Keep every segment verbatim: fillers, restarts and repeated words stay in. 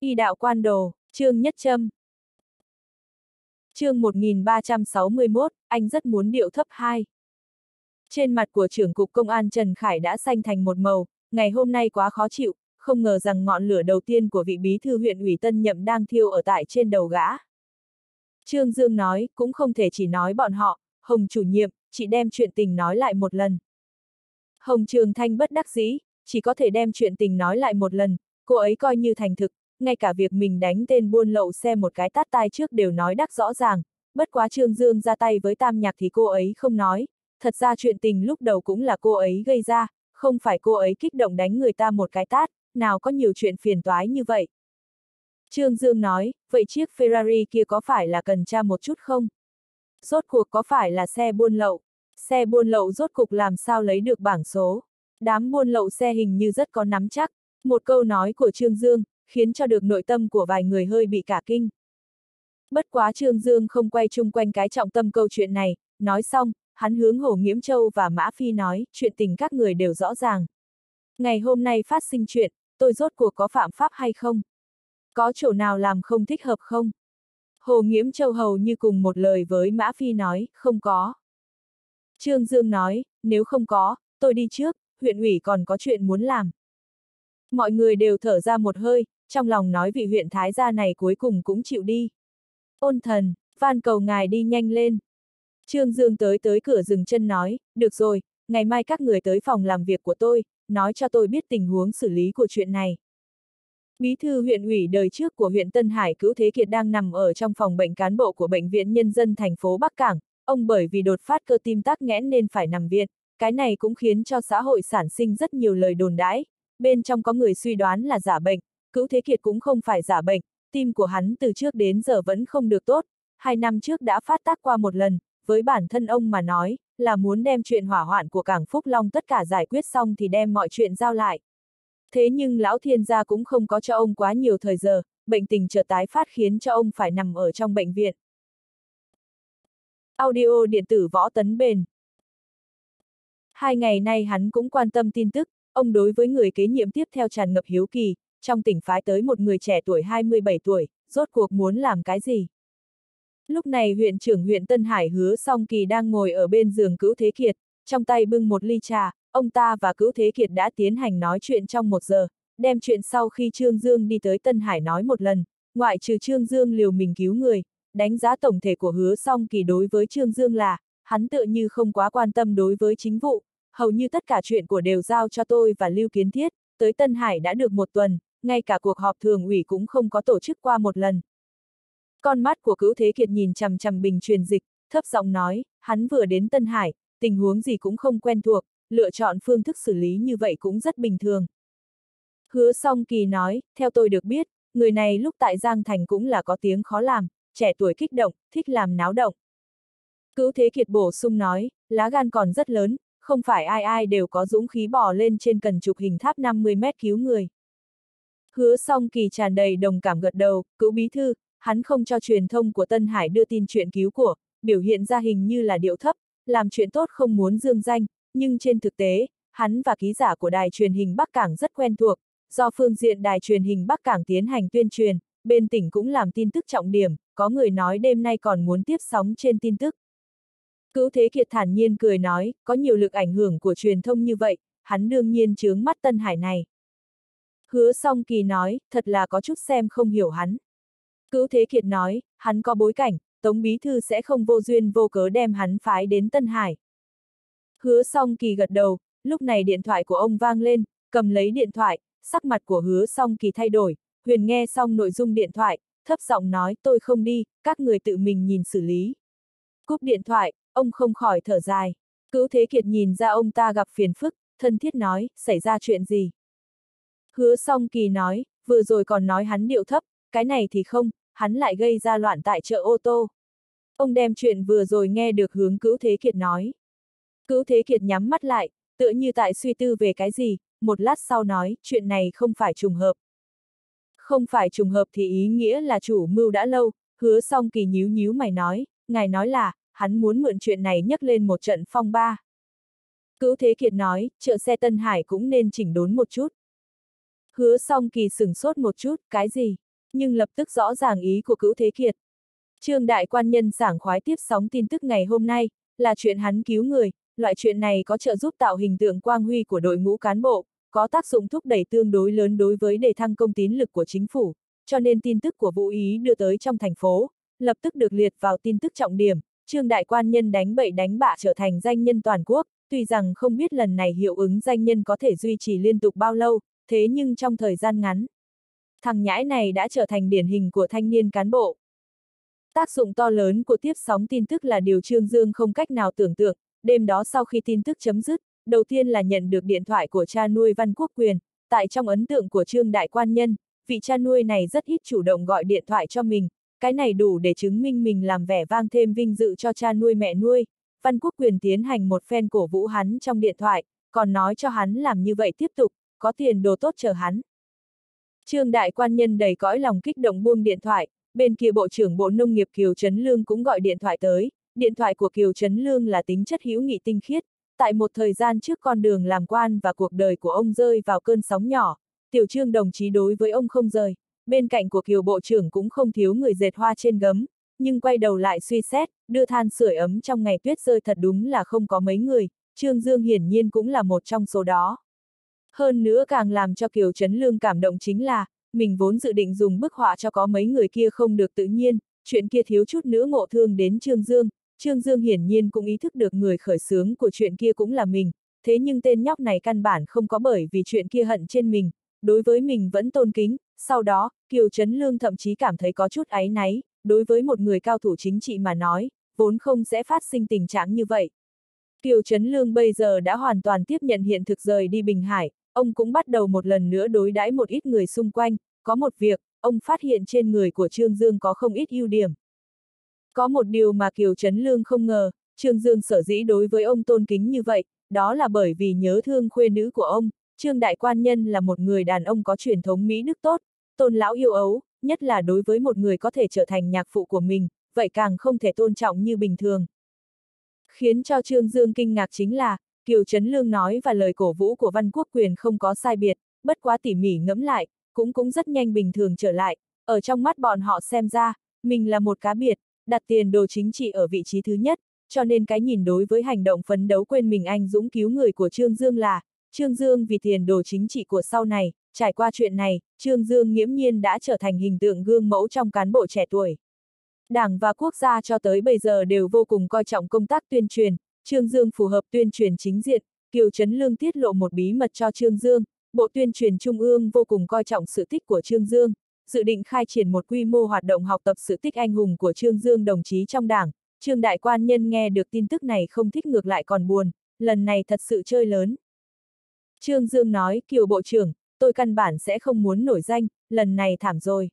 Y đạo quan đồ, Trương Nhất Châm. Chương một nghìn ba trăm sáu mươi mốt, anh rất muốn điệu thấp hai. Trên mặt của trưởng cục công an Trần Khải đã xanh thành một màu, ngày hôm nay quá khó chịu, không ngờ rằng ngọn lửa đầu tiên của vị bí thư huyện ủy Tân Nhậm đang thiêu ở tại trên đầu gã. Trương Dương nói, cũng không thể chỉ nói bọn họ, Hồng chủ nhiệm, chị đem chuyện tình nói lại một lần. Hồng Trường Thanh bất đắc dĩ, chỉ có thể đem chuyện tình nói lại một lần, cô ấy coi như thành thực, ngay cả việc mình đánh tên buôn lậu xe một cái tát tai trước đều nói đắc rõ ràng, bất quá Trương Dương ra tay với Tam Nhạc thì cô ấy không nói, thật ra chuyện tình lúc đầu cũng là cô ấy gây ra, không phải cô ấy kích động đánh người ta một cái tát, nào có nhiều chuyện phiền toái như vậy. Trương Dương nói, vậy chiếc Ferrari kia có phải là cần tra một chút không? Rốt cuộc có phải là xe buôn lậu? Xe buôn lậu rốt cuộc làm sao lấy được bảng số? Đám buôn lậu xe hình như rất có nắm chắc. Một câu nói của Trương Dương, khiến cho được nội tâm của vài người hơi bị cả kinh. Bất quá Trương Dương không quay chung quanh cái trọng tâm câu chuyện này, nói xong, hắn hướng Hồ Nghiễm Châu và Mã Phi nói, chuyện tình các người đều rõ ràng. Ngày hôm nay phát sinh chuyện, tôi rốt cuộc có phạm pháp hay không? Có chỗ nào làm không thích hợp không? Hồ Nghiễm Châu hầu như cùng một lời với Mã Phi nói, không có. Trương Dương nói, nếu không có, tôi đi trước, huyện ủy còn có chuyện muốn làm. Mọi người đều thở ra một hơi, trong lòng nói vị huyện Thái gia này cuối cùng cũng chịu đi. Ôn thần, van cầu ngài đi nhanh lên. Trương Dương tới tới cửa dừng chân nói, được rồi, ngày mai các người tới phòng làm việc của tôi, nói cho tôi biết tình huống xử lý của chuyện này. Bí thư huyện ủy đời trước của huyện Tân Hải Cữu Thế Kiệt đang nằm ở trong phòng bệnh cán bộ của Bệnh viện Nhân dân thành phố Bắc Cảng, ông bởi vì đột phát cơ tim tắc nghẽn nên phải nằm viện, cái này cũng khiến cho xã hội sản sinh rất nhiều lời đồn đãi, bên trong có người suy đoán là giả bệnh, Cữu Thế Kiệt cũng không phải giả bệnh, tim của hắn từ trước đến giờ vẫn không được tốt, hai năm trước đã phát tác qua một lần, với bản thân ông mà nói, là muốn đem chuyện hỏa hoạn của Cảng Phúc Long tất cả giải quyết xong thì đem mọi chuyện giao lại. Thế nhưng lão thiên gia cũng không có cho ông quá nhiều thời giờ, bệnh tình chợt tái phát khiến cho ông phải nằm ở trong bệnh viện. Audio điện tử Võ Tấn Bền. Hai ngày nay hắn cũng quan tâm tin tức, ông đối với người kế nhiệm tiếp theo tràn ngập hiếu kỳ, trong tỉnh phái tới một người trẻ tuổi hai mươi bảy tuổi, rốt cuộc muốn làm cái gì? Lúc này huyện trưởng huyện Tân Hải Hứa Song Kỳ đang ngồi ở bên giường Cữu Thế Kiệt, trong tay bưng một ly trà, ông ta và Cữu Thế Kiệt đã tiến hành nói chuyện trong một giờ, đem chuyện sau khi Trương Dương đi tới Tân Hải nói một lần, ngoại trừ Trương Dương liều mình cứu người, đánh giá tổng thể của Hứa Song Kỳ đối với Trương Dương là, hắn tựa như không quá quan tâm đối với chính vụ, hầu như tất cả chuyện của đều giao cho tôi và Lưu Kiến Thiết, tới Tân Hải đã được một tuần, ngay cả cuộc họp thường ủy cũng không có tổ chức qua một lần. Con mắt của Cữu Thế Kiệt nhìn chằm chằm bình truyền dịch, thấp giọng nói, hắn vừa đến Tân Hải, tình huống gì cũng không quen thuộc, lựa chọn phương thức xử lý như vậy cũng rất bình thường. Hứa Song Kỳ nói, theo tôi được biết, người này lúc tại Giang Thành cũng là có tiếng khó làm, trẻ tuổi kích động, thích làm náo động. Cữu Thế Kiệt bổ sung nói, lá gan còn rất lớn, không phải ai ai đều có dũng khí bò lên trên cần trục hình tháp năm mươi mét cứu người. Hứa Song Kỳ tràn đầy đồng cảm gật đầu, Cữu bí thư, hắn không cho truyền thông của Tân Hải đưa tin chuyện cứu của, biểu hiện ra hình như là điệu thấp, làm chuyện tốt không muốn dương danh, nhưng trên thực tế, hắn và ký giả của đài truyền hình Bắc Cảng rất quen thuộc, do phương diện đài truyền hình Bắc Cảng tiến hành tuyên truyền, bên tỉnh cũng làm tin tức trọng điểm, có người nói đêm nay còn muốn tiếp sóng trên tin tức. Cữu Thế Kiệt thản nhiên cười nói, có nhiều lực ảnh hưởng của truyền thông như vậy, hắn đương nhiên chướng mắt Tân Hải này. Hứa Song Kỳ nói, thật là có chút xem không hiểu hắn. Cữu Thế Kiệt nói, hắn có bối cảnh, Tống bí thư sẽ không vô duyên vô cớ đem hắn phái đến Tân Hải. Hứa Song Kỳ gật đầu, lúc này điện thoại của ông vang lên, cầm lấy điện thoại, sắc mặt của Hứa Song Kỳ thay đổi, Huyền nghe xong nội dung điện thoại, thấp giọng nói tôi không đi, các người tự mình nhìn xử lý. Cúp điện thoại, ông không khỏi thở dài. Cữu Thế Kiệt nhìn ra ông ta gặp phiền phức, thân thiết nói, xảy ra chuyện gì? Hứa Song Kỳ nói, vừa rồi còn nói hắn điệu thấp, cái này thì không, hắn lại gây ra loạn tại chợ ô tô. Ông đem chuyện vừa rồi nghe được hướng Cữu Thế Kiệt nói. Cữu Thế Kiệt nhắm mắt lại, tựa như tại suy tư về cái gì, một lát sau nói, chuyện này không phải trùng hợp. Không phải trùng hợp thì ý nghĩa là chủ mưu đã lâu, Hứa Song Kỳ nhíu nhíu mày nói, ngài nói là, hắn muốn mượn chuyện này nhấc lên một trận phong ba. Cữu Thế Kiệt nói, chợ xe Tân Hải cũng nên chỉnh đốn một chút. Hứa Song Kỳ sửng sốt một chút, cái gì? nhưng lập tức rõ ràng ý của Cữu Thế Kiệt. Trương đại quan nhân sảng khoái tiếp sóng tin tức ngày hôm nay, là chuyện hắn cứu người, loại chuyện này có trợ giúp tạo hình tượng quang huy của đội ngũ cán bộ, có tác dụng thúc đẩy tương đối lớn đối với đề thăng công tín lực của chính phủ, cho nên tin tức của Vũ Ý đưa tới trong thành phố, lập tức được liệt vào tin tức trọng điểm. Trương đại quan nhân đánh bậy đánh bạ trở thành danh nhân toàn quốc, tuy rằng không biết lần này hiệu ứng danh nhân có thể duy trì liên tục bao lâu, thế nhưng trong thời gian ngắn, thằng nhãi này đã trở thành điển hình của thanh niên cán bộ. Tác dụng to lớn của tiếp sóng tin tức là điều Trương Dương không cách nào tưởng tượng, đêm đó sau khi tin tức chấm dứt, đầu tiên là nhận được điện thoại của cha nuôi Văn Quốc Quyền, tại trong ấn tượng của Trương đại quan nhân, vị cha nuôi này rất ít chủ động gọi điện thoại cho mình, cái này đủ để chứng minh mình làm vẻ vang thêm vinh dự cho cha nuôi mẹ nuôi. Văn Quốc Quyền tiến hành một phen cổ vũ hắn trong điện thoại, còn nói cho hắn làm như vậy tiếp tục, có tiền đồ tốt chờ hắn. Trương đại quan nhân đầy cõi lòng kích động buông điện thoại, bên kia Bộ trưởng Bộ Nông nghiệp Kiều Trấn Lương cũng gọi điện thoại tới, điện thoại của Kiều Trấn Lương là tính chất hữu nghị tinh khiết, tại một thời gian trước con đường làm quan và cuộc đời của ông rơi vào cơn sóng nhỏ, Tiểu Trương đồng chí đối với ông không rời, bên cạnh của Kiều Bộ trưởng cũng không thiếu người dệt hoa trên gấm, nhưng quay đầu lại suy xét, đưa than sưởi ấm trong ngày tuyết rơi thật đúng là không có mấy người, Trương Dương hiển nhiên cũng là một trong số đó. Hơn nữa càng làm cho Kiều Trấn Lương cảm động chính là, mình vốn dự định dùng bức họa cho có mấy người kia không được tự nhiên, chuyện kia thiếu chút nữa ngộ thương đến Trương Dương, Trương Dương hiển nhiên cũng ý thức được người khởi xướng của chuyện kia cũng là mình, thế nhưng tên nhóc này căn bản không có bởi vì chuyện kia hận trên mình, đối với mình vẫn tôn kính, sau đó, Kiều Trấn Lương thậm chí cảm thấy có chút áy náy, đối với một người cao thủ chính trị mà nói, vốn không sẽ phát sinh tình trạng như vậy. Kiều Trấn Lương bây giờ đã hoàn toàn tiếp nhận hiện thực rời đi Bình Hải, ông cũng bắt đầu một lần nữa đối đãi một ít người xung quanh, có một việc, ông phát hiện trên người của Trương Dương có không ít ưu điểm. Có một điều mà Kiều Trấn Lương không ngờ, Trương Dương sở dĩ đối với ông tôn kính như vậy, đó là bởi vì nhớ thương khuê nữ của ông, Trương đại quan nhân là một người đàn ông có truyền thống Mỹ đức tốt, tôn lão yêu ấu, nhất là đối với một người có thể trở thành nhạc phụ của mình, vậy càng không thể tôn trọng như bình thường. Khiến cho Trương Dương kinh ngạc chính là, Kiều Trấn Lương nói và lời cổ vũ của Văn Quốc Quyền không có sai biệt, bất quá tỉ mỉ ngẫm lại, cũng cũng rất nhanh bình thường trở lại, ở trong mắt bọn họ xem ra, mình là một cá biệt, đặt tiền đồ chính trị ở vị trí thứ nhất, cho nên cái nhìn đối với hành động phấn đấu quên mình anh dũng cứu người của Trương Dương là, Trương Dương vì tiền đồ chính trị của sau này, trải qua chuyện này, Trương Dương nghiễm nhiên đã trở thành hình tượng gương mẫu trong cán bộ trẻ tuổi. Đảng và quốc gia cho tới bây giờ đều vô cùng coi trọng công tác tuyên truyền, Trương Dương phù hợp tuyên truyền chính diện, Kiều Trấn Lương tiết lộ một bí mật cho Trương Dương, Bộ Tuyên truyền Trung ương vô cùng coi trọng sự tích của Trương Dương, dự định khai triển một quy mô hoạt động học tập sự tích anh hùng của Trương Dương đồng chí trong đảng. Trương đại quan nhân nghe được tin tức này không thích ngược lại còn buồn, lần này thật sự chơi lớn. Trương Dương nói, Kiều Bộ trưởng, tôi căn bản sẽ không muốn nổi danh, lần này thảm rồi.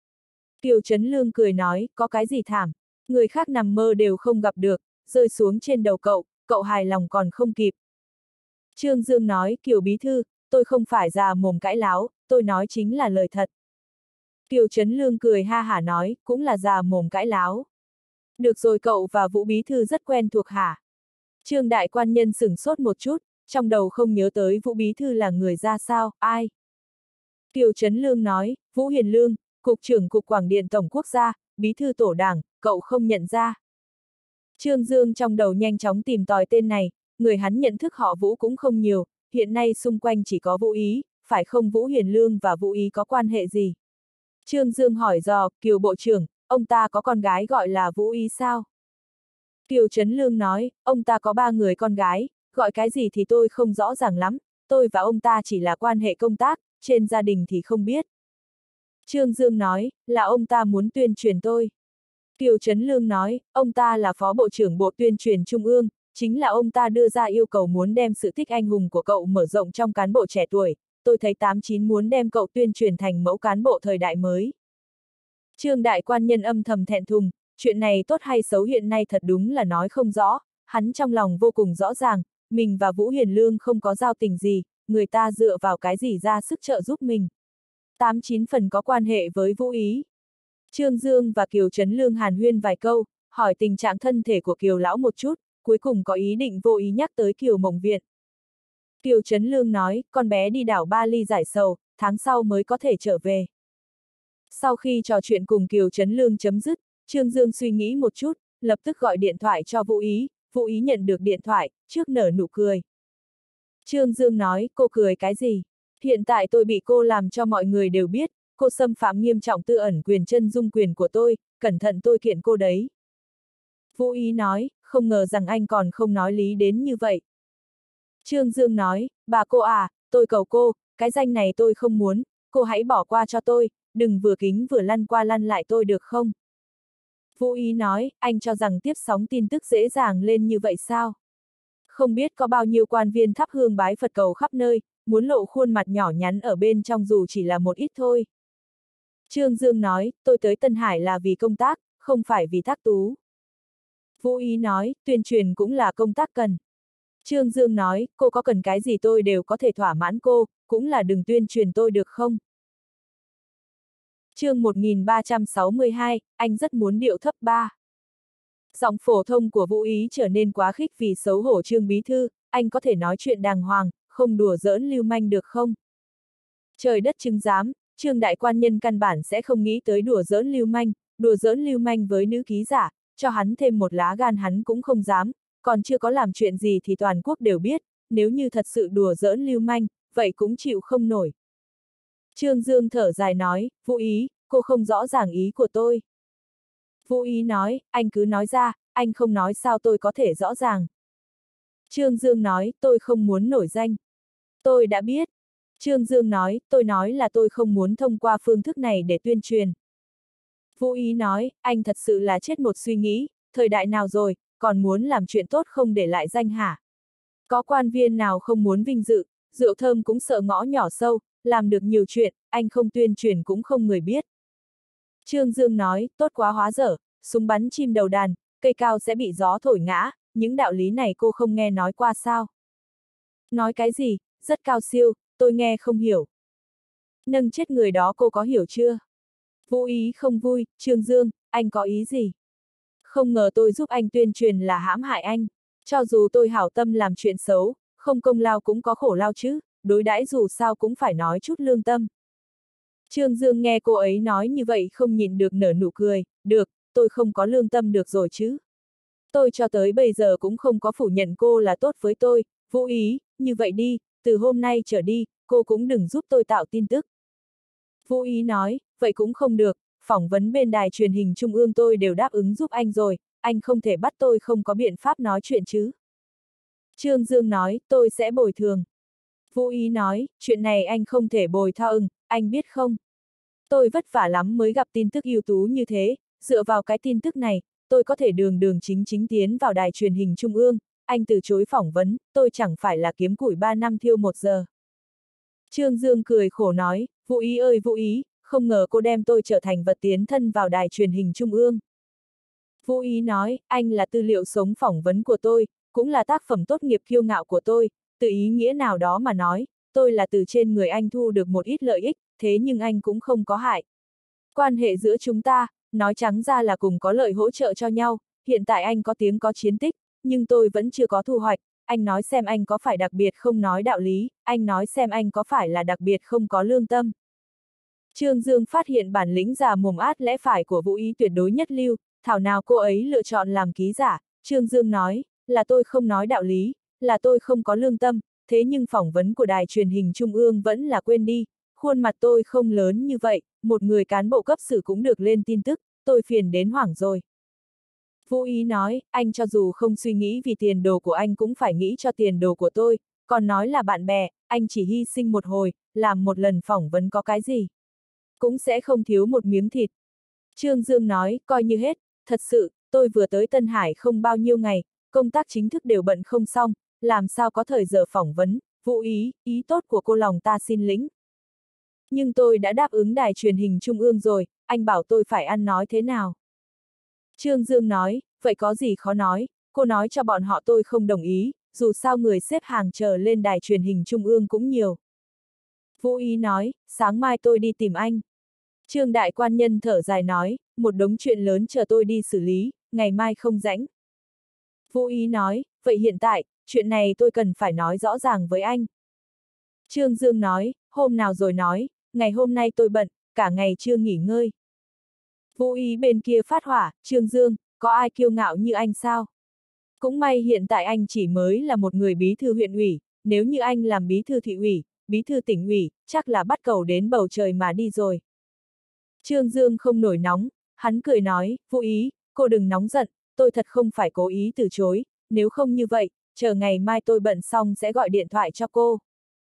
Kiều Trấn Lương cười nói, có cái gì thảm, người khác nằm mơ đều không gặp được, rơi xuống trên đầu cậu, cậu hài lòng còn không kịp. Trương Dương nói, Kiều Bí Thư, tôi không phải già mồm cãi láo, tôi nói chính là lời thật. Kiều Trấn Lương cười ha hả nói, cũng là già mồm cãi láo. Được rồi, cậu và Vũ Bí Thư rất quen thuộc hả? Trương đại quan nhân sửng sốt một chút, trong đầu không nhớ tới Vũ Bí Thư là người ra sao, ai? Kiều Trấn Lương nói, Vũ Hiền Lương, Cục trưởng Cục Quảng điện Tổng Quốc gia, Bí Thư Tổ đảng, cậu không nhận ra. Trương Dương trong đầu nhanh chóng tìm tòi tên này, người hắn nhận thức họ Vũ cũng không nhiều, hiện nay xung quanh chỉ có Vũ Ý, phải không? Vũ Hiền Lương và Vũ Ý có quan hệ gì? Trương Dương hỏi dò, Kiều Bộ trưởng, ông ta có con gái gọi là Vũ Ý sao? Kiều Trấn Lương nói, ông ta có ba người con gái, gọi cái gì thì tôi không rõ ràng lắm, tôi và ông ta chỉ là quan hệ công tác, trên gia đình thì không biết. Trương Dương nói, là ông ta muốn tuyên truyền tôi. Kiều Trấn Lương nói, ông ta là Phó Bộ trưởng Bộ Tuyên truyền Trung ương, chính là ông ta đưa ra yêu cầu muốn đem sự tích anh hùng của cậu mở rộng trong cán bộ trẻ tuổi, tôi thấy tám chín muốn đem cậu tuyên truyền thành mẫu cán bộ thời đại mới. Trương đại quan nhân âm thầm thẹn thùng, chuyện này tốt hay xấu hiện nay thật đúng là nói không rõ, hắn trong lòng vô cùng rõ ràng, mình và Vũ Hiền Lương không có giao tình gì, người ta dựa vào cái gì ra sức trợ giúp mình. Tám chín phần có quan hệ với Vũ Ý. Trương Dương và Kiều Trấn Lương hàn huyên vài câu, hỏi tình trạng thân thể của Kiều lão một chút, cuối cùng có ý định vô ý nhắc tới Kiều Mộng Viện. Kiều Trấn Lương nói, con bé đi đảo Bali giải sầu, tháng sau mới có thể trở về. Sau khi trò chuyện cùng Kiều Trấn Lương chấm dứt, Trương Dương suy nghĩ một chút, lập tức gọi điện thoại cho Vũ Ý, Vũ Ý nhận được điện thoại, trước nở nụ cười. Trương Dương nói, cô cười cái gì? Hiện tại tôi bị cô làm cho mọi người đều biết, cô xâm phạm nghiêm trọng tư ẩn quyền chân dung quyền của tôi, cẩn thận tôi kiện cô đấy. Vũ Ý nói, không ngờ rằng anh còn không nói lý đến như vậy. Trương Dương nói, bà cô à, tôi cầu cô, cái danh này tôi không muốn, cô hãy bỏ qua cho tôi, đừng vừa kính vừa lăn qua lăn lại tôi được không? Vũ Ý nói, anh cho rằng tiếp sóng tin tức dễ dàng lên như vậy sao? Không biết có bao nhiêu quan viên thắp hương bái Phật cầu khắp nơi, muốn lộ khuôn mặt nhỏ nhắn ở bên trong dù chỉ là một ít thôi. Trương Dương nói, tôi tới Tân Hải là vì công tác, không phải vì tác tú. Vũ Ý nói, tuyên truyền cũng là công tác cần. Trương Dương nói, cô có cần cái gì tôi đều có thể thỏa mãn cô, cũng là đừng tuyên truyền tôi được không? Chương một nghìn ba trăm sáu mươi hai, anh rất muốn điệu thấp ba. Giọng phổ thông của Vũ Ý trở nên quá khích vì xấu hổ Trương Bí Thư, anh có thể nói chuyện đàng hoàng, không đùa giỡn lưu manh được không? Trời đất chứng giám, Trương đại quan nhân căn bản sẽ không nghĩ tới đùa giỡn lưu manh, đùa giỡn lưu manh với nữ ký giả, cho hắn thêm một lá gan hắn cũng không dám, còn chưa có làm chuyện gì thì toàn quốc đều biết, nếu như thật sự đùa giỡn lưu manh, vậy cũng chịu không nổi. Trương Dương thở dài nói, Vũ Ý, cô không rõ ràng ý của tôi. Vũ Ý nói, anh cứ nói ra, anh không nói sao tôi có thể rõ ràng. Trương Dương nói, tôi không muốn nổi danh. Tôi đã biết. Trương Dương nói, tôi nói là tôi không muốn thông qua phương thức này để tuyên truyền. Vũ Ý nói, anh thật sự là chết một suy nghĩ, thời đại nào rồi, còn muốn làm chuyện tốt không để lại danh hả? Có quan viên nào không muốn vinh dự, rượu thơm cũng sợ ngõ nhỏ sâu, làm được nhiều chuyện, anh không tuyên truyền cũng không người biết. Trương Dương nói, tốt quá hóa dở, súng bắn chim đầu đàn, cây cao sẽ bị gió thổi ngã, những đạo lý này cô không nghe nói qua sao? Nói cái gì, rất cao siêu, tôi nghe không hiểu. Nâng chết người đó cô có hiểu chưa? Vũ Ý không vui, Trương Dương, anh có ý gì? Không ngờ tôi giúp anh tuyên truyền là hãm hại anh. Cho dù tôi hảo tâm làm chuyện xấu, không công lao cũng có khổ lao chứ, đối đãi dù sao cũng phải nói chút lương tâm. Trương Dương nghe cô ấy nói như vậy không nhịn được nở nụ cười, được, tôi không có lương tâm được rồi chứ. Tôi cho tới bây giờ cũng không có phủ nhận cô là tốt với tôi, Vũ Ý, như vậy đi, từ hôm nay trở đi, cô cũng đừng giúp tôi tạo tin tức. Vũ Ý nói, vậy cũng không được, phỏng vấn bên đài truyền hình trung ương tôi đều đáp ứng giúp anh rồi, anh không thể bắt tôi không có biện pháp nói chuyện chứ. Trương Dương nói, tôi sẽ bồi thường. Vũ Ý nói, chuyện này anh không thể bồi tha ưng, anh biết không? Tôi vất vả lắm mới gặp tin tức ưu tú như thế, dựa vào cái tin tức này, tôi có thể đường đường chính chính tiến vào đài truyền hình trung ương, anh từ chối phỏng vấn, tôi chẳng phải là kiếm củi ba năm thiêu một giờ. Trương Dương cười khổ nói, Vũ Ý ơi Vũ Ý, không ngờ cô đem tôi trở thành vật tiến thân vào đài truyền hình trung ương. Vũ Ý nói, anh là tư liệu sống phỏng vấn của tôi, cũng là tác phẩm tốt nghiệp kiêu ngạo của tôi, từ ý nghĩa nào đó mà nói, tôi là từ trên người anh thu được một ít lợi ích, thế nhưng anh cũng không có hại. Quan hệ giữa chúng ta, nói trắng ra là cùng có lợi hỗ trợ cho nhau, hiện tại anh có tiếng có chiến tích, nhưng tôi vẫn chưa có thu hoạch, anh nói xem anh có phải đặc biệt không nói đạo lý, anh nói xem anh có phải là đặc biệt không có lương tâm. Trương Dương phát hiện bản lĩnh già mồm át lẽ phải của Vũ Ý tuyệt đối nhất lưu, thảo nào cô ấy lựa chọn làm ký giả, Trương Dương nói, là tôi không nói đạo lý, là tôi không có lương tâm, thế nhưng phỏng vấn của đài truyền hình trung ương vẫn là quên đi, khuôn mặt tôi không lớn như vậy, một người cán bộ cấp sử cũng được lên tin tức, tôi phiền đến hoảng rồi. Vũ Ý nói, anh cho dù không suy nghĩ vì tiền đồ của anh cũng phải nghĩ cho tiền đồ của tôi, còn nói là bạn bè, anh chỉ hy sinh một hồi, làm một lần phỏng vấn có cái gì. Cũng sẽ không thiếu một miếng thịt. Trương Dương nói, coi như hết, thật sự, tôi vừa tới Tân Hải không bao nhiêu ngày, công tác chính thức đều bận không xong, làm sao có thời giờ phỏng vấn, Vũ Ý, ý tốt của cô lòng ta xin lĩnh. Nhưng tôi đã đáp ứng đài truyền hình trung ương rồi, anh bảo tôi phải ăn nói thế nào? Trương Dương nói, vậy có gì khó nói, cô nói cho bọn họ tôi không đồng ý, dù sao người xếp hàng chờ lên đài truyền hình trung ương cũng nhiều. Vũ Ý nói, sáng mai tôi đi tìm anh. Trương đại quan nhân thở dài nói, một đống chuyện lớn chờ tôi đi xử lý, ngày mai không rảnh. Vũ Ý nói, vậy hiện tại, chuyện này tôi cần phải nói rõ ràng với anh. Trương Dương nói, hôm nào rồi nói, ngày hôm nay tôi bận, cả ngày chưa nghỉ ngơi. Vũ Ý bên kia phát hỏa, Trương Dương, có ai kiêu ngạo như anh sao? Cũng may hiện tại anh chỉ mới là một người bí thư huyện ủy, nếu như anh làm bí thư thị ủy, bí thư tỉnh ủy, chắc là bắt cầu đến bầu trời mà đi rồi. Trương Dương không nổi nóng, hắn cười nói, Vũ Ý, cô đừng nóng giận, tôi thật không phải cố ý từ chối, nếu không như vậy, chờ ngày mai tôi bận xong sẽ gọi điện thoại cho cô.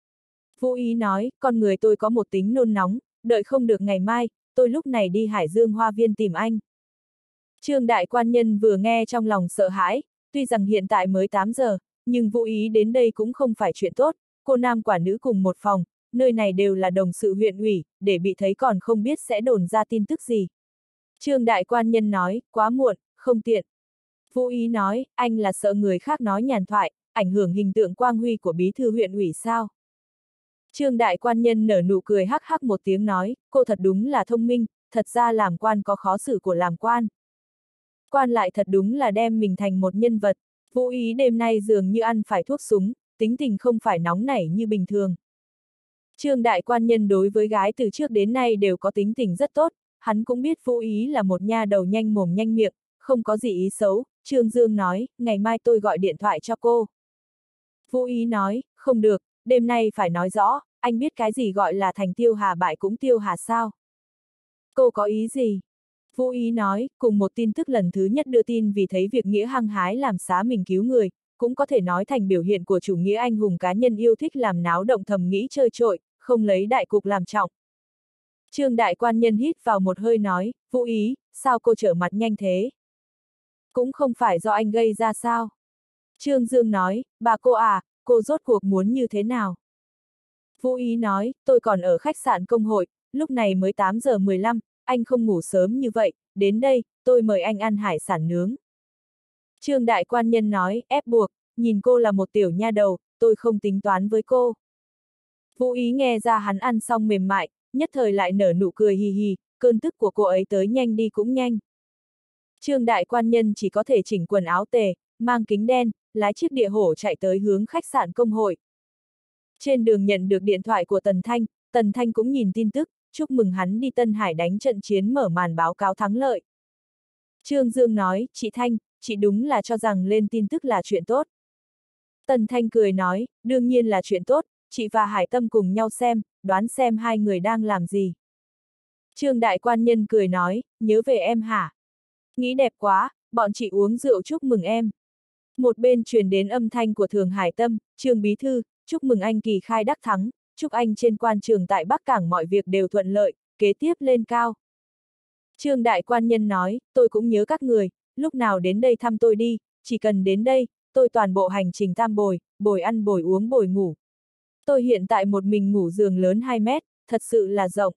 Vũ Ý nói, con người tôi có một tính nôn nóng, đợi không được ngày mai, tôi lúc này đi Hải Dương Hoa Viên tìm anh. Trương đại quan nhân vừa nghe trong lòng sợ hãi, tuy rằng hiện tại mới tám giờ, nhưng Vũ Ý đến đây cũng không phải chuyện tốt, cô nam quả nữ cùng một phòng, nơi này đều là đồng sự huyện ủy, để bị thấy còn không biết sẽ đồn ra tin tức gì. Trương đại quan nhân nói, quá muộn, không tiện. Vũ Ý nói, anh là sợ người khác nói nhàn thoại, ảnh hưởng hình tượng quang huy của bí thư huyện ủy sao? Trương đại quan nhân nở nụ cười hắc hắc một tiếng nói, cô thật đúng là thông minh, thật ra làm quan có khó xử của làm quan. Quan lại thật đúng là đem mình thành một nhân vật, Vũ Ý đêm nay dường như ăn phải thuốc súng, tính tình không phải nóng nảy như bình thường. Trương đại quan nhân đối với gái từ trước đến nay đều có tính tình rất tốt, hắn cũng biết Vũ Ý là một nha đầu nhanh mồm nhanh miệng, không có gì ý xấu, Trương Dương nói, ngày mai tôi gọi điện thoại cho cô. Vũ Ý nói, không được, đêm nay phải nói rõ, anh biết cái gì gọi là thành tiêu hà bại cũng tiêu hà sao? Cô có ý gì? Vũ Ý nói, cùng một tin tức lần thứ nhất đưa tin vì thấy việc nghĩa hăng hái làm xá mình cứu người, cũng có thể nói thành biểu hiện của chủ nghĩa anh hùng cá nhân yêu thích làm náo động thầm nghĩ chơi trội, không lấy đại cục làm trọng. Trương đại quan nhân hít vào một hơi nói, Vũ Ý, sao cô trở mặt nhanh thế? Cũng không phải do anh gây ra sao? Trương Dương nói, bà cô à, cô rốt cuộc muốn như thế nào? Vũ Ý nói, tôi còn ở khách sạn Công Hội, lúc này mới tám giờ mười lăm, anh không ngủ sớm như vậy, đến đây, tôi mời anh ăn hải sản nướng. Trương đại quan nhân nói, ép buộc, nhìn cô là một tiểu nha đầu, tôi không tính toán với cô. Vũ Ý nghe ra hắn ăn xong mềm mại, nhất thời lại nở nụ cười hì hì, cơn tức của cô ấy tới nhanh đi cũng nhanh. Trương đại quan nhân chỉ có thể chỉnh quần áo tề, mang kính đen, lái chiếc địa hổ chạy tới hướng khách sạn Công Hội. Trên đường nhận được điện thoại của Tần Thanh, Tần Thanh cũng nhìn tin tức, chúc mừng hắn đi Tân Hải đánh trận chiến mở màn báo cáo thắng lợi. Trương Dương nói, chị Thanh, chị đúng là cho rằng lên tin tức là chuyện tốt. Tần Thanh cười nói, đương nhiên là chuyện tốt, chị và Hải Tâm cùng nhau xem, đoán xem hai người đang làm gì. Trương đại quan nhân cười nói, nhớ về em hả? Nghĩ đẹp quá, bọn chị uống rượu chúc mừng em. Một bên truyền đến âm thanh của Thường Hải Tâm, Trương Bí Thư, chúc mừng anh kỳ khai đắc thắng, chúc anh trên quan trường tại Bắc Cảng mọi việc đều thuận lợi, kế tiếp lên cao. Trương đại quan nhân nói, tôi cũng nhớ các người, lúc nào đến đây thăm tôi đi, chỉ cần đến đây, tôi toàn bộ hành trình tam bồi, bồi ăn bồi uống bồi ngủ. Tôi hiện tại một mình ngủ giường lớn hai mét, thật sự là rộng.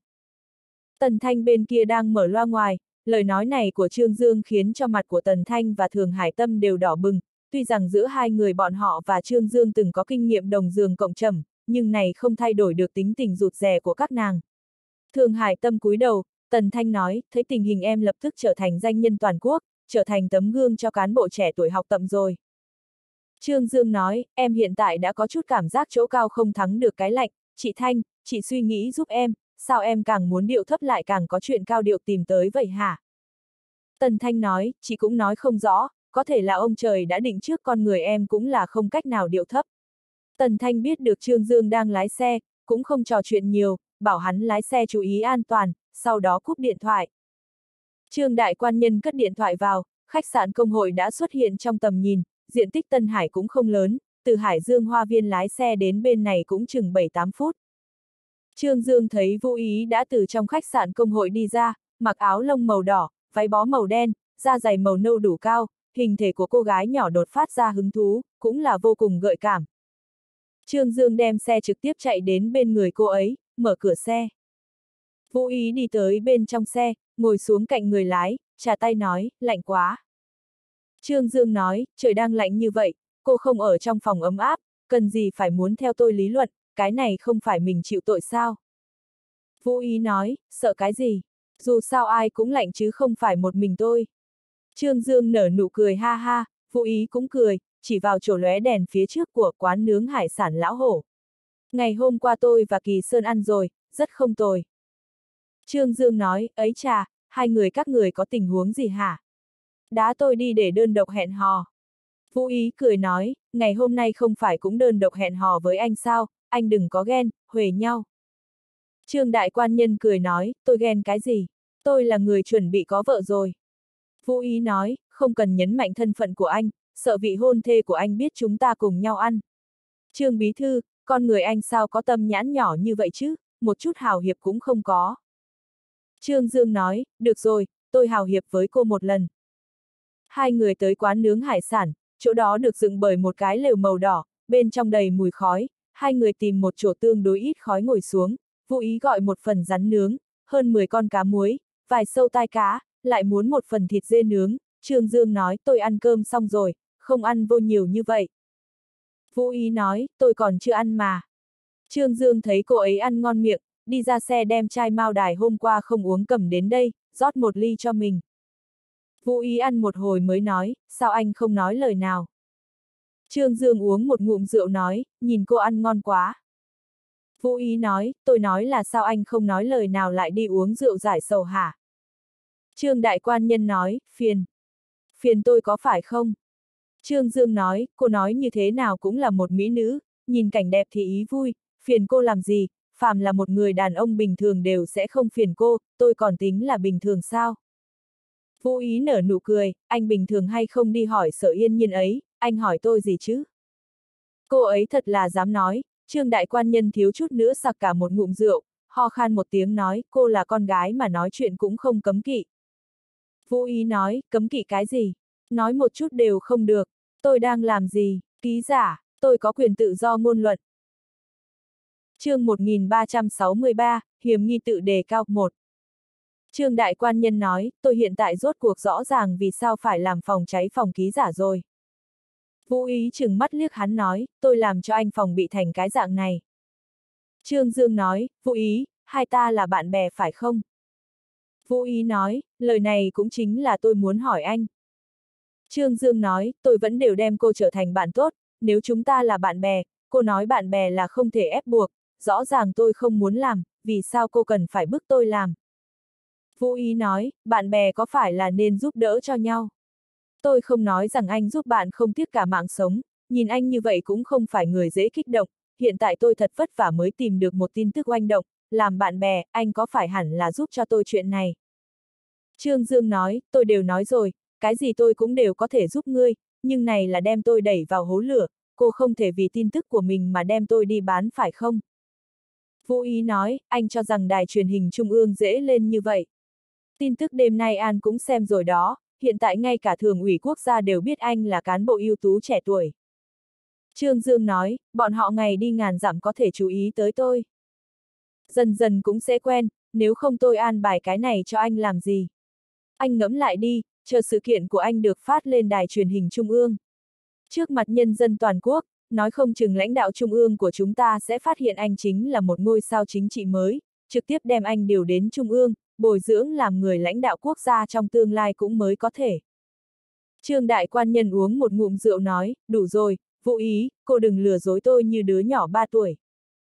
Tần Thanh bên kia đang mở loa ngoài, lời nói này của Trương Dương khiến cho mặt của Tần Thanh và Thường Hải Tâm đều đỏ bừng, tuy rằng giữa hai người bọn họ và Trương Dương từng có kinh nghiệm đồng giường cộng trầm, nhưng này không thay đổi được tính tình rụt rè của các nàng. Thường Hải Tâm cúi đầu, Tần Thanh nói, thấy tình hình em lập tức trở thành danh nhân toàn quốc, trở thành tấm gương cho cán bộ trẻ tuổi học tập rồi. Trương Dương nói, em hiện tại đã có chút cảm giác chỗ cao không thắng được cái lạnh, chị Thanh, chị suy nghĩ giúp em, sao em càng muốn điệu thấp lại càng có chuyện cao điệu tìm tới vậy hả? Tần Thanh nói, chị cũng nói không rõ, có thể là ông trời đã định trước con người em cũng là không cách nào điệu thấp. Tần Thanh biết được Trương Dương đang lái xe, cũng không trò chuyện nhiều, bảo hắn lái xe chú ý an toàn, sau đó cúp điện thoại. Trương đại quan nhân cất điện thoại vào, khách sạn Công Hội đã xuất hiện trong tầm nhìn, diện tích Tân Hải cũng không lớn, từ Hải Dương Hoa Viên lái xe đến bên này cũng chừng bảy tám phút. Trương Dương thấy Vũ Ý đã từ trong khách sạn Công Hội đi ra, mặc áo lông màu đỏ, váy bó màu đen, da giày màu nâu đủ cao, hình thể của cô gái nhỏ đột phát ra hứng thú, cũng là vô cùng gợi cảm. Trương Dương đem xe trực tiếp chạy đến bên người cô ấy, mở cửa xe. Vũ Ý đi tới bên trong xe, ngồi xuống cạnh người lái, chà tay nói, lạnh quá. Trương Dương nói, trời đang lạnh như vậy, cô không ở trong phòng ấm áp, cần gì phải muốn theo tôi lý luận, cái này không phải mình chịu tội sao? Vũ Ý nói, sợ cái gì? Dù sao ai cũng lạnh chứ không phải một mình tôi. Trương Dương nở nụ cười ha ha, Vũ Ý cũng cười, chỉ vào chỗ lóe đèn phía trước của quán nướng hải sản Lão Hổ. Ngày hôm qua tôi và Kỳ Sơn ăn rồi, rất không tồi. Trương Dương nói, ấy chà, hai người các người có tình huống gì hả? Đá tôi đi để đơn độc hẹn hò. Vũ Ý cười nói, ngày hôm nay không phải cũng đơn độc hẹn hò với anh sao, anh đừng có ghen, huề nhau. Trương Đại Quan Nhân cười nói, tôi ghen cái gì? Tôi là người chuẩn bị có vợ rồi. Vũ Ý nói, không cần nhấn mạnh thân phận của anh, sợ vị hôn thê của anh biết chúng ta cùng nhau ăn. Trương Bí Thư, con người anh sao có tâm nhãn nhỏ như vậy chứ, một chút hào hiệp cũng không có. Trương Dương nói, được rồi, tôi hào hiệp với cô một lần. Hai người tới quán nướng hải sản, chỗ đó được dựng bởi một cái lều màu đỏ, bên trong đầy mùi khói, hai người tìm một chỗ tương đối ít khói ngồi xuống, Vũ Ý gọi một phần rắn nướng, hơn mười con cá muối, vài sâu tai cá, lại muốn một phần thịt dê nướng, Trương Dương nói tôi ăn cơm xong rồi, không ăn vô nhiều như vậy. Vũ Ý nói, tôi còn chưa ăn mà. Trương Dương thấy cô ấy ăn ngon miệng, đi ra xe đem chai mao đài hôm qua không uống cầm đến đây, rót một ly cho mình. Vũ Ý ăn một hồi mới nói, sao anh không nói lời nào? Trương Dương uống một ngụm rượu nói, nhìn cô ăn ngon quá. Vũ Ý nói, tôi nói là sao anh không nói lời nào lại đi uống rượu giải sầu hả? Trương Đại Quan Nhân nói, phiền. Phiền tôi có phải không? Trương Dương nói, cô nói như thế nào cũng là một mỹ nữ, nhìn cảnh đẹp thì ý vui, phiền cô làm gì, phàm là một người đàn ông bình thường đều sẽ không phiền cô, tôi còn tính là bình thường sao? Vũ Ý nở nụ cười, anh bình thường hay không đi hỏi Sở Yên Nhiên ấy, anh hỏi tôi gì chứ? Cô ấy thật là dám nói, Trương Đại Quan Nhân thiếu chút nữa sặc cả một ngụm rượu, ho khan một tiếng nói, cô là con gái mà nói chuyện cũng không cấm kỵ. Vũ Ý nói, cấm kỵ cái gì? Nói một chút đều không được, tôi đang làm gì? Ký giả, tôi có quyền tự do ngôn luận. Chương một nghìn ba trăm sáu mươi ba, hiểm nghi tự đề cao một. Trương Đại Quan Nhân nói, tôi hiện tại rốt cuộc rõ ràng vì sao phải làm phòng cháy phòng ký giả rồi. Vũ Ý chừng mắt liếc hắn nói, tôi làm cho anh phòng bị thành cái dạng này. Trương Dương nói, Vũ Ý, hai ta là bạn bè phải không? Vũ Ý nói, lời này cũng chính là tôi muốn hỏi anh. Trương Dương nói, tôi vẫn đều đem cô trở thành bạn tốt, nếu chúng ta là bạn bè, cô nói bạn bè là không thể ép buộc, rõ ràng tôi không muốn làm, vì sao cô cần phải bức tôi làm? Vũ Ý nói, bạn bè có phải là nên giúp đỡ cho nhau? Tôi không nói rằng anh giúp bạn không tiếc cả mạng sống, nhìn anh như vậy cũng không phải người dễ kích động, hiện tại tôi thật vất vả mới tìm được một tin tức oanh động, làm bạn bè, anh có phải hẳn là giúp cho tôi chuyện này? Trương Dương nói, tôi đều nói rồi, cái gì tôi cũng đều có thể giúp ngươi, nhưng này là đem tôi đẩy vào hố lửa, cô không thể vì tin tức của mình mà đem tôi đi bán phải không? Vũ Ý nói, anh cho rằng đài truyền hình trung ương dễ lên như vậy. Tin tức đêm nay An cũng xem rồi đó, hiện tại ngay cả thường ủy quốc gia đều biết anh là cán bộ ưu tú trẻ tuổi. Trương Dương nói, bọn họ ngày đi ngàn dặm có thể chú ý tới tôi. Dần dần cũng sẽ quen, nếu không tôi an bài cái này cho anh làm gì. Anh ngẫm lại đi, chờ sự kiện của anh được phát lên đài truyền hình trung ương. Trước mặt nhân dân toàn quốc, nói không chừng lãnh đạo trung ương của chúng ta sẽ phát hiện anh chính là một ngôi sao chính trị mới, trực tiếp đem anh điều đến trung ương, bồi dưỡng làm người lãnh đạo quốc gia trong tương lai cũng mới có thể. Trương Đại Quan Nhân uống một ngụm rượu nói, đủ rồi, Vũ Ý, cô đừng lừa dối tôi như đứa nhỏ ba tuổi.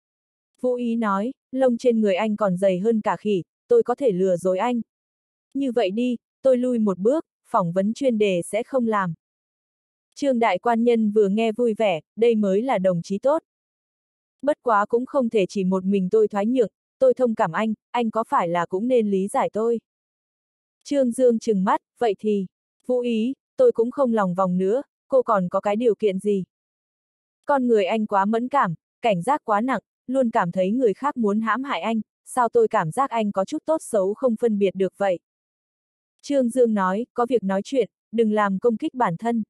Vũ Ý nói, lông trên người anh còn dày hơn cả khỉ, tôi có thể lừa dối anh. Như vậy đi, tôi lui một bước, phỏng vấn chuyên đề sẽ không làm. Trương Đại Quan Nhân vừa nghe vui vẻ, đây mới là đồng chí tốt. Bất quá cũng không thể chỉ một mình tôi thoái nhượng, tôi thông cảm anh, anh có phải là cũng nên lý giải tôi. Trương Dương trừng mắt, vậy thì, Vũ Ý, tôi cũng không lòng vòng nữa, cô còn có cái điều kiện gì? Con người anh quá mẫn cảm, cảnh giác quá nặng, luôn cảm thấy người khác muốn hãm hại anh, sao tôi cảm giác anh có chút tốt xấu không phân biệt được vậy? Trương Dương nói, có việc nói chuyện, đừng làm công kích bản thân.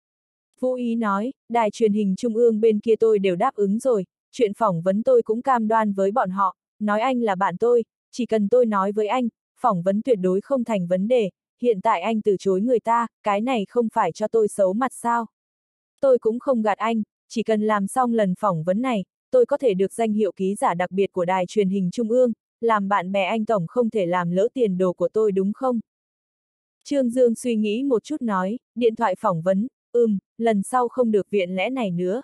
Vũ Ý nói, đài truyền hình trung ương bên kia tôi đều đáp ứng rồi, chuyện phỏng vấn tôi cũng cam đoan với bọn họ, nói anh là bạn tôi, chỉ cần tôi nói với anh, phỏng vấn tuyệt đối không thành vấn đề, hiện tại anh từ chối người ta, cái này không phải cho tôi xấu mặt sao. Tôi cũng không gạt anh, chỉ cần làm xong lần phỏng vấn này, tôi có thể được danh hiệu ký giả đặc biệt của đài truyền hình trung ương, làm bạn bè anh tổng không thể làm lỡ tiền đồ của tôi đúng không? Trương Dương suy nghĩ một chút nói, điện thoại phỏng vấn, ừm, lần sau không được viện lẽ này nữa.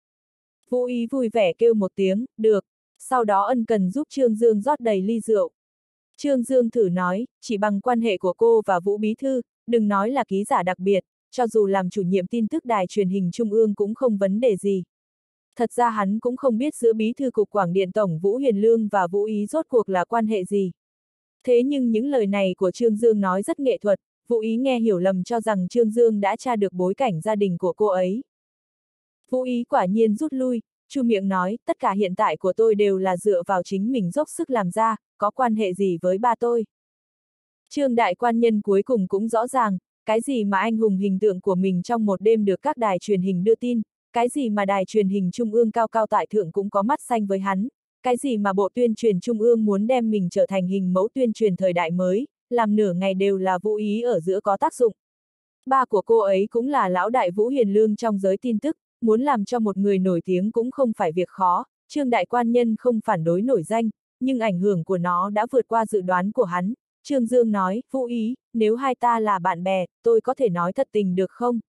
Vũ Ý vui vẻ kêu một tiếng, được, sau đó ân cần giúp Trương Dương rót đầy ly rượu. Trương Dương thử nói, chỉ bằng quan hệ của cô và Vũ Bí Thư, đừng nói là ký giả đặc biệt, cho dù làm chủ nhiệm tin tức đài truyền hình Trung ương cũng không vấn đề gì. Thật ra hắn cũng không biết giữa Bí Thư Cục Quảng Điện Tổng Vũ Hiền Lương và Vũ Ý rốt cuộc là quan hệ gì. Thế nhưng những lời này của Trương Dương nói rất nghệ thuật, Vũ Ý nghe hiểu lầm cho rằng Trương Dương đã tra được bối cảnh gia đình của cô ấy. Vũ Ý quả nhiên rút lui, chu miệng nói, tất cả hiện tại của tôi đều là dựa vào chính mình dốc sức làm ra, có quan hệ gì với ba tôi. Trương đại quan nhân cuối cùng cũng rõ ràng, cái gì mà anh hùng hình tượng của mình trong một đêm được các đài truyền hình đưa tin, cái gì mà đài truyền hình Trung ương cao cao tại thượng cũng có mắt xanh với hắn, cái gì mà Bộ Tuyên truyền Trung ương muốn đem mình trở thành hình mẫu tuyên truyền thời đại mới, làm nửa ngày đều là Vũ Ý ở giữa có tác dụng. Ba của cô ấy cũng là lão đại Vũ Hiền Lương trong giới tin tức, muốn làm cho một người nổi tiếng cũng không phải việc khó, Trương đại quan nhân không phản đối nổi danh, nhưng ảnh hưởng của nó đã vượt qua dự đoán của hắn. Trương Dương nói, Vũ Ý, nếu hai ta là bạn bè, tôi có thể nói thật tình được không?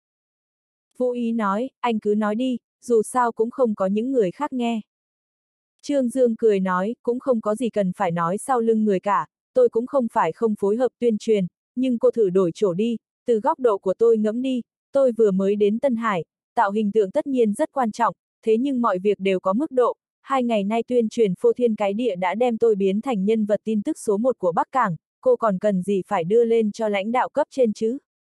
Vũ Ý nói, anh cứ nói đi, dù sao cũng không có những người khác nghe. Trương Dương cười nói, cũng không có gì cần phải nói sau lưng người cả, tôi cũng không phải không phối hợp tuyên truyền, nhưng cô thử đổi chỗ đi, từ góc độ của tôi ngẫm đi, tôi vừa mới đến Tân Hải, tạo hình tượng tất nhiên rất quan trọng, thế nhưng mọi việc đều có mức độ, hai ngày nay tuyên truyền phô thiên cái địa đã đem tôi biến thành nhân vật tin tức số một của Bắc Cảng, cô còn cần gì phải đưa lên cho lãnh đạo cấp trên chứ?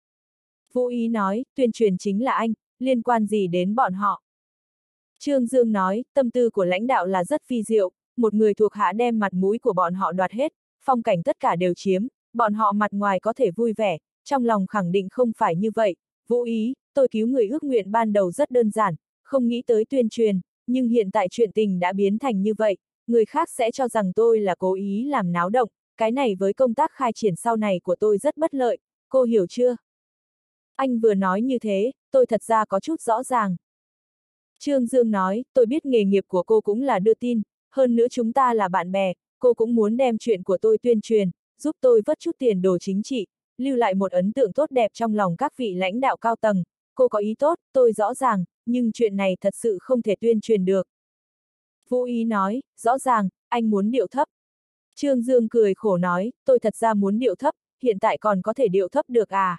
Vũ Ý nói, tuyên truyền chính là anh, liên quan gì đến bọn họ? Trương Dương nói, tâm tư của lãnh đạo là rất phi diệu, một người thuộc hạ đem mặt mũi của bọn họ đoạt hết, phong cảnh tất cả đều chiếm, bọn họ mặt ngoài có thể vui vẻ, trong lòng khẳng định không phải như vậy. Vũ Ý, tôi cứu người ước nguyện ban đầu rất đơn giản, không nghĩ tới tuyên truyền, nhưng hiện tại chuyện tình đã biến thành như vậy, người khác sẽ cho rằng tôi là cố ý làm náo động, cái này với công tác khai triển sau này của tôi rất bất lợi, cô hiểu chưa? Anh vừa nói như thế, tôi thật ra có chút rõ ràng. Trương Dương nói, tôi biết nghề nghiệp của cô cũng là đưa tin, hơn nữa chúng ta là bạn bè, cô cũng muốn đem chuyện của tôi tuyên truyền, giúp tôi vớt chút tiền đồ chính trị, lưu lại một ấn tượng tốt đẹp trong lòng các vị lãnh đạo cao tầng, cô có ý tốt, tôi rõ ràng, nhưng chuyện này thật sự không thể tuyên truyền được. Vũ Ý nói, rõ ràng, anh muốn điệu thấp. Trương Dương cười khổ nói, tôi thật ra muốn điệu thấp, hiện tại còn có thể điệu thấp được à?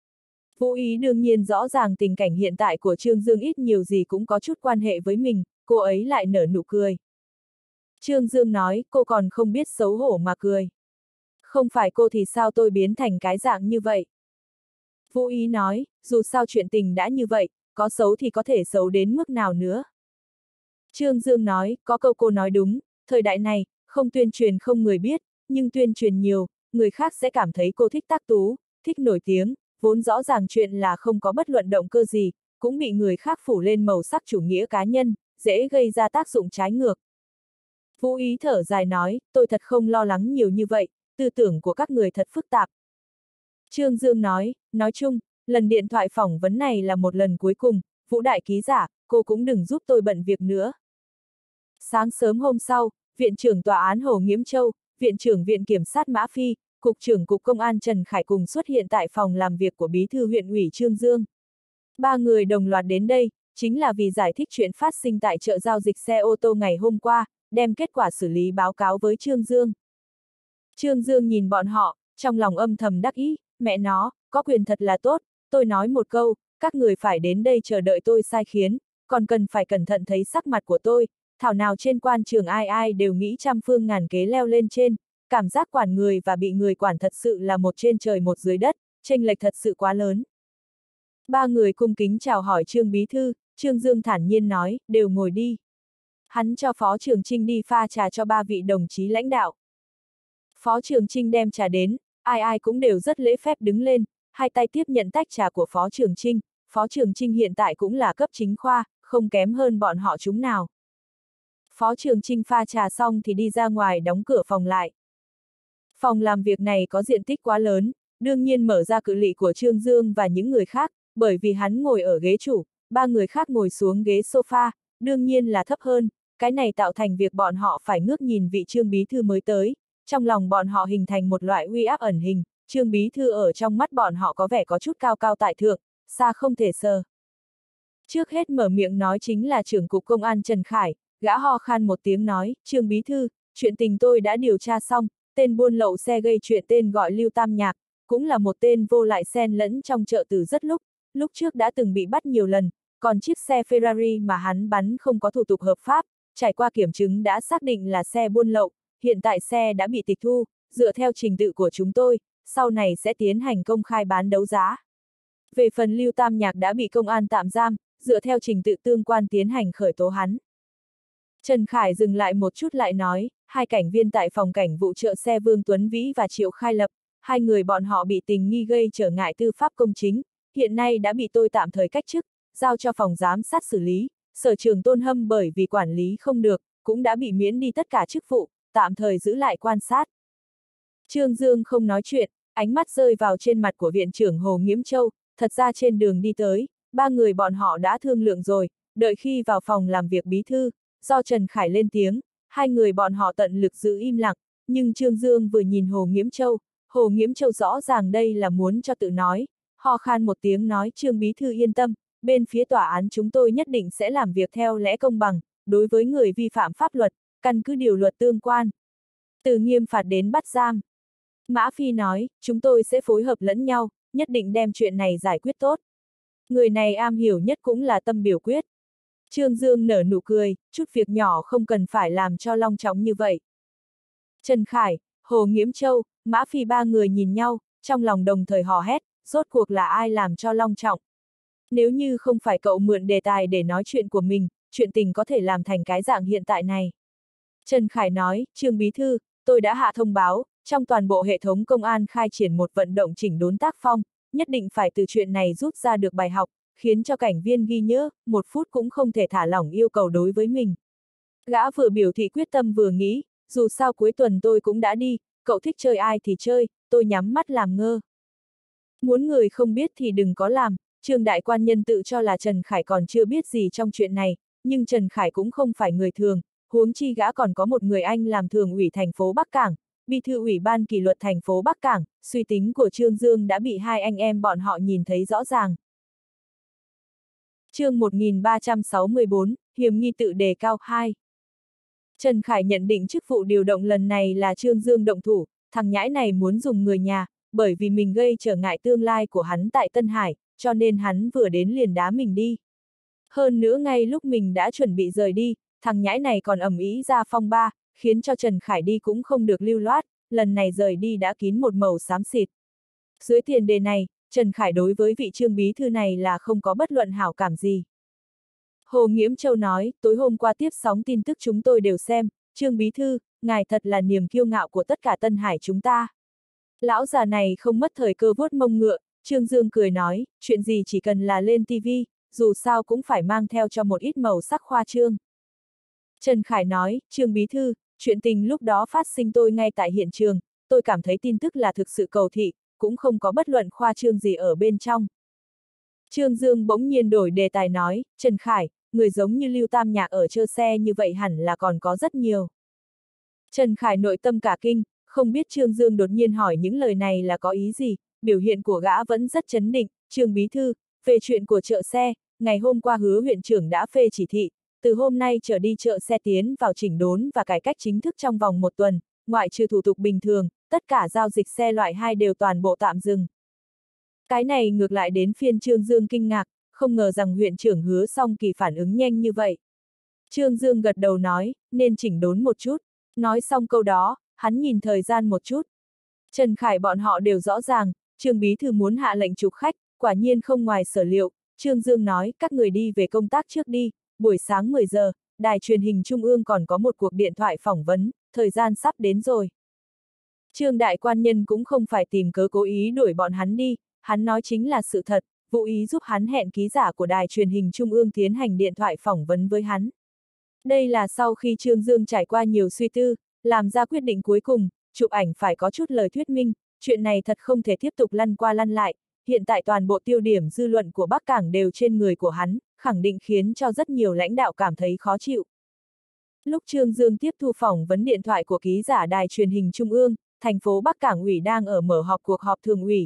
Vũ Ý đương nhiên rõ ràng tình cảnh hiện tại của Trương Dương ít nhiều gì cũng có chút quan hệ với mình, cô ấy lại nở nụ cười. Trương Dương nói, cô còn không biết xấu hổ mà cười. Không phải cô thì sao tôi biến thành cái dạng như vậy? Vũ Ý nói, dù sao chuyện tình đã như vậy, có xấu thì có thể xấu đến mức nào nữa. Trương Dương nói, có câu cô nói đúng, thời đại này, không tuyên truyền không người biết, nhưng tuyên truyền nhiều, người khác sẽ cảm thấy cô thích tác tú, thích nổi tiếng, vốn rõ ràng chuyện là không có bất luận động cơ gì, cũng bị người khác phủ lên màu sắc chủ nghĩa cá nhân, dễ gây ra tác dụng trái ngược. Vũ Ý thở dài nói, tôi thật không lo lắng nhiều như vậy, tư tưởng của các người thật phức tạp. Trương Dương nói, nói chung, lần điện thoại phỏng vấn này là một lần cuối cùng, Vũ đại ký giả, cô cũng đừng giúp tôi bận việc nữa. Sáng sớm hôm sau, Viện trưởng Tòa án Hồ Nghiễm Châu, Viện trưởng Viện Kiểm sát Mã Phi, Cục trưởng Cục Công an Trần Khải cùng xuất hiện tại phòng làm việc của Bí thư huyện ủy Trương Dương. Ba người đồng loạt đến đây, chính là vì giải thích chuyện phát sinh tại chợ giao dịch xe ô tô ngày hôm qua, đem kết quả xử lý báo cáo với Trương Dương. Trương Dương nhìn bọn họ, trong lòng âm thầm đắc ý, mẹ nó, có quyền thật là tốt, tôi nói một câu, các người phải đến đây chờ đợi tôi sai khiến, còn cần phải cẩn thận thấy sắc mặt của tôi, thảo nào trên quan trường ai ai đều nghĩ trăm phương ngàn kế leo lên trên, cảm giác quản người và bị người quản thật sự là một trên trời một dưới đất, chênh lệch thật sự quá lớn. Ba người cung kính chào hỏi Trương Bí Thư, Trương Dương thản nhiên nói, đều ngồi đi. Hắn cho Phó Trường Trinh đi pha trà cho ba vị đồng chí lãnh đạo. Phó Trường Trinh đem trà đến, ai ai cũng đều rất lễ phép đứng lên, hai tay tiếp nhận tách trà của Phó Trường Trinh. Phó Trường Trinh hiện tại cũng là cấp chính khoa, không kém hơn bọn họ chúng nào. Phó Trường Trinh pha trà xong thì đi ra ngoài đóng cửa phòng lại. Phòng làm việc này có diện tích quá lớn, đương nhiên mở ra cự ly của Trương Dương và những người khác, bởi vì hắn ngồi ở ghế chủ, ba người khác ngồi xuống ghế sofa, đương nhiên là thấp hơn, cái này tạo thành việc bọn họ phải ngước nhìn vị Trương Bí Thư mới tới, trong lòng bọn họ hình thành một loại uy áp ẩn hình, Trương Bí Thư ở trong mắt bọn họ có vẻ có chút cao cao tại thượng, xa không thể sờ. Trước hết mở miệng nói chính là trưởng cục công an Trần Khải, gã ho khan một tiếng nói, Trương Bí Thư, chuyện tình tôi đã điều tra xong, tên buôn lậu xe gây chuyện tên gọi Lưu Tam Nhạc, cũng là một tên vô lại xen lẫn trong chợ từ rất lúc, lúc trước đã từng bị bắt nhiều lần, còn chiếc xe Ferrari mà hắn bắn không có thủ tục hợp pháp, trải qua kiểm chứng đã xác định là xe buôn lậu, hiện tại xe đã bị tịch thu, dựa theo trình tự của chúng tôi, sau này sẽ tiến hành công khai bán đấu giá. Về phần Lưu Tam Nhạc đã bị công an tạm giam, dựa theo trình tự tương quan tiến hành khởi tố hắn. Trần Khải dừng lại một chút lại nói, hai cảnh viên tại phòng cảnh vụ chợ xe Vương Tuấn Vĩ và Triệu Khai Lập, hai người bọn họ bị tình nghi gây trở ngại tư pháp công chính, hiện nay đã bị tôi tạm thời cách chức, giao cho phòng giám sát xử lý, sở trưởng Tôn Hâm bởi vì quản lý không được, cũng đã bị miễn đi tất cả chức vụ, tạm thời giữ lại quan sát. Trương Dương không nói chuyện, ánh mắt rơi vào trên mặt của viện trưởng Hồ Nghiễm Châu, thật ra trên đường đi tới, ba người bọn họ đã thương lượng rồi, đợi khi vào phòng làm việc bí thư, do Trần Khải lên tiếng, hai người bọn họ tận lực giữ im lặng, nhưng Trương Dương vừa nhìn Hồ Nghiễm Châu, Hồ Nghiễm Châu rõ ràng đây là muốn cho tự nói, ho khan một tiếng nói Trương bí thư yên tâm, bên phía tòa án chúng tôi nhất định sẽ làm việc theo lẽ công bằng, đối với người vi phạm pháp luật, căn cứ điều luật tương quan. Từ nghiêm phạt đến bắt giam. Mã Phi nói, chúng tôi sẽ phối hợp lẫn nhau, nhất định đem chuyện này giải quyết tốt. Người này am hiểu nhất cũng là tâm biểu quyết. Trương Dương nở nụ cười, chút việc nhỏ không cần phải làm cho long trọng như vậy. Trần Khải, Hồ Nghiễm Châu, Mã Phi ba người nhìn nhau, trong lòng đồng thời hò hét, rốt cuộc là ai làm cho long trọng. Nếu như không phải cậu mượn đề tài để nói chuyện của mình, chuyện tình có thể làm thành cái dạng hiện tại này. Trần Khải nói, Trương bí thư, tôi đã hạ thông báo, trong toàn bộ hệ thống công an khai triển một vận động chỉnh đốn tác phong, nhất định phải từ chuyện này rút ra được bài học, khiến cho cảnh viên ghi nhớ, một phút cũng không thể thả lỏng yêu cầu đối với mình. Gã vừa biểu thị quyết tâm vừa nghĩ, dù sao cuối tuần tôi cũng đã đi, cậu thích chơi ai thì chơi, tôi nhắm mắt làm ngơ. Muốn người không biết thì đừng có làm, Trương đại quan nhân tự cho là Trần Khải còn chưa biết gì trong chuyện này, nhưng Trần Khải cũng không phải người thường, huống chi gã còn có một người anh làm thường ủy thành phố Bắc Cảng, bí thư ủy ban kỷ luật thành phố Bắc Cảng, suy tính của Trương Dương đã bị hai anh em bọn họ nhìn thấy rõ ràng. Chương một nghìn ba trăm sáu mươi bốn, hiểm nghi tự đề cao hai. Trần Khải nhận định chức vụ điều động lần này là Trương Dương động thủ, thằng nhãi này muốn dùng người nhà, bởi vì mình gây trở ngại tương lai của hắn tại Tân Hải, cho nên hắn vừa đến liền đá mình đi. Hơn nữa ngay lúc mình đã chuẩn bị rời đi, thằng nhãi này còn ầm ĩ ra phong ba, khiến cho Trần Khải đi cũng không được lưu loát, lần này rời đi đã kín một màu xám xịt. Dưới tiền đề này, Trần Khải đối với vị Trương bí thư này là không có bất luận hảo cảm gì. Hồ Nghiễm Châu nói, tối hôm qua tiếp sóng tin tức chúng tôi đều xem, Trương bí thư, ngài thật là niềm kiêu ngạo của tất cả Tân Hải chúng ta. Lão già này không mất thời cơ vuốt mông ngựa, Trương Dương cười nói, chuyện gì chỉ cần là lên ti vi, dù sao cũng phải mang theo cho một ít màu sắc khoa trương. Trần Khải nói, Trương bí thư, chuyện tình lúc đó phát sinh tôi ngay tại hiện trường, tôi cảm thấy tin tức là thực sự cầu thị, cũng không có bất luận khoa trương gì ở bên trong. Trương Dương bỗng nhiên đổi đề tài nói, Trần Khải, người giống như Lưu Tam Nhạc ở chơ xe như vậy hẳn là còn có rất nhiều. Trần Khải nội tâm cả kinh, không biết Trương Dương đột nhiên hỏi những lời này là có ý gì, biểu hiện của gã vẫn rất chấn định, Trương bí thư, về chuyện của chợ xe, ngày hôm qua Hứa huyện trưởng đã phê chỉ thị, từ hôm nay trở đi chợ xe tiến vào chỉnh đốn và cải cách chính thức trong vòng một tuần, ngoại trừ thủ tục bình thường, tất cả giao dịch xe loại hai đều toàn bộ tạm dừng. Cái này ngược lại đến phiên Trương Dương kinh ngạc, không ngờ rằng huyện trưởng Hứa Song Kỳ phản ứng nhanh như vậy. Trương Dương gật đầu nói, nên chỉnh đốn một chút. Nói xong câu đó, hắn nhìn thời gian một chút. Trần Khải bọn họ đều rõ ràng, Trương bí thư muốn hạ lệnh trục khách, quả nhiên không ngoài sở liệu. Trương Dương nói, các người đi về công tác trước đi, buổi sáng mười giờ, đài truyền hình Trung ương còn có một cuộc điện thoại phỏng vấn, thời gian sắp đến rồi. Trương đại quan nhân cũng không phải tìm cớ cố ý đuổi bọn hắn đi, hắn nói chính là sự thật, vụ ý giúp hắn hẹn ký giả của đài truyền hình Trung ương tiến hành điện thoại phỏng vấn với hắn. Đây là sau khi Trương Dương trải qua nhiều suy tư, làm ra quyết định cuối cùng, chụp ảnh phải có chút lời thuyết minh, chuyện này thật không thể tiếp tục lăn qua lăn lại, hiện tại toàn bộ tiêu điểm dư luận của Bắc Cảng đều trên người của hắn, khẳng định khiến cho rất nhiều lãnh đạo cảm thấy khó chịu. Lúc Trương Dương tiếp thu phỏng vấn điện thoại của ký giả đài truyền hình Trung ương, thành phố Bắc Cảng ủy đang ở mở họp cuộc họp thường ủy.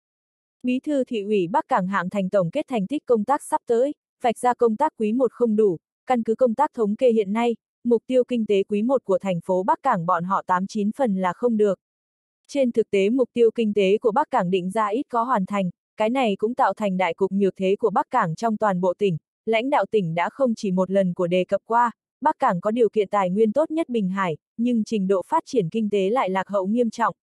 Bí thư thị ủy Bắc Cảng Hạng Thành tổng kết thành tích công tác sắp tới, vạch ra công tác quý một không đủ, căn cứ công tác thống kê hiện nay, mục tiêu kinh tế quý một của thành phố Bắc Cảng bọn họ tám chín phần là không được. Trên thực tế mục tiêu kinh tế của Bắc Cảng định ra ít có hoàn thành, cái này cũng tạo thành đại cục nhược thế của Bắc Cảng trong toàn bộ tỉnh. Lãnh đạo tỉnh đã không chỉ một lần của đề cập qua, Bắc Cảng có điều kiện tài nguyên tốt nhất Bình Hải, nhưng trình độ phát triển kinh tế lại lạc hậu nghiêm trọng.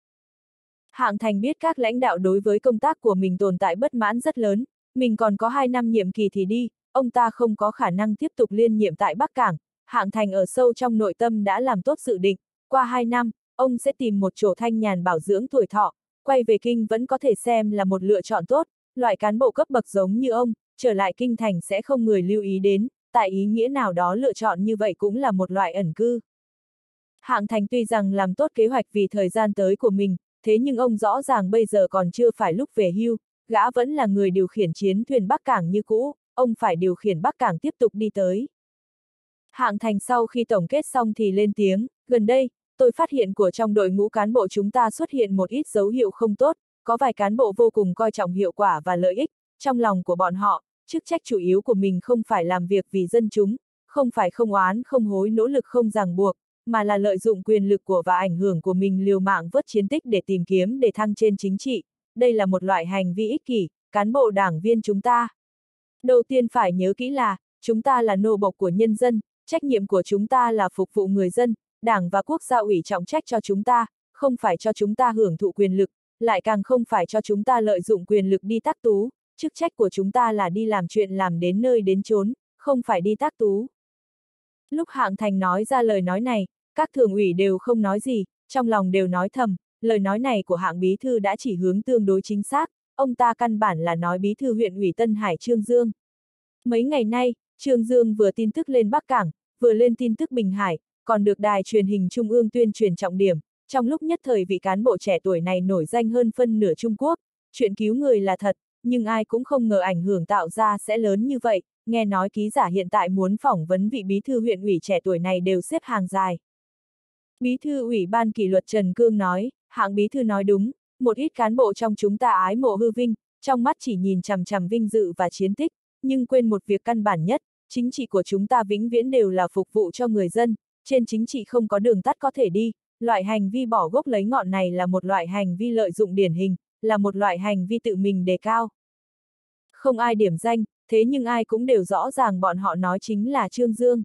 Hạng Thành biết các lãnh đạo đối với công tác của mình tồn tại bất mãn rất lớn, mình còn có hai năm nhiệm kỳ thì đi, ông ta không có khả năng tiếp tục liên nhiệm tại Bắc Cảng. Hạng Thành ở sâu trong nội tâm đã làm tốt dự định, qua hai năm, ông sẽ tìm một chỗ thanh nhàn bảo dưỡng tuổi thọ, quay về kinh vẫn có thể xem là một lựa chọn tốt, loại cán bộ cấp bậc giống như ông, trở lại kinh thành sẽ không người lưu ý đến, tại ý nghĩa nào đó lựa chọn như vậy cũng là một loại ẩn cư. Hạng Thành tuy rằng làm tốt kế hoạch vì thời gian tới của mình, thế nhưng ông rõ ràng bây giờ còn chưa phải lúc về hưu, gã vẫn là người điều khiển chiến thuyền Bắc Cảng như cũ, ông phải điều khiển Bắc Cảng tiếp tục đi tới. Hạng Thành sau khi tổng kết xong thì lên tiếng, gần đây, tôi phát hiện của trong đội ngũ cán bộ chúng ta xuất hiện một ít dấu hiệu không tốt, có vài cán bộ vô cùng coi trọng hiệu quả và lợi ích, trong lòng của bọn họ, chức trách chủ yếu của mình không phải làm việc vì dân chúng, không phải không oán không hối nỗ lực không ràng buộc, mà là lợi dụng quyền lực của và ảnh hưởng của mình liều mạng vớt chiến tích để tìm kiếm để thăng trên chính trị, đây là một loại hành vi ích kỷ, cán bộ đảng viên chúng ta. Đầu tiên phải nhớ kỹ là, chúng ta là nô bộc của nhân dân, trách nhiệm của chúng ta là phục vụ người dân, Đảng và quốc gia ủy trọng trách cho chúng ta, không phải cho chúng ta hưởng thụ quyền lực, lại càng không phải cho chúng ta lợi dụng quyền lực đi tác tú, chức trách của chúng ta là đi làm chuyện làm đến nơi đến chốn, không phải đi tác tú. Lúc Hạng Thành nói ra lời nói này, các thường ủy đều không nói gì, trong lòng đều nói thầm, lời nói này của Hạng bí thư đã chỉ hướng tương đối chính xác, ông ta căn bản là nói bí thư huyện ủy Tân Hải Trương Dương. Mấy ngày nay, Trương Dương vừa tin tức lên Bắc Cảng, vừa lên tin tức Bình Hải, còn được đài truyền hình Trung ương tuyên truyền trọng điểm, trong lúc nhất thời vị cán bộ trẻ tuổi này nổi danh hơn phân nửa Trung Quốc, chuyện cứu người là thật, nhưng ai cũng không ngờ ảnh hưởng tạo ra sẽ lớn như vậy, nghe nói ký giả hiện tại muốn phỏng vấn vị bí thư huyện ủy trẻ tuổi này đều xếp hàng dài. Bí thư ủy ban kỷ luật Trần Cương nói, Hạng bí thư nói đúng, một ít cán bộ trong chúng ta ái mộ hư vinh, trong mắt chỉ nhìn chằm chằm vinh dự và chiến tích, nhưng quên một việc căn bản nhất, chính trị của chúng ta vĩnh viễn đều là phục vụ cho người dân, trên chính trị không có đường tắt có thể đi, loại hành vi bỏ gốc lấy ngọn này là một loại hành vi lợi dụng điển hình, là một loại hành vi tự mình đề cao. Không ai điểm danh, thế nhưng ai cũng đều rõ ràng bọn họ nói chính là Trương Dương.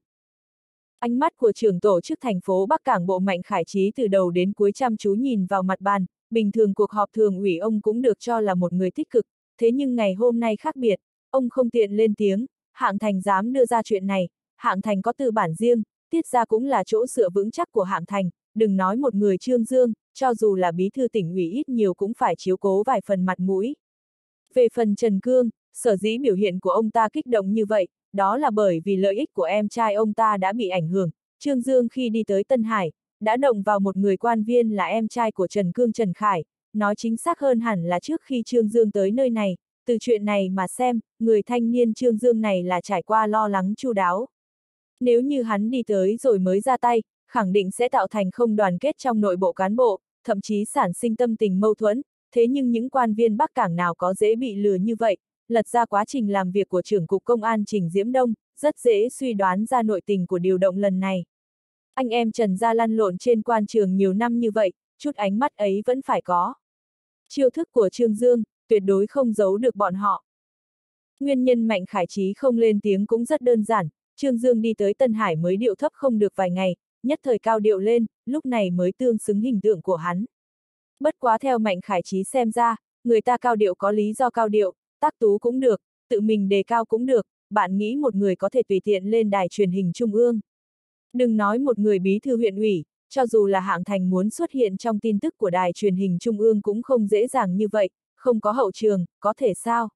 Ánh mắt của trưởng tổ chức thành phố Bắc Cảng Bộ Mạnh Khải Trí từ đầu đến cuối chăm chú nhìn vào mặt bàn, bình thường cuộc họp thường ủy ông cũng được cho là một người tích cực, thế nhưng ngày hôm nay khác biệt, ông không tiện lên tiếng, Hạng Thành dám đưa ra chuyện này, Hạng Thành có tư bản riêng, tiết ra cũng là chỗ dựa vững chắc của Hạng Thành, đừng nói một người Trương Dương, cho dù là bí thư tỉnh ủy ít nhiều cũng phải chiếu cố vài phần mặt mũi. Về phần Trần Cương, sở dĩ biểu hiện của ông ta kích động như vậy, đó là bởi vì lợi ích của em trai ông ta đã bị ảnh hưởng, Trương Dương khi đi tới Tân Hải, đã động vào một người quan viên là em trai của Trần Cương Trần Khải, nói chính xác hơn hẳn là trước khi Trương Dương tới nơi này, từ chuyện này mà xem, người thanh niên Trương Dương này là trải qua lo lắng chu đáo. Nếu như hắn đi tới rồi mới ra tay, khẳng định sẽ tạo thành không đoàn kết trong nội bộ cán bộ, thậm chí sản sinh tâm tình mâu thuẫn, thế nhưng những quan viên Bắc Cảng nào có dễ bị lừa như vậy, lật ra quá trình làm việc của trưởng cục công an Trình Diễm Đông, rất dễ suy đoán ra nội tình của điều động lần này. Anh em Trần gia lăn lộn trên quan trường nhiều năm như vậy, chút ánh mắt ấy vẫn phải có. Chiêu thức của Trương Dương, tuyệt đối không giấu được bọn họ. Nguyên nhân Mạnh Khải Trí không lên tiếng cũng rất đơn giản, Trương Dương đi tới Tân Hải mới điệu thấp không được vài ngày, nhất thời cao điệu lên, lúc này mới tương xứng hình tượng của hắn. Bất quá theo Mạnh Khải Trí xem ra, người ta cao điệu có lý do cao điệu, tác tú cũng được, tự mình đề cao cũng được, bạn nghĩ một người có thể tùy tiện lên đài truyền hình trung ương. Đừng nói một người bí thư huyện ủy, cho dù là Hạng Thành muốn xuất hiện trong tin tức của đài truyền hình trung ương cũng không dễ dàng như vậy, không có hậu trường, có thể sao?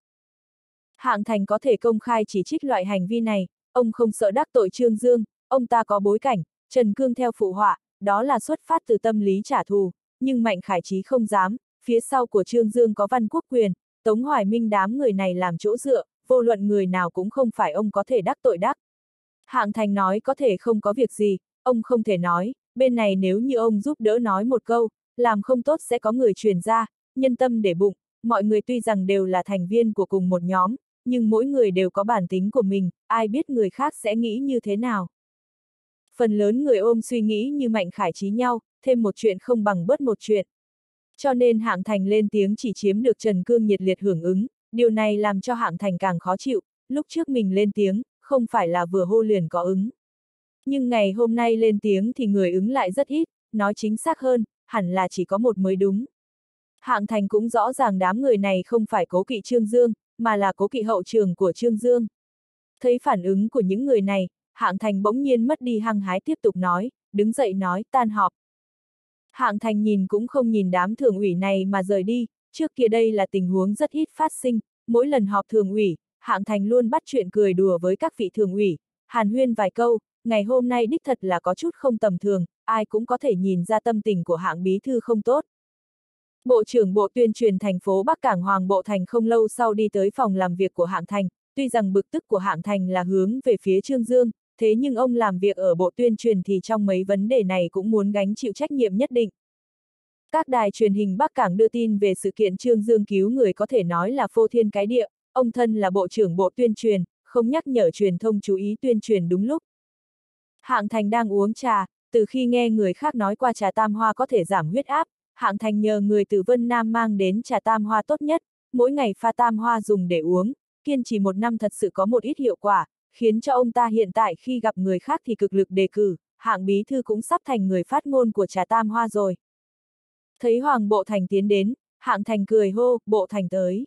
Hạng Thành có thể công khai chỉ trích loại hành vi này, ông không sợ đắc tội Trương Dương, ông ta có bối cảnh, Trần Cương theo phụ họa, đó là xuất phát từ tâm lý trả thù, nhưng Mạnh Khải Trí không dám, phía sau của Trương Dương có Văn Quốc Quyền, Tống Hoài Minh đám người này làm chỗ dựa, vô luận người nào cũng không phải ông có thể đắc tội đắc. Hạng Thành nói có thể không có việc gì, ông không thể nói, bên này nếu như ông giúp đỡ nói một câu, làm không tốt sẽ có người truyền ra, nhân tâm để bụng, mọi người tuy rằng đều là thành viên của cùng một nhóm, nhưng mỗi người đều có bản tính của mình, ai biết người khác sẽ nghĩ như thế nào. Phần lớn người ôm suy nghĩ như Mạnh Khải Trí nhau, thêm một chuyện không bằng bớt một chuyện. Cho nên Hạng Thành lên tiếng chỉ chiếm được Trần Cương nhiệt liệt hưởng ứng, điều này làm cho Hạng Thành càng khó chịu, lúc trước mình lên tiếng, không phải là vừa hô liền có ứng. Nhưng ngày hôm nay lên tiếng thì người ứng lại rất ít, nói chính xác hơn, hẳn là chỉ có một mới đúng. Hạng Thành cũng rõ ràng đám người này không phải cố kỵ Trương Dương, mà là cố kỵ hậu trường của Trương Dương. Thấy phản ứng của những người này, Hạng Thành bỗng nhiên mất đi hăng hái tiếp tục nói, đứng dậy nói tan họp. Hạng Thành nhìn cũng không nhìn đám thường ủy này mà rời đi, trước kia đây là tình huống rất ít phát sinh, mỗi lần họp thường ủy, Hạng Thành luôn bắt chuyện cười đùa với các vị thường ủy, hàn huyên vài câu, ngày hôm nay đích thật là có chút không tầm thường, ai cũng có thể nhìn ra tâm tình của Hạng bí thư không tốt. Bộ trưởng Bộ Tuyên truyền thành phố Bắc Cảng Hoàng Bộ Thành không lâu sau đi tới phòng làm việc của Hạng Thành, tuy rằng bực tức của Hạng Thành là hướng về phía Trương Dương, thế nhưng ông làm việc ở Bộ Tuyên truyền thì trong mấy vấn đề này cũng muốn gánh chịu trách nhiệm nhất định. Các đài truyền hình Bắc Cảng đưa tin về sự kiện Trương Dương cứu người có thể nói là phô thiên cái địa, ông thân là Bộ trưởng Bộ Tuyên truyền, không nhắc nhở truyền thông chú ý tuyên truyền đúng lúc. Hạng Thành đang uống trà, từ khi nghe người khác nói qua trà tam hoa có thể giảm huyết áp, Hạng Thành nhờ người từ Vân Nam mang đến trà tam hoa tốt nhất, mỗi ngày pha tam hoa dùng để uống, kiên trì một năm thật sự có một ít hiệu quả, khiến cho ông ta hiện tại khi gặp người khác thì cực lực đề cử, Hạng bí thư cũng sắp thành người phát ngôn của trà tam hoa rồi. Thấy Hoàng Bộ Thành tiến đến, Hạng Thành cười hô, Bộ Thành tới.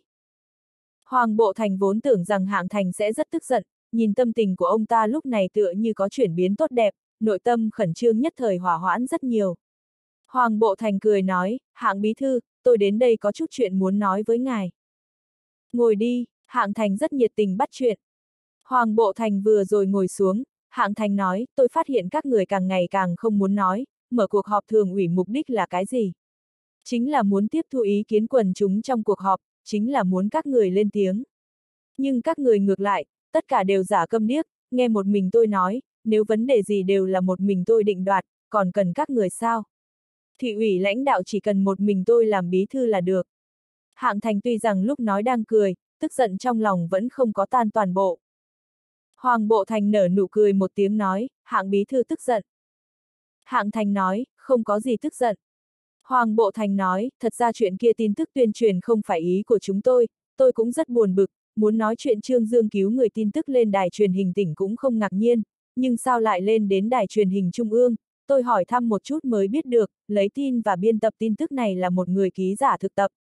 Hoàng Bộ Thành vốn tưởng rằng Hạng Thành sẽ rất tức giận, nhìn tâm tình của ông ta lúc này tựa như có chuyển biến tốt đẹp, nội tâm khẩn trương nhất thời hỏa hoãn rất nhiều. Hoàng Bộ Thành cười nói, Hạng bí thư, tôi đến đây có chút chuyện muốn nói với ngài. Ngồi đi, Hạng Thành rất nhiệt tình bắt chuyện. Hoàng Bộ Thành vừa rồi ngồi xuống, Hạng Thành nói, tôi phát hiện các người càng ngày càng không muốn nói, mở cuộc họp thường ủy mục đích là cái gì? Chính là muốn tiếp thu ý kiến quần chúng trong cuộc họp, chính là muốn các người lên tiếng. Nhưng các người ngược lại, tất cả đều giả câm điếc, nghe một mình tôi nói, nếu vấn đề gì đều là một mình tôi định đoạt, còn cần các người sao? Thị ủy lãnh đạo chỉ cần một mình tôi làm bí thư là được. Hạng Thành tuy rằng lúc nói đang cười, tức giận trong lòng vẫn không có tan toàn bộ. Hoàng Bộ Thành nở nụ cười một tiếng nói, Hạng bí thư tức giận. Hạng Thành nói, không có gì tức giận. Hoàng Bộ Thành nói, thật ra chuyện kia tin tức tuyên truyền không phải ý của chúng tôi, tôi cũng rất buồn bực, muốn nói chuyện Trương Dương cứu người tin tức lên đài truyền hình tỉnh cũng không ngạc nhiên, nhưng sao lại lên đến đài truyền hình trung ương, tôi hỏi thăm một chút mới biết được, lấy tin và biên tập tin tức này là một người ký giả thực tập.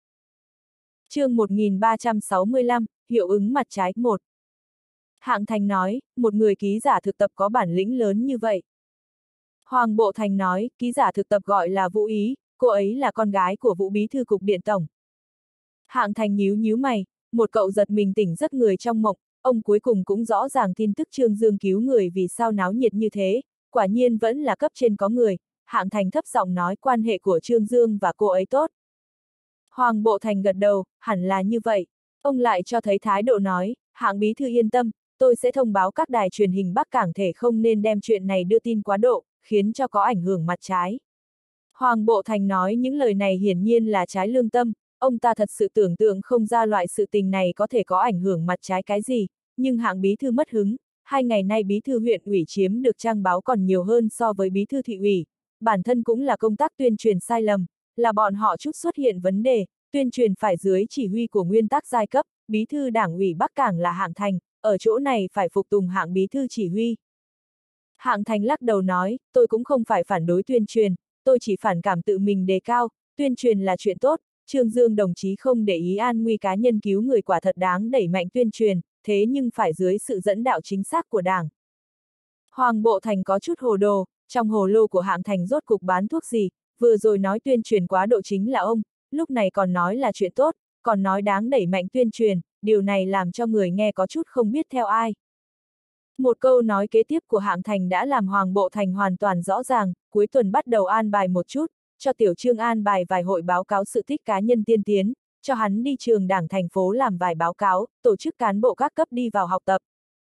Chương một nghìn ba trăm sáu mươi lăm, hiệu ứng mặt trái một. Hạng Thành nói, một người ký giả thực tập có bản lĩnh lớn như vậy. Hoàng Bộ Thành nói, ký giả thực tập gọi là Vũ Ý, cô ấy là con gái của Vũ Bí thư Cục Điện Tổng. Hạng Thành nhíu nhíu mày, một cậu giật mình tỉnh giấc người trong mộng, ông cuối cùng cũng rõ ràng tin tức Trương Dương cứu người vì sao náo nhiệt như thế, quả nhiên vẫn là cấp trên có người, Hạng Thành thấp giọng nói quan hệ của Trương Dương và cô ấy tốt. Hoàng Bộ Thành gật đầu, hẳn là như vậy, ông lại cho thấy thái độ nói, Hạng bí thư yên tâm, tôi sẽ thông báo các đài truyền hình Bắc Cảng thể không nên đem chuyện này đưa tin quá độ, khiến cho có ảnh hưởng mặt trái. Hoàng Bộ Thành nói những lời này hiển nhiên là trái lương tâm, ông ta thật sự tưởng tượng không ra loại sự tình này có thể có ảnh hưởng mặt trái cái gì, nhưng Hạng bí thư mất hứng, hai ngày nay bí thư huyện ủy chiếm được trang báo còn nhiều hơn so với bí thư thị ủy, bản thân cũng là công tác tuyên truyền sai lầm, là bọn họ chút xuất hiện vấn đề, tuyên truyền phải dưới chỉ huy của nguyên tắc giai cấp, bí thư đảng ủy Bắc Cảng là Hạng Thành, ở chỗ này phải phục tùng Hạng bí thư chỉ huy. Hạng Thành lắc đầu nói, tôi cũng không phải phản đối tuyên truyền, tôi chỉ phản cảm tự mình đề cao, tuyên truyền là chuyện tốt, Trương Dương đồng chí không để ý an nguy cá nhân cứu người quả thật đáng đẩy mạnh tuyên truyền, thế nhưng phải dưới sự dẫn đạo chính xác của Đảng. Hoàng Bộ Thành có chút hồ đồ, trong hồ lô của Hạng Thành rốt cục bán thuốc gì, vừa rồi nói tuyên truyền quá độ chính là ông, lúc này còn nói là chuyện tốt, còn nói đáng đẩy mạnh tuyên truyền, điều này làm cho người nghe có chút không biết theo ai. Một câu nói kế tiếp của Hạng Thành đã làm Hoàng Bộ Thành hoàn toàn rõ ràng, cuối tuần bắt đầu an bài một chút, cho Tiểu Trương an bài vài hội báo cáo sự tích cá nhân tiên tiến, cho hắn đi trường đảng thành phố làm vài báo cáo, tổ chức cán bộ các cấp đi vào học tập.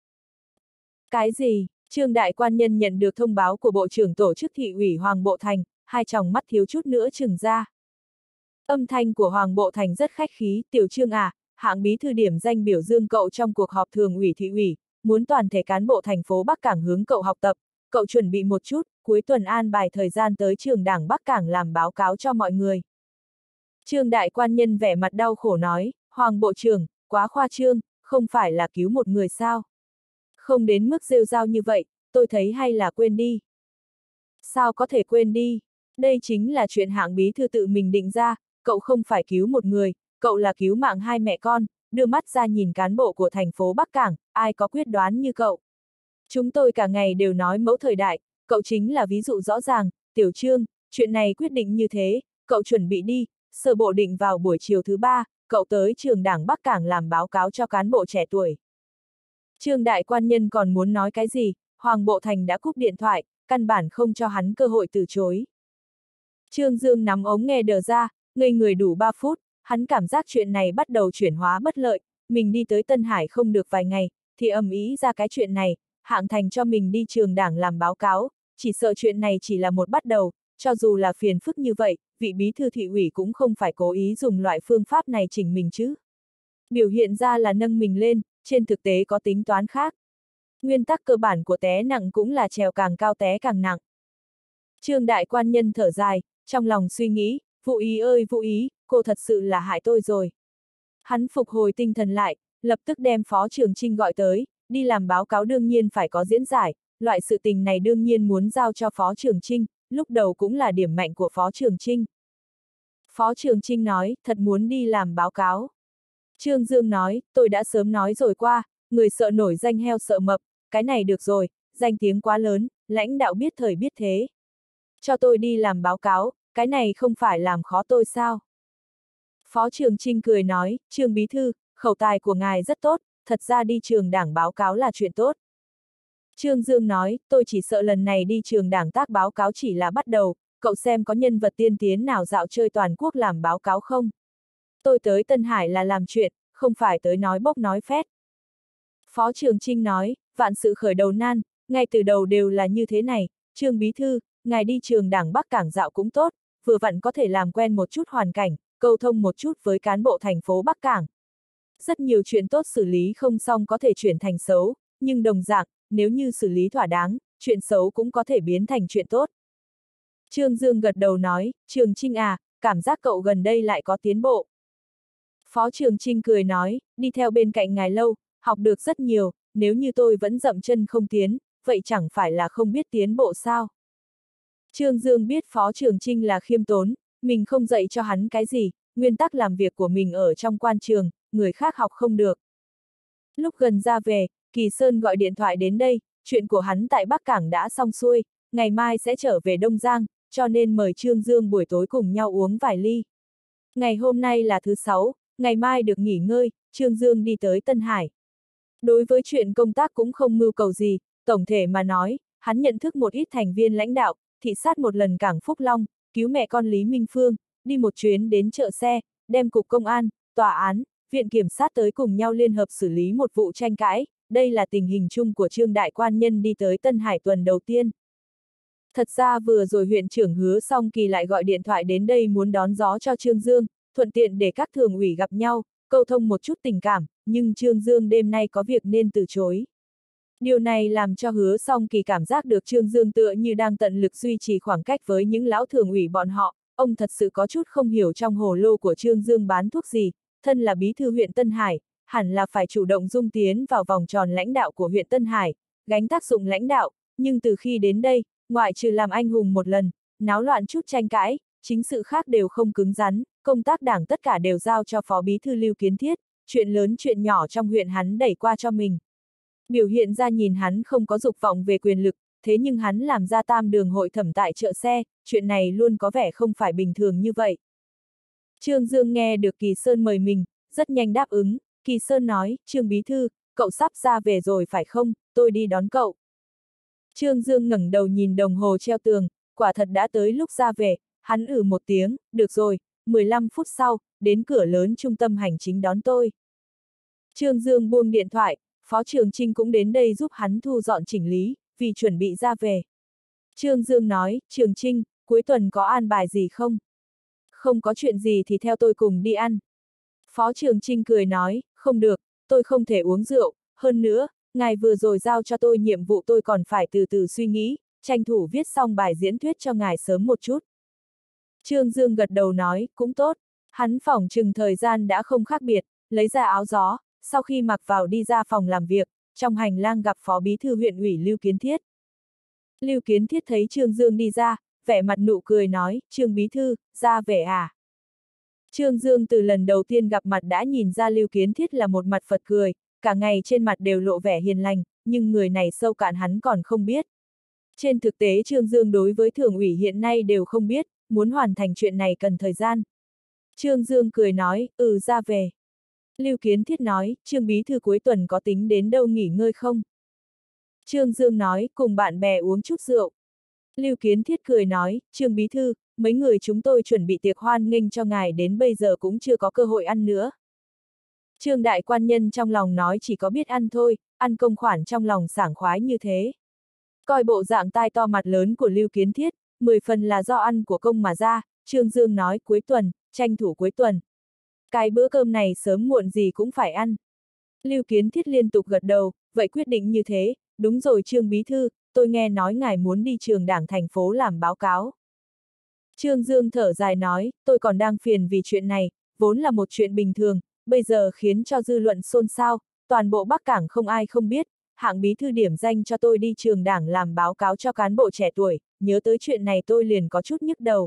Cái gì? Trương Đại Quan Nhân nhận được thông báo của Bộ trưởng tổ chức thị ủy Hoàng Bộ Thành, hai tròng mắt thiếu chút nữa trừng ra. Âm thanh của Hoàng Bộ Thành rất khách khí, Tiểu Trương à, Hạng bí thư điểm danh biểu dương cậu trong cuộc họp thường ủy thị ủy, muốn toàn thể cán bộ thành phố Bắc Cảng hướng cậu học tập, cậu chuẩn bị một chút, cuối tuần an bài thời gian tới trường đảng Bắc Cảng làm báo cáo cho mọi người. Trương đại quan nhân vẻ mặt đau khổ nói, Hoàng bộ trưởng, quá khoa trương, không phải là cứu một người sao? Không đến mức rêu rao như vậy, tôi thấy hay là quên đi. Sao có thể quên đi? Đây chính là chuyện hạng bí thư tự mình định ra, cậu không phải cứu một người, cậu là cứu mạng hai mẹ con, đưa mắt ra nhìn cán bộ của thành phố Bắc Cảng, ai có quyết đoán như cậu. Chúng tôi cả ngày đều nói mẫu thời đại, cậu chính là ví dụ rõ ràng, Tiểu Trương, chuyện này quyết định như thế, cậu chuẩn bị đi, sơ bộ định vào buổi chiều thứ ba, cậu tới trường đảng Bắc Cảng làm báo cáo cho cán bộ trẻ tuổi. Trương đại quan nhân còn muốn nói cái gì, Hoàng Bộ Thành đã cúp điện thoại, căn bản không cho hắn cơ hội từ chối. Trương Dương nắm ống nghe đờ ra, ngây người đủ ba phút, hắn cảm giác chuyện này bắt đầu chuyển hóa bất lợi, mình đi tới Tân Hải không được vài ngày, thì ầm ĩ ra cái chuyện này, Hạng Thành cho mình đi trường đảng làm báo cáo, chỉ sợ chuyện này chỉ là một bắt đầu, cho dù là phiền phức như vậy, vị bí thư thị ủy cũng không phải cố ý dùng loại phương pháp này chỉnh mình chứ. Biểu hiện ra là nâng mình lên, trên thực tế có tính toán khác. Nguyên tắc cơ bản của té nặng cũng là trèo càng cao té càng nặng. Trương đại quan nhân thở dài, trong lòng suy nghĩ, Vũ Ý ơi Vũ Ý, cô thật sự là hại tôi rồi. Hắn phục hồi tinh thần lại, lập tức đem Phó Trường Chinh gọi tới, đi làm báo cáo đương nhiên phải có diễn giải, loại sự tình này đương nhiên muốn giao cho Phó Trường Chinh, lúc đầu cũng là điểm mạnh của Phó Trường Chinh. Phó Trường Chinh nói, thật muốn đi làm báo cáo. Trương Dương nói, tôi đã sớm nói rồi qua, người sợ nổi danh heo sợ mập, cái này được rồi, danh tiếng quá lớn, lãnh đạo biết thời biết thế. Cho tôi đi làm báo cáo, cái này không phải làm khó tôi sao? Phó Trường Chinh cười nói, Trương Bí Thư, khẩu tài của ngài rất tốt, thật ra đi trường đảng báo cáo là chuyện tốt. Trương Dương nói, tôi chỉ sợ lần này đi trường đảng tác báo cáo chỉ là bắt đầu, cậu xem có nhân vật tiên tiến nào dạo chơi toàn quốc làm báo cáo không? Tôi tới Tân Hải là làm chuyện, không phải tới nói bốc nói phét. Phó Trường Chinh nói, vạn sự khởi đầu nan, ngay từ đầu đều là như thế này, Trương Bí Thư, ngài đi trường đảng Bắc Cảng dạo cũng tốt, vừa vặn có thể làm quen một chút hoàn cảnh, câu thông một chút với cán bộ thành phố Bắc Cảng. Rất nhiều chuyện tốt xử lý không xong có thể chuyển thành xấu, nhưng đồng dạng, nếu như xử lý thỏa đáng, chuyện xấu cũng có thể biến thành chuyện tốt. Trương Dương gật đầu nói, Trường Chinh à, cảm giác cậu gần đây lại có tiến bộ. Phó Trường Chinh cười nói, đi theo bên cạnh ngài lâu, học được rất nhiều, nếu như tôi vẫn dậm chân không tiến, vậy chẳng phải là không biết tiến bộ sao? Trương Dương biết Phó Trường Chinh là khiêm tốn, mình không dạy cho hắn cái gì, nguyên tắc làm việc của mình ở trong quan trường, người khác học không được. Lúc gần ra về, Kỳ Sơn gọi điện thoại đến đây, chuyện của hắn tại Bắc Cảng đã xong xuôi, ngày mai sẽ trở về Đông Giang, cho nên mời Trương Dương buổi tối cùng nhau uống vài ly. Ngày hôm nay là thứ sáu, ngày mai được nghỉ ngơi, Trương Dương đi tới Tân Hải. Đối với chuyện công tác cũng không mưu cầu gì, tổng thể mà nói, hắn nhận thức một ít thành viên lãnh đạo, thị sát một lần cảng Phúc Long, cứu mẹ con Lý Minh Phương, đi một chuyến đến chợ xe, đem cục công an, tòa án, viện kiểm sát tới cùng nhau liên hợp xử lý một vụ tranh cãi, đây là tình hình chung của Trương đại quan nhân đi tới Tân Hải tuần đầu tiên. Thật ra vừa rồi huyện trưởng Hứa Song Kỳ lại gọi điện thoại đến đây muốn đón gió cho Trương Dương, thuận tiện để các thường ủy gặp nhau, câu thông một chút tình cảm, nhưng Trương Dương đêm nay có việc nên từ chối. Điều này làm cho Hứa Song Kỳ cảm giác được Trương Dương tựa như đang tận lực duy trì khoảng cách với những lão thường ủy bọn họ, ông thật sự có chút không hiểu trong hồ lô của Trương Dương bán thuốc gì, thân là bí thư huyện Tân Hải, hẳn là phải chủ động dung tiến vào vòng tròn lãnh đạo của huyện Tân Hải, gánh tác dụng lãnh đạo, nhưng từ khi đến đây, ngoại trừ làm anh hùng một lần, náo loạn chút tranh cãi, chính sự khác đều không cứng rắn, công tác đảng tất cả đều giao cho Phó Bí thư Lưu Kiến Thiết, chuyện lớn chuyện nhỏ trong huyện hắn đẩy qua cho mình. Biểu hiện ra nhìn hắn không có dục vọng về quyền lực, thế nhưng hắn làm ra tam đường hội thẩm tại chợ xe, chuyện này luôn có vẻ không phải bình thường như vậy. Trương Dương nghe được Kỳ Sơn mời mình, rất nhanh đáp ứng, Kỳ Sơn nói, Trương Bí Thư, cậu sắp ra về rồi phải không, tôi đi đón cậu. Trương Dương ngẩng đầu nhìn đồng hồ treo tường, quả thật đã tới lúc ra về, hắn ử một tiếng, được rồi, mười lăm phút sau, đến cửa lớn trung tâm hành chính đón tôi. Trương Dương buông điện thoại, Phó Trường Chinh cũng đến đây giúp hắn thu dọn chỉnh lý, vì chuẩn bị ra về. Trương Dương nói, Trường Chinh, cuối tuần có an bài gì không? Không có chuyện gì thì theo tôi cùng đi ăn. Phó Trường Chinh cười nói, không được, tôi không thể uống rượu, hơn nữa, Ngài vừa rồi giao cho tôi nhiệm vụ tôi còn phải từ từ suy nghĩ, tranh thủ viết xong bài diễn thuyết cho ngài sớm một chút. Trương Dương gật đầu nói, cũng tốt. Hắn phỏng chừng thời gian đã không khác biệt, lấy ra áo gió, sau khi mặc vào đi ra phòng làm việc, trong hành lang gặp Phó Bí thư huyện ủy Lưu Kiến Thiết. Lưu Kiến Thiết thấy Trương Dương đi ra, vẻ mặt nụ cười nói, Trương Bí thư, ra về à? Trương Dương từ lần đầu tiên gặp mặt đã nhìn ra Lưu Kiến Thiết là một mặt Phật cười, cả ngày trên mặt đều lộ vẻ hiền lành, nhưng người này sâu cạn hắn còn không biết. Trên thực tế Trương Dương đối với thường ủy hiện nay đều không biết, muốn hoàn thành chuyện này cần thời gian. Trương Dương cười nói, ừ ra về. Lưu Kiến Thiết nói, Trương Bí thư cuối tuần có tính đến đâu nghỉ ngơi không? Trương Dương nói, cùng bạn bè uống chút rượu. Lưu Kiến Thiết cười nói, Trương Bí thư, mấy người chúng tôi chuẩn bị tiệc hoan nghênh cho ngài đến bây giờ cũng chưa có cơ hội ăn nữa. Trương đại quan nhân trong lòng nói chỉ có biết ăn thôi, ăn công khoản trong lòng sảng khoái như thế. Coi bộ dạng tai to mặt lớn của Lưu Kiến Thiết, mười phần là do ăn của công mà ra, Trương Dương nói cuối tuần, tranh thủ cuối tuần. Cái bữa cơm này sớm muộn gì cũng phải ăn. Lưu Kiến Thiết liên tục gật đầu, vậy quyết định như thế, đúng rồi Trương Bí thư, tôi nghe nói ngài muốn đi trường đảng thành phố làm báo cáo. Trương Dương thở dài nói, tôi còn đang phiền vì chuyện này, vốn là một chuyện bình thường, bây giờ khiến cho dư luận xôn xao, toàn bộ Bắc Cảng không ai không biết, hạng bí thư điểm danh cho tôi đi trường đảng làm báo cáo cho cán bộ trẻ tuổi, nhớ tới chuyện này tôi liền có chút nhức đầu.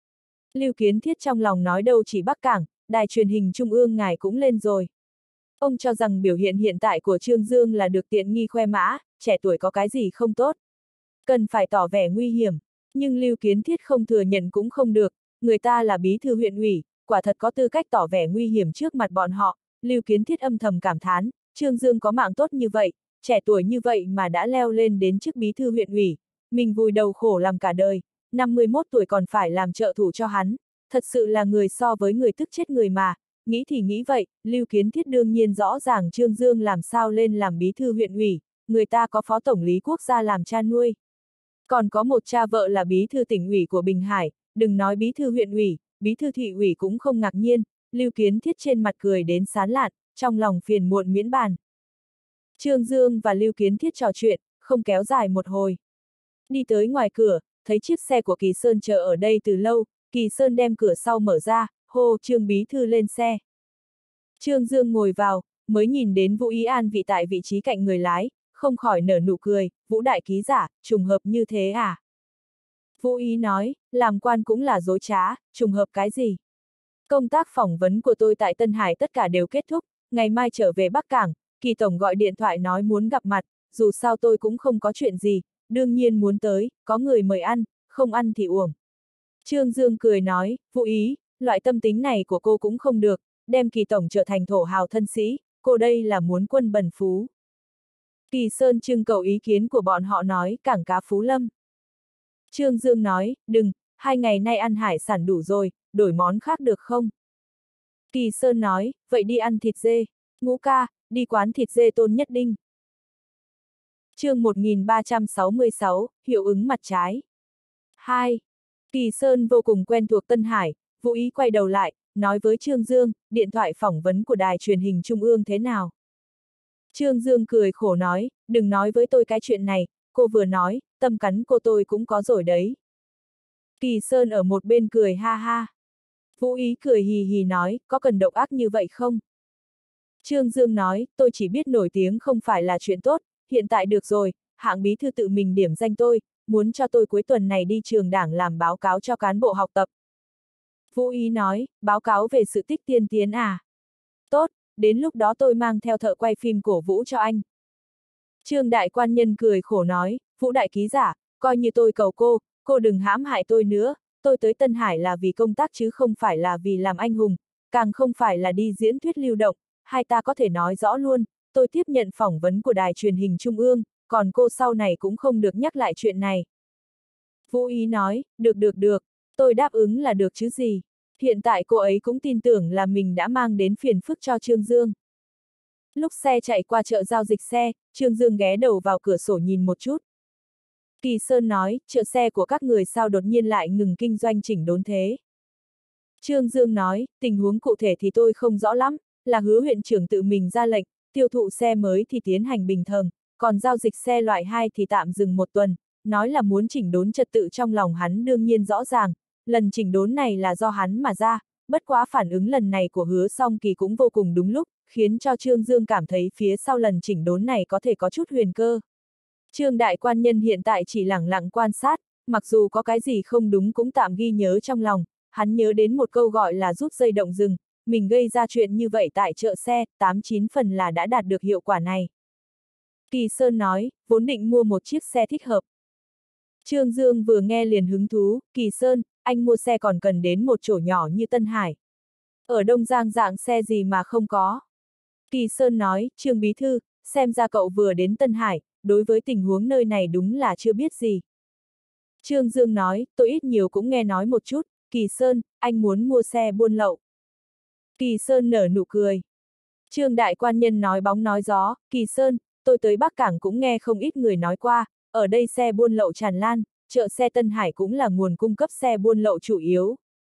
Lưu Kiến Thiết trong lòng nói đâu chỉ Bắc Cảng, đài truyền hình trung ương ngài cũng lên rồi. Ông cho rằng biểu hiện hiện tại của Trương Dương là được tiện nghi khoe mã, trẻ tuổi có cái gì không tốt. Cần phải tỏ vẻ nguy hiểm, nhưng Lưu Kiến Thiết không thừa nhận cũng không được, người ta là bí thư huyện ủy, quả thật có tư cách tỏ vẻ nguy hiểm trước mặt bọn họ. Lưu Kiến Thiết âm thầm cảm thán, Trương Dương có mạng tốt như vậy, trẻ tuổi như vậy mà đã leo lên đến chức bí thư huyện ủy, mình vùi đầu khổ làm cả đời, năm mươi mốt tuổi còn phải làm trợ thủ cho hắn, thật sự là người so với người tức chết người mà. Nghĩ thì nghĩ vậy, Lưu Kiến Thiết đương nhiên rõ ràng Trương Dương làm sao lên làm bí thư huyện ủy, người ta có phó tổng lý quốc gia làm cha nuôi. Còn có một cha vợ là bí thư tỉnh ủy của Bình Hải, đừng nói bí thư huyện ủy, bí thư thị ủy cũng không ngạc nhiên, Lưu Kiến Thiết trên mặt cười đến sán lạn, trong lòng phiền muộn miễn bàn. Trương Dương và Lưu Kiến Thiết trò chuyện, không kéo dài một hồi. Đi tới ngoài cửa, thấy chiếc xe của Kỳ Sơn chờ ở đây từ lâu, Kỳ Sơn đem cửa sau mở ra, hô Trương Bí Thư lên xe. Trương Dương ngồi vào, mới nhìn đến Vũ Ý An vị tại vị trí cạnh người lái, không khỏi nở nụ cười, Vũ đại ký giả, trùng hợp như thế à? Vũ Ý nói, làm quan cũng là dối trá, trùng hợp cái gì? Công tác phỏng vấn của tôi tại Tân Hải tất cả đều kết thúc, ngày mai trở về Bắc Cảng, Kỳ Tổng gọi điện thoại nói muốn gặp mặt, dù sao tôi cũng không có chuyện gì, đương nhiên muốn tới, có người mời ăn, không ăn thì uổng. Trương Dương cười nói, Vũ Ý, loại tâm tính này của cô cũng không được, đem Kỳ Tổng trở thành thổ hào thân sĩ, cô đây là muốn quân bần phú. Kỳ Sơn trưng cầu ý kiến của bọn họ nói, cảng cá Phú Lâm. Trương Dương nói, đừng, hai ngày nay ăn hải sản đủ rồi, đổi món khác được không? Kỳ Sơn nói, vậy đi ăn thịt dê. Ngũ ca, đi quán thịt dê Tôn Nhất Đinh. Chương một nghìn ba trăm sáu mươi sáu, hiệu ứng mặt trái. hai. Kỳ Sơn vô cùng quen thuộc Tân Hải, Vũ Ý quay đầu lại, nói với Trương Dương, điện thoại phỏng vấn của đài truyền hình trung ương thế nào? Trương Dương cười khổ nói, đừng nói với tôi cái chuyện này, cô vừa nói, tâm cắn cô tôi cũng có rồi đấy. Kỳ Sơn ở một bên cười ha ha. Vũ Ý cười hì hì nói, có cần độc ác như vậy không? Trương Dương nói, tôi chỉ biết nổi tiếng không phải là chuyện tốt, hiện tại được rồi, hạng bí thư tự mình điểm danh tôi, muốn cho tôi cuối tuần này đi trường đảng làm báo cáo cho cán bộ học tập. Vũ Ý nói, báo cáo về sự tích tiên tiến à? Tốt, đến lúc đó tôi mang theo thợ quay phim cổ vũ cho anh. Trương đại quan nhân cười khổ nói, Vũ đại ký giả, coi như tôi cầu cô, cô đừng hãm hại tôi nữa, tôi tới Tân Hải là vì công tác chứ không phải là vì làm anh hùng, càng không phải là đi diễn thuyết lưu động, hai ta có thể nói rõ luôn, tôi tiếp nhận phỏng vấn của đài truyền hình trung ương, còn cô sau này cũng không được nhắc lại chuyện này. Vũ Ý nói, được được được, tôi đáp ứng là được chứ gì. Hiện tại cô ấy cũng tin tưởng là mình đã mang đến phiền phức cho Trương Dương. Lúc xe chạy qua chợ giao dịch xe, Trương Dương ghé đầu vào cửa sổ nhìn một chút. Kỳ Sơn nói, chợ xe của các người sao đột nhiên lại ngừng kinh doanh chỉnh đốn thế? Trương Dương nói, tình huống cụ thể thì tôi không rõ lắm, là Hứa huyện trưởng tự mình ra lệnh, tiêu thụ xe mới thì tiến hành bình thường, còn giao dịch xe loại hai thì tạm dừng một tuần, nói là muốn chỉnh đốn trật tự trong lòng hắn đương nhiên rõ ràng, lần chỉnh đốn này là do hắn mà ra, bất quá phản ứng lần này của Hứa Song Kỳ cũng vô cùng đúng lúc, khiến cho Trương Dương cảm thấy phía sau lần chỉnh đốn này có thể có chút huyền cơ. Trương đại quan nhân hiện tại chỉ lẳng lặng quan sát, mặc dù có cái gì không đúng cũng tạm ghi nhớ trong lòng, hắn nhớ đến một câu gọi là rút dây động rừng, mình gây ra chuyện như vậy tại chợ xe, tám chín phần là đã đạt được hiệu quả này. Kỳ Sơn nói, vốn định mua một chiếc xe thích hợp. Trương Dương vừa nghe liền hứng thú, Kỳ Sơn, anh mua xe còn cần đến một chỗ nhỏ như Tân Hải. Ở Đông Giang dạng xe gì mà không có. Kỳ Sơn nói, Trương Bí Thư, xem ra cậu vừa đến Tân Hải, đối với tình huống nơi này đúng là chưa biết gì. Trương Dương nói, tôi ít nhiều cũng nghe nói một chút, Kỳ Sơn, anh muốn mua xe buôn lậu. Kỳ Sơn nở nụ cười. Trương đại quan nhân nói bóng nói gió, Kỳ Sơn, tôi tới Bắc Cảng cũng nghe không ít người nói qua, ở đây xe buôn lậu tràn lan, chợ xe Tân Hải cũng là nguồn cung cấp xe buôn lậu chủ yếu.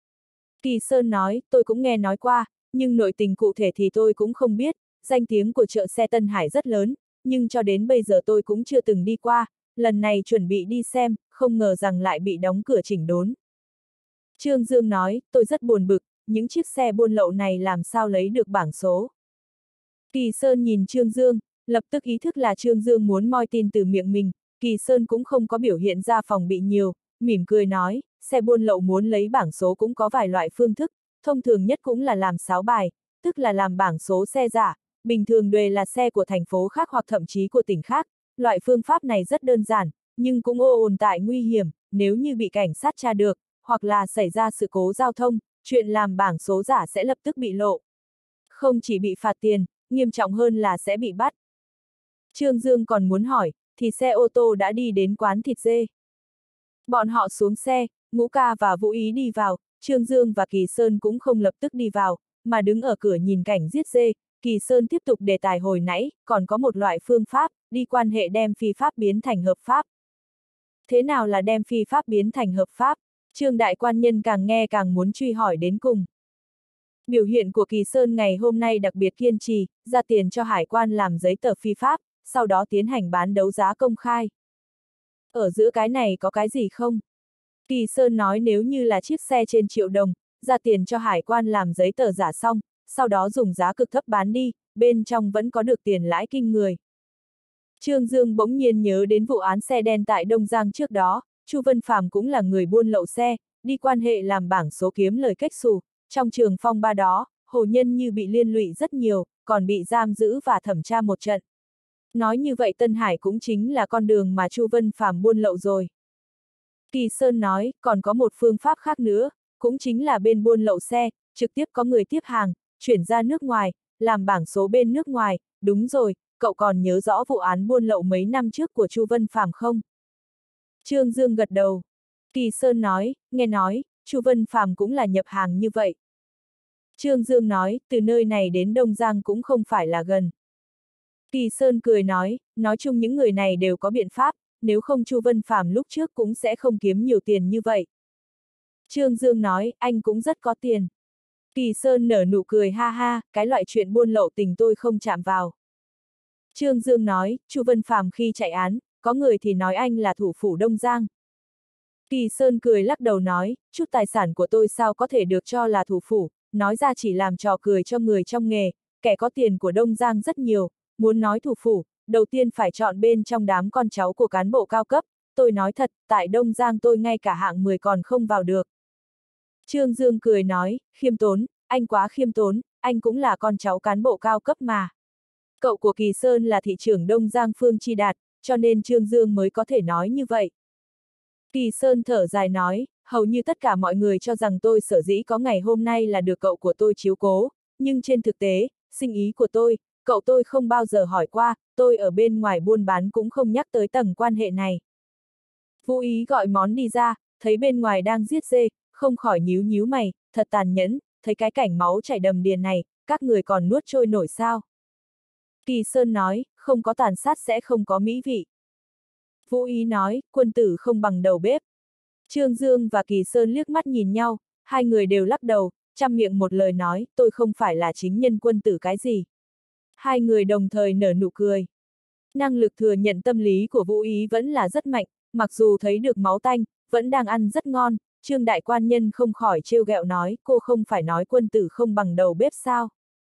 Kỳ Sơn nói, tôi cũng nghe nói qua, nhưng nội tình cụ thể thì tôi cũng không biết, danh tiếng của chợ xe Tân Hải rất lớn, nhưng cho đến bây giờ tôi cũng chưa từng đi qua, lần này chuẩn bị đi xem, không ngờ rằng lại bị đóng cửa chỉnh đốn. Trương Dương nói, tôi rất buồn bực, những chiếc xe buôn lậu này làm sao lấy được bảng số. Kỳ Sơn nhìn Trương Dương, lập tức ý thức là Trương Dương muốn moi tin từ miệng mình, Kỳ Sơn cũng không có biểu hiện ra phòng bị nhiều, mỉm cười nói, xe buôn lậu muốn lấy bảng số cũng có vài loại phương thức, thông thường nhất cũng là làm sáo bài, tức là làm bảng số xe giả, bình thường đều là xe của thành phố khác hoặc thậm chí của tỉnh khác, loại phương pháp này rất đơn giản, nhưng cũng ồn tại nguy hiểm, nếu như bị cảnh sát tra được, hoặc là xảy ra sự cố giao thông, chuyện làm bảng số giả sẽ lập tức bị lộ. Không chỉ bị phạt tiền, nghiêm trọng hơn là sẽ bị bắt. Trương Dương còn muốn hỏi, thì xe ô tô đã đi đến quán thịt dê. Bọn họ xuống xe, Ngũ Ca và Vũ Ý đi vào, Trương Dương và Kỳ Sơn cũng không lập tức đi vào, mà đứng ở cửa nhìn cảnh giết dê. Kỳ Sơn tiếp tục đề tài hồi nãy, còn có một loại phương pháp, đi quan hệ đem phi pháp biến thành hợp pháp. Thế nào là đem phi pháp biến thành hợp pháp? Trương đại quan nhân càng nghe càng muốn truy hỏi đến cùng. Biểu hiện của Kỳ Sơn ngày hôm nay đặc biệt kiên trì, ra tiền cho hải quan làm giấy tờ phi pháp, sau đó tiến hành bán đấu giá công khai. Ở giữa cái này có cái gì không? Kỳ Sơn nói nếu như là chiếc xe trên triệu đồng, ra tiền cho hải quan làm giấy tờ giả xong, sau đó dùng giá cực thấp bán đi, bên trong vẫn có được tiền lãi kinh người. Trương Dương bỗng nhiên nhớ đến vụ án xe đen tại Đông Giang trước đó, Chu Vân Phàm cũng là người buôn lậu xe, đi quan hệ làm bảng số kiếm lời cách xù, trong trường phong ba đó, Hồ Nhân Như bị liên lụy rất nhiều, còn bị giam giữ và thẩm tra một trận. Nói như vậy Tân Hải cũng chính là con đường mà Chu Vân Phàm buôn lậu rồi. Kỳ Sơn nói, còn có một phương pháp khác nữa, cũng chính là bên buôn lậu xe, trực tiếp có người tiếp hàng, chuyển ra nước ngoài, làm bảng số bên nước ngoài, đúng rồi, cậu còn nhớ rõ vụ án buôn lậu mấy năm trước của Chu Vân Phàm không? Trương Dương gật đầu. Kỳ Sơn nói, nghe nói, Chu Vân Phàm cũng là nhập hàng như vậy. Trương Dương nói, từ nơi này đến Đông Giang cũng không phải là gần. Kỳ Sơn cười nói, nói chung những người này đều có biện pháp, nếu không Chu Vân Phàm lúc trước cũng sẽ không kiếm nhiều tiền như vậy. Trương Dương nói, anh cũng rất có tiền. Kỳ Sơn nở nụ cười ha ha, cái loại chuyện buôn lậu tình tôi không chạm vào. Trương Dương nói, Chu Vân Phàm khi chạy án, có người thì nói anh là thủ phủ Đông Giang. Kỳ Sơn cười lắc đầu nói, chút tài sản của tôi sao có thể được cho là thủ phủ, nói ra chỉ làm trò cười cho người trong nghề, kẻ có tiền của Đông Giang rất nhiều, muốn nói thủ phủ, đầu tiên phải chọn bên trong đám con cháu của cán bộ cao cấp, tôi nói thật, tại Đông Giang tôi ngay cả hạng mười còn không vào được. Trương Dương cười nói, khiêm tốn, anh quá khiêm tốn, anh cũng là con cháu cán bộ cao cấp mà. Cậu của Kỳ Sơn là thị trưởng Đông Giang Phương Chi Đạt, cho nên Trương Dương mới có thể nói như vậy. Kỳ Sơn thở dài nói, hầu như tất cả mọi người cho rằng tôi sở dĩ có ngày hôm nay là được cậu của tôi chiếu cố, nhưng trên thực tế, sinh ý của tôi, cậu tôi không bao giờ hỏi qua, tôi ở bên ngoài buôn bán cũng không nhắc tới tầng quan hệ này. Vũ Ý gọi món đi ra, thấy bên ngoài đang giết dê, không khỏi nhíu nhíu mày, thật tàn nhẫn, thấy cái cảnh máu chảy đầm đìa này, các người còn nuốt trôi nổi sao? Kỳ Sơn nói, không có tàn sát sẽ không có mỹ vị. Vũ Ý nói, quân tử không bằng đầu bếp. Trương Dương và Kỳ Sơn liếc mắt nhìn nhau, hai người đều lắc đầu, chăm miệng một lời nói, tôi không phải là chính nhân quân tử cái gì. Hai người đồng thời nở nụ cười. Năng lực thừa nhận tâm lý của Vũ Ý vẫn là rất mạnh, mặc dù thấy được máu tanh, vẫn đang ăn rất ngon. Trương đại quan nhân không khỏi trêu ghẹo nói, cô không phải nói quân tử không bằng đầu bếp sao?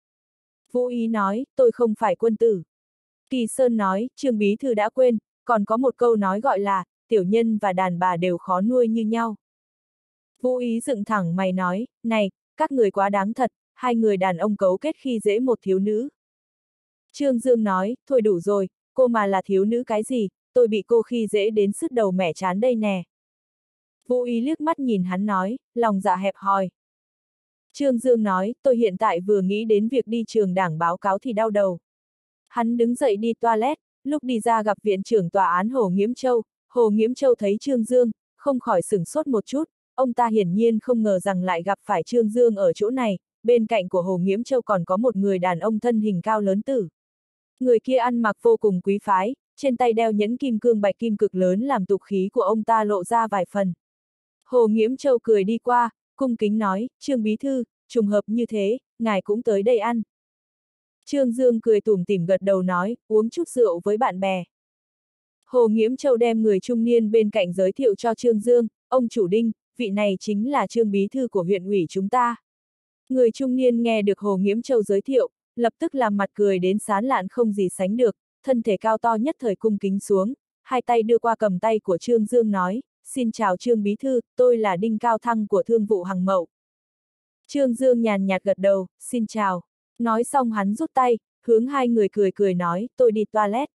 Vũ Ý nói, tôi không phải quân tử. Kỳ Sơn nói, Trương bí thư đã quên, còn có một câu nói gọi là, tiểu nhân và đàn bà đều khó nuôi như nhau. Vũ Ý dựng thẳng mày nói, này, các người quá đáng thật, hai người đàn ông cấu kết khi dễ một thiếu nữ. Trương Dương nói, thôi đủ rồi, cô mà là thiếu nữ cái gì, tôi bị cô khi dễ đến sứt đầu mẻ chán đây nè. Vũ Ý liếc mắt nhìn hắn nói, lòng dạ hẹp hòi. Trương Dương nói, tôi hiện tại vừa nghĩ đến việc đi trường đảng báo cáo thì đau đầu. Hắn đứng dậy đi toilet, lúc đi ra gặp viện trưởng tòa án Hồ Nghiễm Châu. Hồ Nghiễm Châu thấy Trương Dương, không khỏi sửng sốt một chút, ông ta hiển nhiên không ngờ rằng lại gặp phải Trương Dương ở chỗ này, bên cạnh của Hồ Nghiễm Châu còn có một người đàn ông thân hình cao lớn tử. Người kia ăn mặc vô cùng quý phái, trên tay đeo nhẫn kim cương bạch kim cực lớn làm tục khí của ông ta lộ ra vài phần. Hồ Nghiễm Châu cười đi qua, cung kính nói, Trương bí thư, trùng hợp như thế, ngài cũng tới đây ăn. Trương Dương cười tủm tỉm gật đầu nói, uống chút rượu với bạn bè. Hồ Nghiễm Châu đem người trung niên bên cạnh giới thiệu cho Trương Dương, ông chủ Đinh, vị này chính là Trương bí thư của huyện ủy chúng ta. Người trung niên nghe được Hồ Nghiễm Châu giới thiệu, lập tức làm mặt cười đến sán lạn không gì sánh được, thân thể cao to nhất thời cung kính xuống, hai tay đưa qua cầm tay của Trương Dương nói, xin chào Trương bí thư, tôi là Đinh Cao Thăng của Thương vụ Hằng Mậu. Trương Dương nhàn nhạt gật đầu, xin chào. Nói xong hắn rút tay, hướng hai người cười cười nói, tôi đi toilet.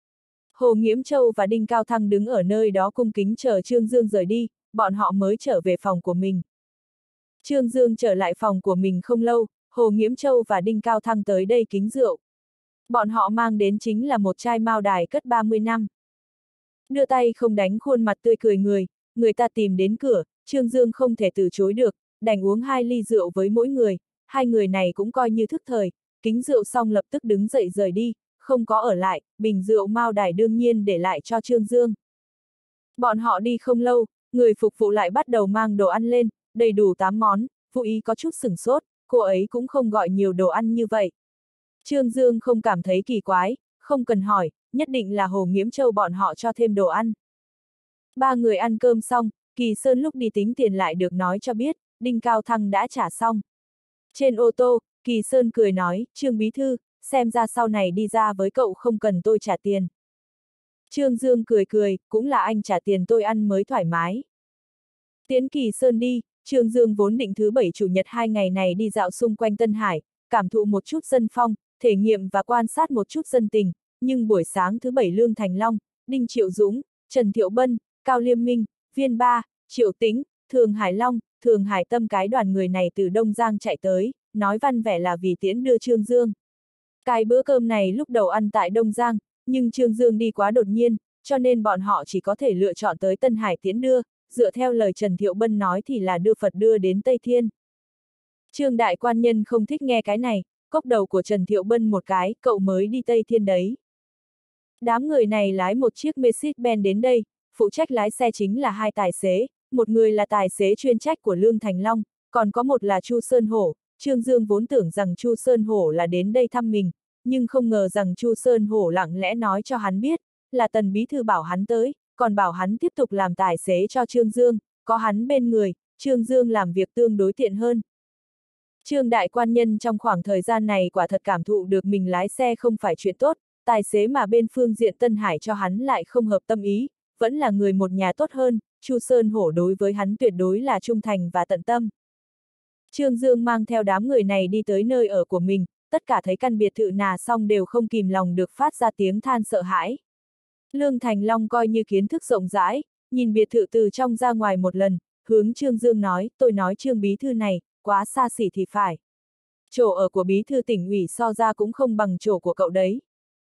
Hồ Nghiễm Châu và Đinh Cao Thăng đứng ở nơi đó cung kính chờ Trương Dương rời đi, bọn họ mới trở về phòng của mình. Trương Dương trở lại phòng của mình không lâu, Hồ Nghiễm Châu và Đinh Cao Thăng tới đây kính rượu. Bọn họ mang đến chính là một chai mao đài cất ba mươi năm. Đưa tay không đánh khuôn mặt tươi cười người, người ta tìm đến cửa, Trương Dương không thể từ chối được, đành uống hai ly rượu với mỗi người, hai người này cũng coi như thức thời, kính rượu xong lập tức đứng dậy rời đi, không có ở lại, bình rượu mao đài đương nhiên để lại cho Trương Dương. Bọn họ đi không lâu, người phục vụ lại bắt đầu mang đồ ăn lên, đầy đủ tám món, Vũ Ý có chút sửng sốt, cô ấy cũng không gọi nhiều đồ ăn như vậy. Trương Dương không cảm thấy kỳ quái, không cần hỏi, nhất định là Hồ Nghiễm Châu bọn họ cho thêm đồ ăn. Ba người ăn cơm xong, Kỳ Sơn lúc đi tính tiền lại được nói cho biết, Đinh Cao Thăng đã trả xong. Trên ô tô, Kỳ Sơn cười nói, Trương bí thư, xem ra sau này đi ra với cậu không cần tôi trả tiền. Trương Dương cười cười, cũng là anh trả tiền tôi ăn mới thoải mái. Tiến Kỳ Sơn đi, Trương Dương vốn định thứ bảy chủ nhật hai ngày này đi dạo xung quanh Tân Hải, cảm thụ một chút dân phong, thể nghiệm và quan sát một chút dân tình, nhưng buổi sáng thứ bảy Lương Thành Long, Đinh Triệu Dũng, Trần Thiệu Bân, Cao Liêm Minh, Viên Ba, Triệu Tĩnh, Thường Hải Long, Thường Hải Tâm cái đoàn người này từ Đông Giang chạy tới, nói văn vẻ là vì tiễn đưa Trương Dương. Cái bữa cơm này lúc đầu ăn tại Đông Giang, nhưng Trương Dương đi quá đột nhiên, cho nên bọn họ chỉ có thể lựa chọn tới Tân Hải tiễn đưa, dựa theo lời Trần Thiệu Bân nói thì là đưa Phật đưa đến Tây Thiên. Trương đại quan nhân không thích nghe cái này, cốc đầu của Trần Thiệu Bân một cái, cậu mới đi Tây Thiên đấy. Đám người này lái một chiếc Mercedes-Benz đến đây, phụ trách lái xe chính là hai tài xế, một người là tài xế chuyên trách của Lương Thành Long, còn có một là Chu Sơn Hổ. Trương Dương vốn tưởng rằng Chu Sơn Hổ là đến đây thăm mình, nhưng không ngờ rằng Chu Sơn Hổ lặng lẽ nói cho hắn biết, là Tần bí thư bảo hắn tới, còn bảo hắn tiếp tục làm tài xế cho Trương Dương, có hắn bên người, Trương Dương làm việc tương đối tiện hơn. Trương đại quan nhân trong khoảng thời gian này quả thật cảm thụ được mình lái xe không phải chuyện tốt, tài xế mà bên phương diện Tân Hải cho hắn lại không hợp tâm ý, vẫn là người một nhà tốt hơn, Chu Sơn Hổ đối với hắn tuyệt đối là trung thành và tận tâm. Trương Dương mang theo đám người này đi tới nơi ở của mình, tất cả thấy căn biệt thự nà xong đều không kìm lòng được phát ra tiếng than sợ hãi. Lương Thành Long coi như kiến thức rộng rãi, nhìn biệt thự từ trong ra ngoài một lần, hướng Trương Dương nói, tôi nói Trương bí thư này, quá xa xỉ thì phải. Chỗ ở của bí thư tỉnh ủy so ra cũng không bằng chỗ của cậu đấy.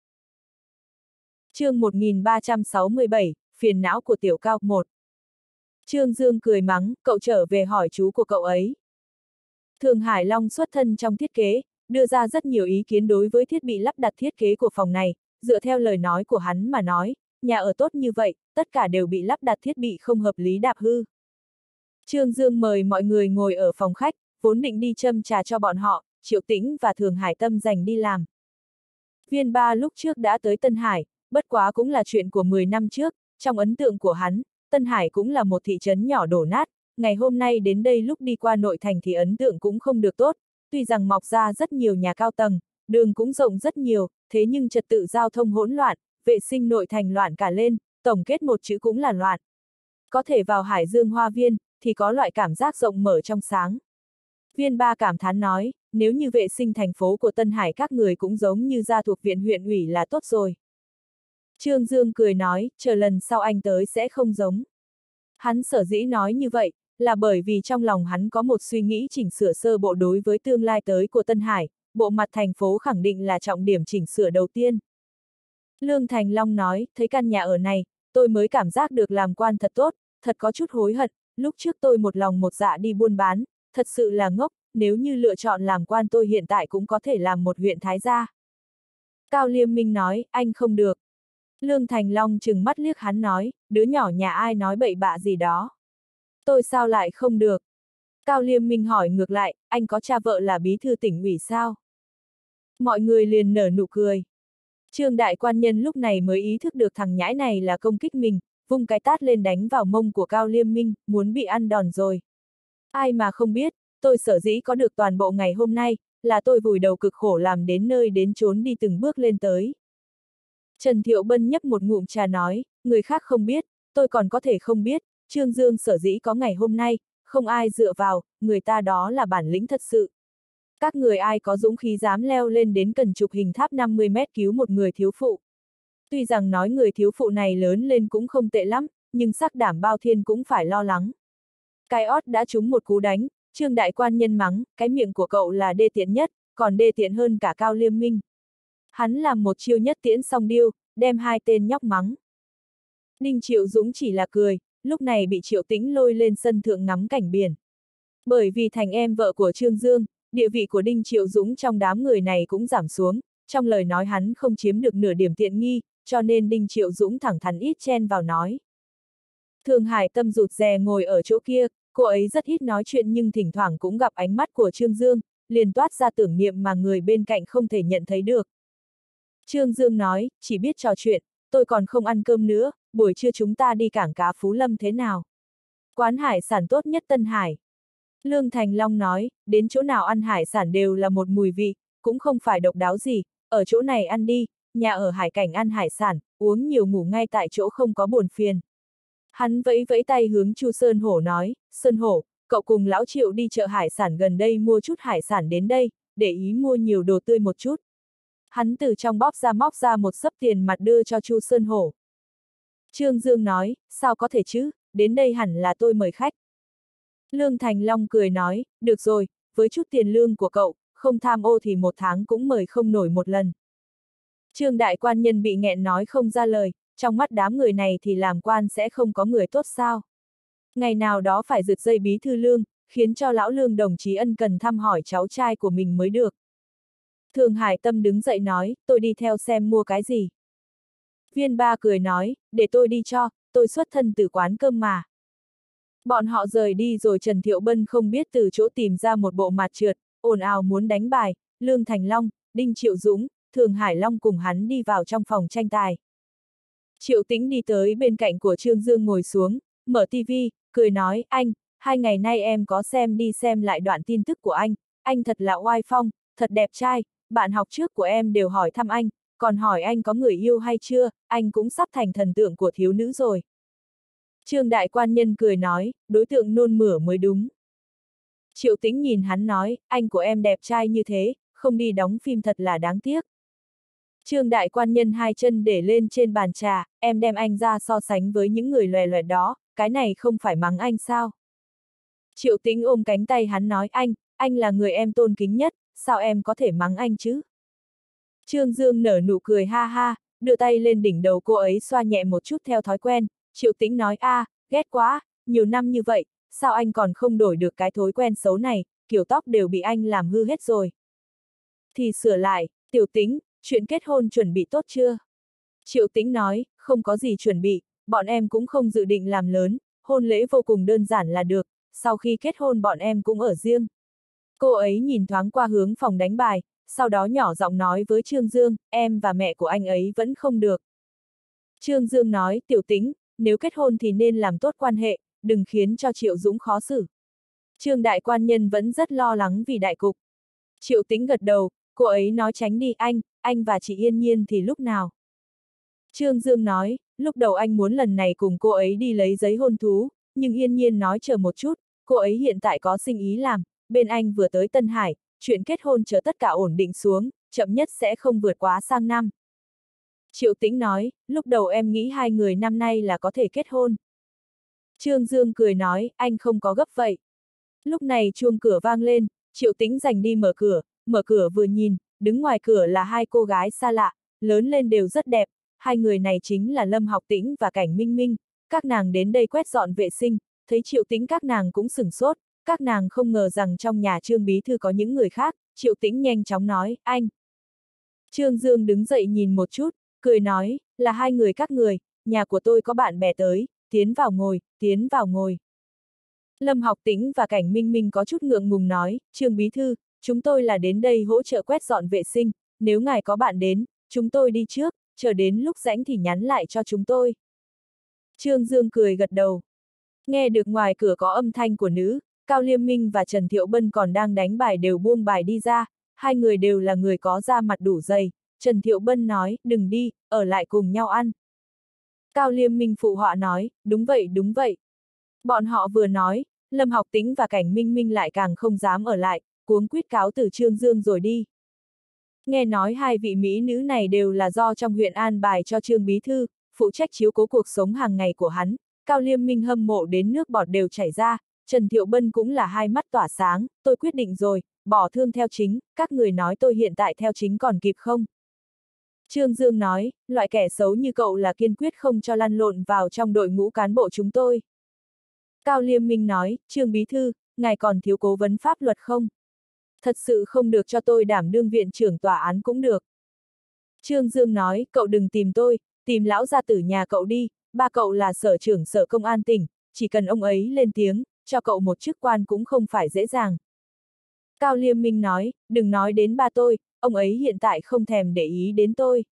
Chương một nghìn ba trăm sáu mươi bảy, phiền não của tiểu cao một. Trương Dương cười mắng, cậu trở về hỏi chú của cậu ấy. Thường Hải Long xuất thân trong thiết kế, đưa ra rất nhiều ý kiến đối với thiết bị lắp đặt thiết kế của phòng này, dựa theo lời nói của hắn mà nói, nhà ở tốt như vậy, tất cả đều bị lắp đặt thiết bị không hợp lý đạp hư. Trương Dương mời mọi người ngồi ở phòng khách, vốn định đi châm trà cho bọn họ, Triệu Tĩnh và Thường Hải Tâm dành đi làm. Viên Ba lúc trước đã tới Tân Hải, bất quá cũng là chuyện của mười năm trước, trong ấn tượng của hắn, Tân Hải cũng là một thị trấn nhỏ đổ nát, ngày hôm nay đến đây lúc đi qua nội thành thì ấn tượng cũng không được tốt, tuy rằng mọc ra rất nhiều nhà cao tầng, đường cũng rộng rất nhiều, thế nhưng trật tự giao thông hỗn loạn, vệ sinh nội thành loạn cả lên, tổng kết một chữ cũng là loạn. Có thể vào Hải Dương Hoa Viên, thì có loại cảm giác rộng mở trong sáng. Viên Ba cảm thán nói, nếu như vệ sinh thành phố của Tân Hải các người cũng giống như gia thuộc viện huyện ủy là tốt rồi. Trương Dương cười nói, chờ lần sau anh tới sẽ không giống. Hắn sở dĩ nói như vậy, là bởi vì trong lòng hắn có một suy nghĩ chỉnh sửa sơ bộ đối với tương lai tới của Tân Hải, bộ mặt thành phố khẳng định là trọng điểm chỉnh sửa đầu tiên. Lương Thành Long nói, thấy căn nhà ở này, tôi mới cảm giác được làm quan thật tốt, thật có chút hối hận, lúc trước tôi một lòng một dạ đi buôn bán, thật sự là ngốc, nếu như lựa chọn làm quan tôi hiện tại cũng có thể làm một huyện thái gia. Cao Liêm Minh nói, anh không được. Lương Thành Long trừng mắt liếc hắn nói, đứa nhỏ nhà ai nói bậy bạ gì đó. Tôi sao lại không được? Cao Liêm Minh hỏi ngược lại, anh có cha vợ là bí thư tỉnh ủy sao? Mọi người liền nở nụ cười. Trương đại quan nhân lúc này mới ý thức được thằng nhãi này là công kích mình, vung cái tát lên đánh vào mông của Cao Liêm Minh, muốn bị ăn đòn rồi. Ai mà không biết, tôi sở dĩ có được toàn bộ ngày hôm nay, là tôi vùi đầu cực khổ làm đến nơi đến chốn đi từng bước lên tới. Trần Thiệu Bân nhấp một ngụm trà nói, người khác không biết, tôi còn có thể không biết, Trương Dương sở dĩ có ngày hôm nay, không ai dựa vào, người ta đó là bản lĩnh thật sự. Các người ai có dũng khí dám leo lên đến cần trục hình tháp năm mươi mét cứu một người thiếu phụ. Tuy rằng nói người thiếu phụ này lớn lên cũng không tệ lắm, nhưng sắc đảm bao thiên cũng phải lo lắng. Cái ót đã trúng một cú đánh, Trương đại quan nhân mắng, cái miệng của cậu là đê tiện nhất, còn đê tiện hơn cả Cao Liêm Minh. Hắn làm một chiêu nhất tiễn song điêu, đem hai tên nhóc mắng. Đinh Triệu Dũng chỉ là cười, lúc này bị Triệu Tĩnh lôi lên sân thượng ngắm cảnh biển. Bởi vì thành em vợ của Trương Dương, địa vị của Đinh Triệu Dũng trong đám người này cũng giảm xuống, trong lời nói hắn không chiếm được nửa điểm tiện nghi, cho nên Đinh Triệu Dũng thẳng thắn ít chen vào nói. Thường Hải Tâm rụt rè ngồi ở chỗ kia, cô ấy rất ít nói chuyện nhưng thỉnh thoảng cũng gặp ánh mắt của Trương Dương, liền toát ra tưởng niệm mà người bên cạnh không thể nhận thấy được. Trương Dương nói, chỉ biết trò chuyện, tôi còn không ăn cơm nữa, buổi trưa chúng ta đi cảng cá Phú Lâm thế nào? Quán hải sản tốt nhất Tân Hải. Lương Thành Long nói, đến chỗ nào ăn hải sản đều là một mùi vị, cũng không phải độc đáo gì, ở chỗ này ăn đi, nhà ở hải cảnh ăn hải sản, uống nhiều ngủ ngay tại chỗ không có buồn phiền. Hắn vẫy vẫy tay hướng Chu Sơn Hổ nói, Sơn Hổ, cậu cùng lão Triệu đi chợ hải sản gần đây mua chút hải sản đến đây, để ý mua nhiều đồ tươi một chút. Hắn từ trong bóp ra móc ra một xấp tiền mặt đưa cho Chu Sơn Hổ. Trương Dương nói, sao có thể chứ, đến đây hẳn là tôi mời khách. Lương Thành Long cười nói, được rồi, với chút tiền lương của cậu, không tham ô thì một tháng cũng mời không nổi một lần. Trương đại quan nhân bị nghẹn nói không ra lời, trong mắt đám người này thì làm quan sẽ không có người tốt sao. Ngày nào đó phải giật dây bí thư Lương, khiến cho lão Lương đồng chí ân cần thăm hỏi cháu trai của mình mới được. Thường Hải Tâm đứng dậy nói, tôi đi theo xem mua cái gì. Viên Ba cười nói, để tôi đi cho, tôi xuất thân từ quán cơm mà. Bọn họ rời đi rồi Trần Thiệu Bân không biết từ chỗ tìm ra một bộ mặt trượt, ồn ào muốn đánh bài, Lương Thành Long, Đinh Triệu Dũng, Thường Hải Long cùng hắn đi vào trong phòng tranh tài. Triệu Tĩnh đi tới bên cạnh của Trương Dương ngồi xuống, mở tivi, cười nói, anh, hai ngày nay em có xem đi xem lại đoạn tin tức của anh, anh thật là oai phong, thật đẹp trai, bạn học trước của em đều hỏi thăm anh, còn hỏi anh có người yêu hay chưa, anh cũng sắp thành thần tượng của thiếu nữ rồi. Trương đại quan nhân cười nói, đối tượng nôn mửa mới đúng. Triệu Tĩnh nhìn hắn nói, anh của em đẹp trai như thế, không đi đóng phim thật là đáng tiếc. Trương đại quan nhân hai chân để lên trên bàn trà, em đem anh ra so sánh với những người loè loẹt đó, cái này không phải mắng anh sao? Triệu Tĩnh ôm cánh tay hắn nói, anh, anh là người em tôn kính nhất, sao em có thể mắng anh chứ? Trương Dương nở nụ cười ha ha, đưa tay lên đỉnh đầu cô ấy xoa nhẹ một chút theo thói quen. Triệu Tĩnh nói, a, à, ghét quá, nhiều năm như vậy, sao anh còn không đổi được cái thói quen xấu này, kiểu tóc đều bị anh làm hư hết rồi. Thì sửa lại, Tiểu Tĩnh, chuyện kết hôn chuẩn bị tốt chưa? Triệu Tĩnh nói, không có gì chuẩn bị, bọn em cũng không dự định làm lớn, hôn lễ vô cùng đơn giản là được, sau khi kết hôn bọn em cũng ở riêng. Cô ấy nhìn thoáng qua hướng phòng đánh bài, sau đó nhỏ giọng nói với Trương Dương, em và mẹ của anh ấy vẫn không được. Trương Dương nói, Tiểu Tĩnh, nếu kết hôn thì nên làm tốt quan hệ, đừng khiến cho Triệu Dũng khó xử. Trương đại quan nhân vẫn rất lo lắng vì đại cục. Triệu Tĩnh gật đầu, cô ấy nói tránh đi anh, anh và chị Yên Nhiên thì lúc nào? Trương Dương nói, lúc đầu anh muốn lần này cùng cô ấy đi lấy giấy hôn thú, nhưng Yên Nhiên nói chờ một chút, cô ấy hiện tại có sinh ý làm, bên anh vừa tới Tân Hải, chuyện kết hôn chờ tất cả ổn định xuống, chậm nhất sẽ không vượt quá sang năm. Triệu Tĩnh nói, lúc đầu em nghĩ hai người năm nay là có thể kết hôn. Trương Dương cười nói, anh không có gấp vậy. Lúc này chuông cửa vang lên, Triệu Tĩnh giành đi mở cửa, mở cửa vừa nhìn, đứng ngoài cửa là hai cô gái xa lạ, lớn lên đều rất đẹp, hai người này chính là Lâm Học Tĩnh và Cảnh Minh Minh, các nàng đến đây quét dọn vệ sinh, thấy Triệu Tĩnh các nàng cũng sửng sốt, các nàng không ngờ rằng trong nhà Trương bí thư có những người khác, Triệu Tĩnh nhanh chóng nói, anh. Trương Dương đứng dậy nhìn một chút, cười nói, là hai người các người, nhà của tôi có bạn bè tới, tiến vào ngồi, tiến vào ngồi. Lâm Học Tĩnh và Cảnh Minh Minh có chút ngượng ngùng nói, Trương bí thư, chúng tôi là đến đây hỗ trợ quét dọn vệ sinh, nếu ngài có bạn đến, chúng tôi đi trước, chờ đến lúc rảnh thì nhắn lại cho chúng tôi. Trương Dương cười gật đầu. Nghe được ngoài cửa có âm thanh của nữ, Cao Liêm Minh và Trần Thiệu Bân còn đang đánh bài đều buông bài đi ra, hai người đều là người có da mặt đủ dày. Trần Thiệu Bân nói, đừng đi, ở lại cùng nhau ăn. Cao Liêm Minh phụ họa nói, đúng vậy đúng vậy. Bọn họ vừa nói, Lâm Học Tĩnh và Cảnh Minh Minh lại càng không dám ở lại, cuống quýt cáo từ Trương Dương rồi đi. Nghe nói hai vị mỹ nữ này đều là do trong huyện an bài cho Trương bí thư, phụ trách chiếu cố cuộc sống hàng ngày của hắn, Cao Liêm Minh hâm mộ đến nước bọt đều chảy ra, Trần Thiệu Bân cũng là hai mắt tỏa sáng, tôi quyết định rồi, bỏ thương theo chính, các người nói tôi hiện tại theo chính còn kịp không? Trương Dương nói, loại kẻ xấu như cậu là kiên quyết không cho lăn lộn vào trong đội ngũ cán bộ chúng tôi. Cao Liêm Minh nói, Trương bí thư, ngài còn thiếu cố vấn pháp luật không? Thật sự không được cho tôi đảm đương viện trưởng tòa án cũng được. Trương Dương nói, cậu đừng tìm tôi, tìm lão gia tử nhà cậu đi, ba cậu là sở trưởng sở công an tỉnh, chỉ cần ông ấy lên tiếng, cho cậu một chức quan cũng không phải dễ dàng. Cao Liêm Minh nói, đừng nói đến ba tôi, ông ấy hiện tại không thèm để ý đến tôi.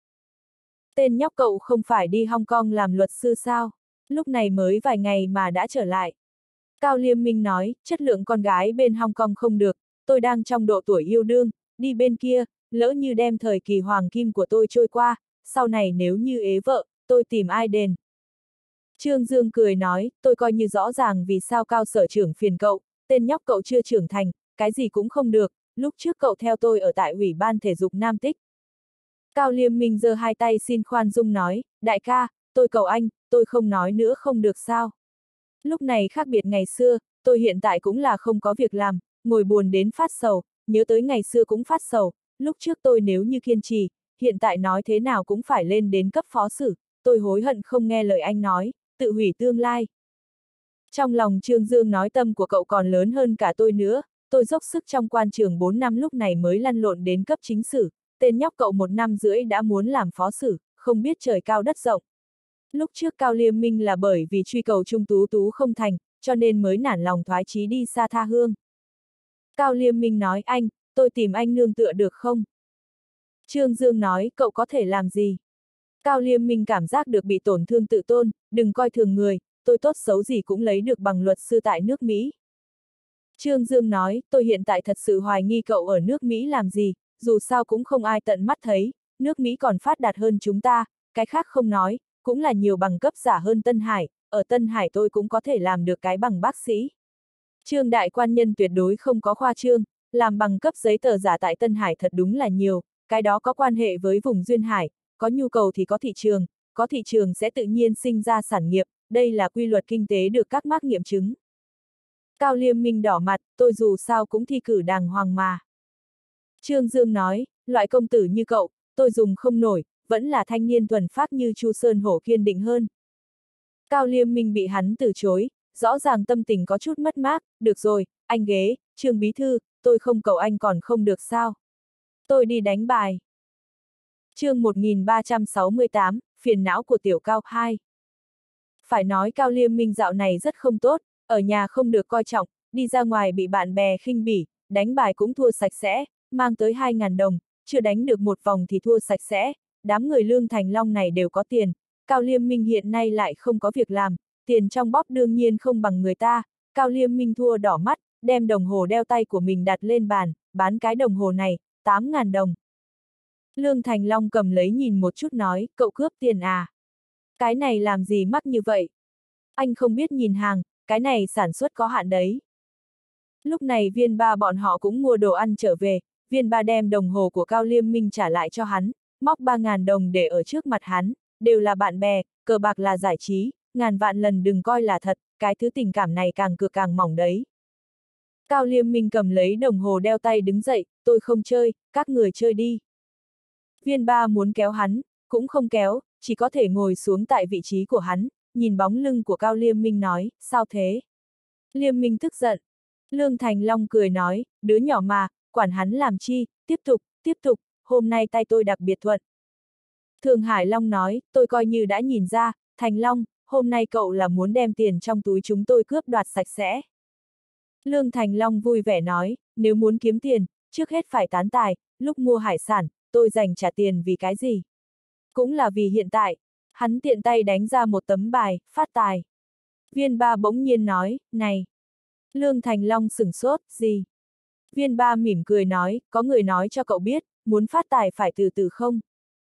Tên nhóc cậu không phải đi Hong Kong làm luật sư sao? Lúc này mới vài ngày mà đã trở lại. Cao Liêm Minh nói, chất lượng con gái bên Hong Kong không được, tôi đang trong độ tuổi yêu đương, đi bên kia, lỡ như đem thời kỳ hoàng kim của tôi trôi qua, sau này nếu như ế vợ, tôi tìm ai đền. Trương Dương cười nói, tôi coi như rõ ràng vì sao Cao sở trưởng phiền cậu, tên nhóc cậu chưa trưởng thành, cái gì cũng không được, lúc trước cậu theo tôi ở tại Ủy ban Thể dục Nam Tích. Cao Liêm Minh giơ hai tay xin khoan dung nói, đại ca, tôi cầu anh, tôi không nói nữa không được sao. Lúc này khác biệt ngày xưa, tôi hiện tại cũng là không có việc làm, ngồi buồn đến phát sầu, nhớ tới ngày xưa cũng phát sầu, lúc trước tôi nếu như kiên trì, hiện tại nói thế nào cũng phải lên đến cấp phó sử, tôi hối hận không nghe lời anh nói, tự hủy tương lai. Trong lòng Trương Dương nói tâm của cậu còn lớn hơn cả tôi nữa, tôi dốc sức trong quan trường bốn năm lúc này mới lăn lộn đến cấp chính sử, tên nhóc cậu một năm rưỡi đã muốn làm phó sử, không biết trời cao đất rộng. Lúc trước Cao Liêm Minh là bởi vì truy cầu Trung Tú Tú không thành, cho nên mới nản lòng thoái chí đi xa tha hương. Cao Liêm Minh nói anh, tôi tìm anh nương tựa được không? Trương Dương nói, cậu có thể làm gì? Cao Liêm Minh cảm giác được bị tổn thương tự tôn, đừng coi thường người, tôi tốt xấu gì cũng lấy được bằng luật sư tại nước Mỹ. Trương Dương nói, tôi hiện tại thật sự hoài nghi cậu ở nước Mỹ làm gì, dù sao cũng không ai tận mắt thấy, nước Mỹ còn phát đạt hơn chúng ta, cái khác không nói, cũng là nhiều bằng cấp giả hơn Tân Hải, ở Tân Hải tôi cũng có thể làm được cái bằng bác sĩ. Trương đại quan nhân tuyệt đối không có khoa trương, làm bằng cấp giấy tờ giả tại Tân Hải thật đúng là nhiều, cái đó có quan hệ với vùng duyên hải, có nhu cầu thì có thị trường, có thị trường sẽ tự nhiên sinh ra sản nghiệp, đây là quy luật kinh tế được các mác nghiệm chứng. Cao Liêm Minh đỏ mặt, tôi dù sao cũng thi cử đàng hoàng mà. Trương Dương nói, loại công tử như cậu, tôi dùng không nổi, vẫn là thanh niên thuần phác như Chu Sơn Hổ kiên định hơn. Cao Liêm Minh bị hắn từ chối, rõ ràng tâm tình có chút mất mát, được rồi, anh ghế, Trương bí thư, tôi không cầu anh còn không được sao. Tôi đi đánh bài. Chương một nghìn ba trăm sáu mươi tám, phiền não của tiểu Cao hai. Phải nói Cao Liêm Minh dạo này rất không tốt, ở nhà không được coi trọng, đi ra ngoài bị bạn bè khinh bỉ, đánh bài cũng thua sạch sẽ, mang tới hai ngàn đồng, chưa đánh được một vòng thì thua sạch sẽ, đám người Lương Thành Long này đều có tiền, Cao Liêm Minh hiện nay lại không có việc làm, tiền trong bóp đương nhiên không bằng người ta, Cao Liêm Minh thua đỏ mắt, đem đồng hồ đeo tay của mình đặt lên bàn, bán cái đồng hồ này, tám ngàn đồng. Lương Thành Long cầm lấy nhìn một chút nói, cậu cướp tiền à? Cái này làm gì mắc như vậy? Anh không biết nhìn hàng, cái này sản xuất có hạn đấy. Lúc này viên ba bọn họ cũng mua đồ ăn trở về, viên ba đem đồng hồ của Cao Liêm Minh trả lại cho hắn, móc ba ngàn đồng để ở trước mặt hắn, đều là bạn bè, cờ bạc là giải trí, ngàn vạn lần đừng coi là thật, cái thứ tình cảm này càng cược càng mỏng đấy. Cao Liêm Minh cầm lấy đồng hồ đeo tay đứng dậy, tôi không chơi, các người chơi đi. Viên ba muốn kéo hắn, cũng không kéo, chỉ có thể ngồi xuống tại vị trí của hắn, nhìn bóng lưng của Cao Liêm Minh nói, sao thế? Liêm Minh tức giận. Lương Thành Long cười nói, đứa nhỏ mà, quản hắn làm chi, tiếp tục, tiếp tục, hôm nay tay tôi đặc biệt thuận. Thường Hải Long nói, tôi coi như đã nhìn ra, Thành Long, hôm nay cậu là muốn đem tiền trong túi chúng tôi cướp đoạt sạch sẽ. Lương Thành Long vui vẻ nói, nếu muốn kiếm tiền, trước hết phải tán tài, lúc mua hải sản, tôi dành trả tiền vì cái gì? Cũng là vì hiện tại, hắn tiện tay đánh ra một tấm bài, phát tài. Viên ba bỗng nhiên nói, này. Lương Thành Long sửng sốt, gì? Viên ba mỉm cười nói, có người nói cho cậu biết, muốn phát tài phải từ từ không?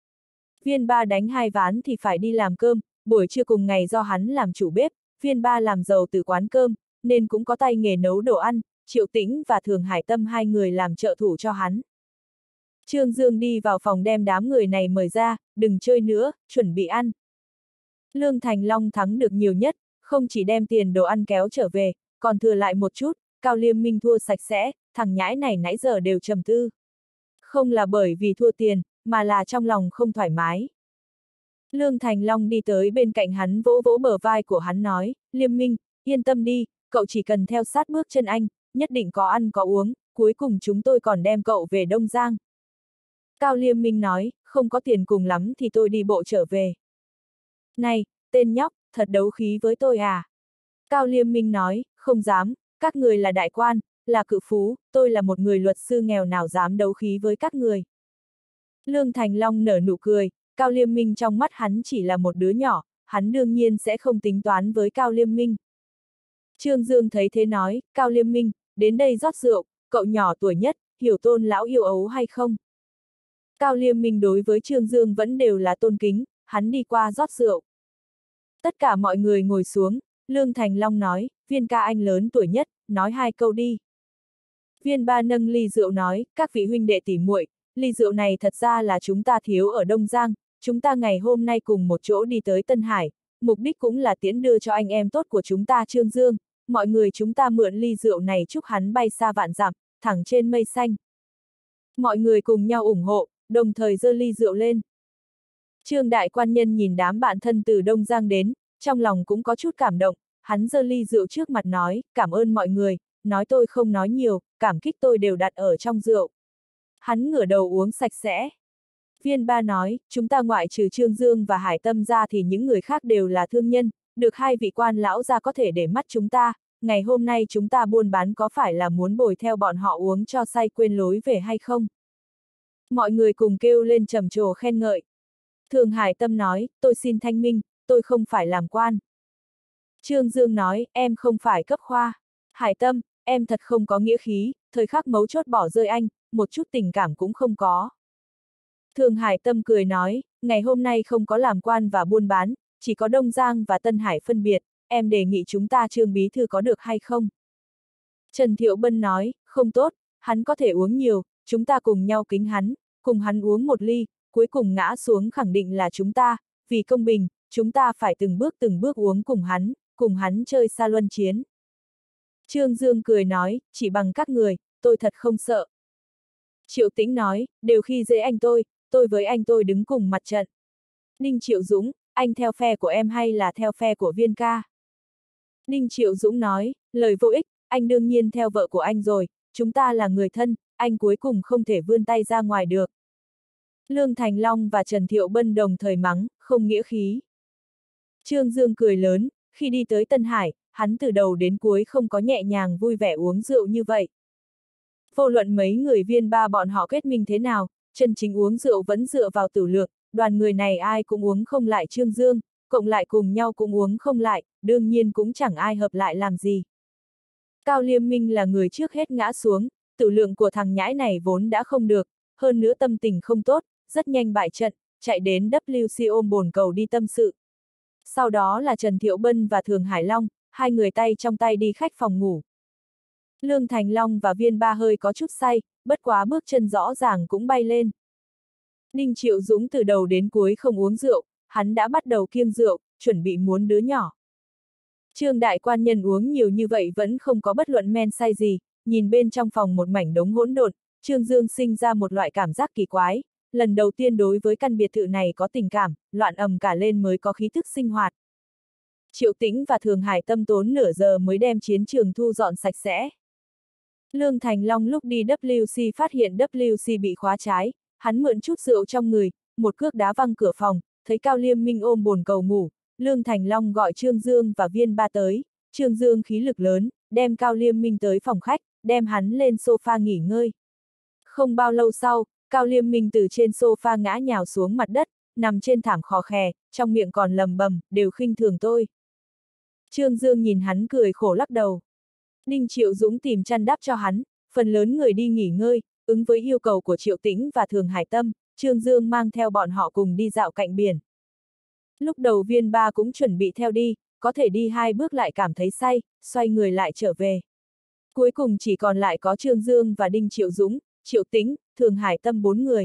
Viên ba đánh hai ván thì phải đi làm cơm, buổi trưa cùng ngày do hắn làm chủ bếp, viên ba làm giàu từ quán cơm, nên cũng có tay nghề nấu đồ ăn, Triệu Tĩnh và Thường Hải Tâm hai người làm trợ thủ cho hắn. Trương Dương đi vào phòng đem đám người này mời ra, đừng chơi nữa, chuẩn bị ăn. Lương Thành Long thắng được nhiều nhất, không chỉ đem tiền đồ ăn kéo trở về, còn thừa lại một chút, Cao Liêm Minh thua sạch sẽ, thằng nhãi này nãy giờ đều trầm tư. Không là bởi vì thua tiền, mà là trong lòng không thoải mái. Lương Thành Long đi tới bên cạnh hắn vỗ vỗ bờ vai của hắn nói, Liêm Minh, yên tâm đi, cậu chỉ cần theo sát bước chân anh, nhất định có ăn có uống, cuối cùng chúng tôi còn đem cậu về Đông Giang. Cao Liêm Minh nói, không có tiền cùng lắm thì tôi đi bộ trở về. Này, tên nhóc, thật đấu khí với tôi à? Cao Liêm Minh nói, không dám, các người là đại quan, là cự phú, tôi là một người luật sư nghèo nào dám đấu khí với các người. Lương Thành Long nở nụ cười, Cao Liêm Minh trong mắt hắn chỉ là một đứa nhỏ, hắn đương nhiên sẽ không tính toán với Cao Liêm Minh. Trương Dương thấy thế nói, Cao Liêm Minh, đến đây rót rượu, cậu nhỏ tuổi nhất, hiểu tôn lão yêu ấu hay không? Cao Liêm Minh đối với Trương Dương vẫn đều là tôn kính, hắn đi qua rót rượu. Tất cả mọi người ngồi xuống, Lương Thành Long nói, Viên ca anh lớn tuổi nhất, nói hai câu đi. Viên ba nâng ly rượu nói, các vị huynh đệ tỷ muội, ly rượu này thật ra là chúng ta thiếu ở Đông Giang, chúng ta ngày hôm nay cùng một chỗ đi tới Tân Hải, mục đích cũng là tiễn đưa cho anh em tốt của chúng ta Trương Dương, mọi người chúng ta mượn ly rượu này chúc hắn bay xa vạn dặm, thẳng trên mây xanh. Mọi người cùng nhau ủng hộ, đồng thời giơ ly rượu lên. Trương Đại Quan Nhân nhìn đám bạn thân từ Đông Giang đến, trong lòng cũng có chút cảm động, hắn giơ ly rượu trước mặt nói, cảm ơn mọi người, nói tôi không nói nhiều, cảm kích tôi đều đặt ở trong rượu. Hắn ngửa đầu uống sạch sẽ. Viên ba nói, chúng ta ngoại trừ Trương Dương và Hải Tâm ra thì những người khác đều là thương nhân, được hai vị quan lão ra có thể để mắt chúng ta, ngày hôm nay chúng ta buôn bán có phải là muốn bồi theo bọn họ uống cho say quên lối về hay không? Mọi người cùng kêu lên trầm trồ khen ngợi. Thường Hải Tâm nói, tôi xin thanh minh, tôi không phải làm quan. Trương Dương nói, em không phải cấp khoa. Hải Tâm, em thật không có nghĩa khí, thời khắc mấu chốt bỏ rơi anh, một chút tình cảm cũng không có. Thường Hải Tâm cười nói, ngày hôm nay không có làm quan và buôn bán, chỉ có Đông Giang và Tân Hải phân biệt, em đề nghị chúng ta Trương bí thư có được hay không? Trần Thiệu Bân nói, không tốt, hắn có thể uống nhiều, chúng ta cùng nhau kính hắn, cùng hắn uống một ly, cuối cùng ngã xuống khẳng định là chúng ta, vì công bình, chúng ta phải từng bước từng bước uống cùng hắn, cùng hắn chơi xa luân chiến. Trương Dương cười nói, chỉ bằng các người, tôi thật không sợ. Triệu Tĩnh nói, đều khi dễ anh tôi, tôi với anh tôi đứng cùng mặt trận. Ninh Triệu Dũng, anh theo phe của em hay là theo phe của Viên ca? Ninh Triệu Dũng nói, lời vô ích, anh đương nhiên theo vợ của anh rồi, chúng ta là người thân, anh cuối cùng không thể vươn tay ra ngoài được. Lương Thành Long và Trần Thiệu Bân đồng thời mắng, không nghĩa khí. Trương Dương cười lớn, khi đi tới Tân Hải, hắn từ đầu đến cuối không có nhẹ nhàng vui vẻ uống rượu như vậy. Vô luận mấy người viên ba bọn họ kết minh thế nào, chân chính uống rượu vẫn dựa vào tử lượng, đoàn người này ai cũng uống không lại Trương Dương, cộng lại cùng nhau cũng uống không lại, đương nhiên cũng chẳng ai hợp lại làm gì. Cao Liêm Minh là người trước hết ngã xuống, tử lượng của thằng nhãi này vốn đã không được, hơn nữa tâm tình không tốt, rất nhanh bại trận, chạy đến W C ôm bồn cầu đi tâm sự. Sau đó là Trần Thiệu Bân và Thường Hải Long, hai người tay trong tay đi khách phòng ngủ. Lương Thành Long và Viên Ba hơi có chút say, bất quá bước chân rõ ràng cũng bay lên. Đinh Triệu Dũng từ đầu đến cuối không uống rượu, hắn đã bắt đầu kiêng rượu, chuẩn bị muốn đứa nhỏ. Trương đại quan nhân uống nhiều như vậy vẫn không có bất luận men say gì, nhìn bên trong phòng một mảnh đống hỗn độn, Trương Dương sinh ra một loại cảm giác kỳ quái, lần đầu tiên đối với căn biệt thự này có tình cảm, loạn ầm cả lên mới có khí thức sinh hoạt. Triệu Tĩnh và Thường Hải Tâm tốn nửa giờ mới đem chiến trường thu dọn sạch sẽ. Lương Thành Long lúc đi W C phát hiện W C bị khóa trái, hắn mượn chút rượu trong người, một cước đá văng cửa phòng, thấy Cao Liêm Minh ôm bồn cầu ngủ, Lương Thành Long gọi Trương Dương và Viên Ba tới, Trương Dương khí lực lớn, đem Cao Liêm Minh tới phòng khách, đem hắn lên sofa nghỉ ngơi. Không bao lâu sau, Cao Liêm Minh từ trên sofa ngã nhào xuống mặt đất, nằm trên thảm khò khè, trong miệng còn lầm bầm, đều khinh thường tôi. Trương Dương nhìn hắn cười khổ lắc đầu. Đinh Triệu Dũng tìm chăn đắp cho hắn, phần lớn người đi nghỉ ngơi, ứng với yêu cầu của Triệu Tĩnh và Thường Hải Tâm, Trương Dương mang theo bọn họ cùng đi dạo cạnh biển. Lúc đầu Viên Ba cũng chuẩn bị theo đi, có thể đi hai bước lại cảm thấy say, xoay người lại trở về. Cuối cùng chỉ còn lại có Trương Dương và Đinh Triệu Dũng, Triệu Tĩnh, Thường Hải Tâm bốn người.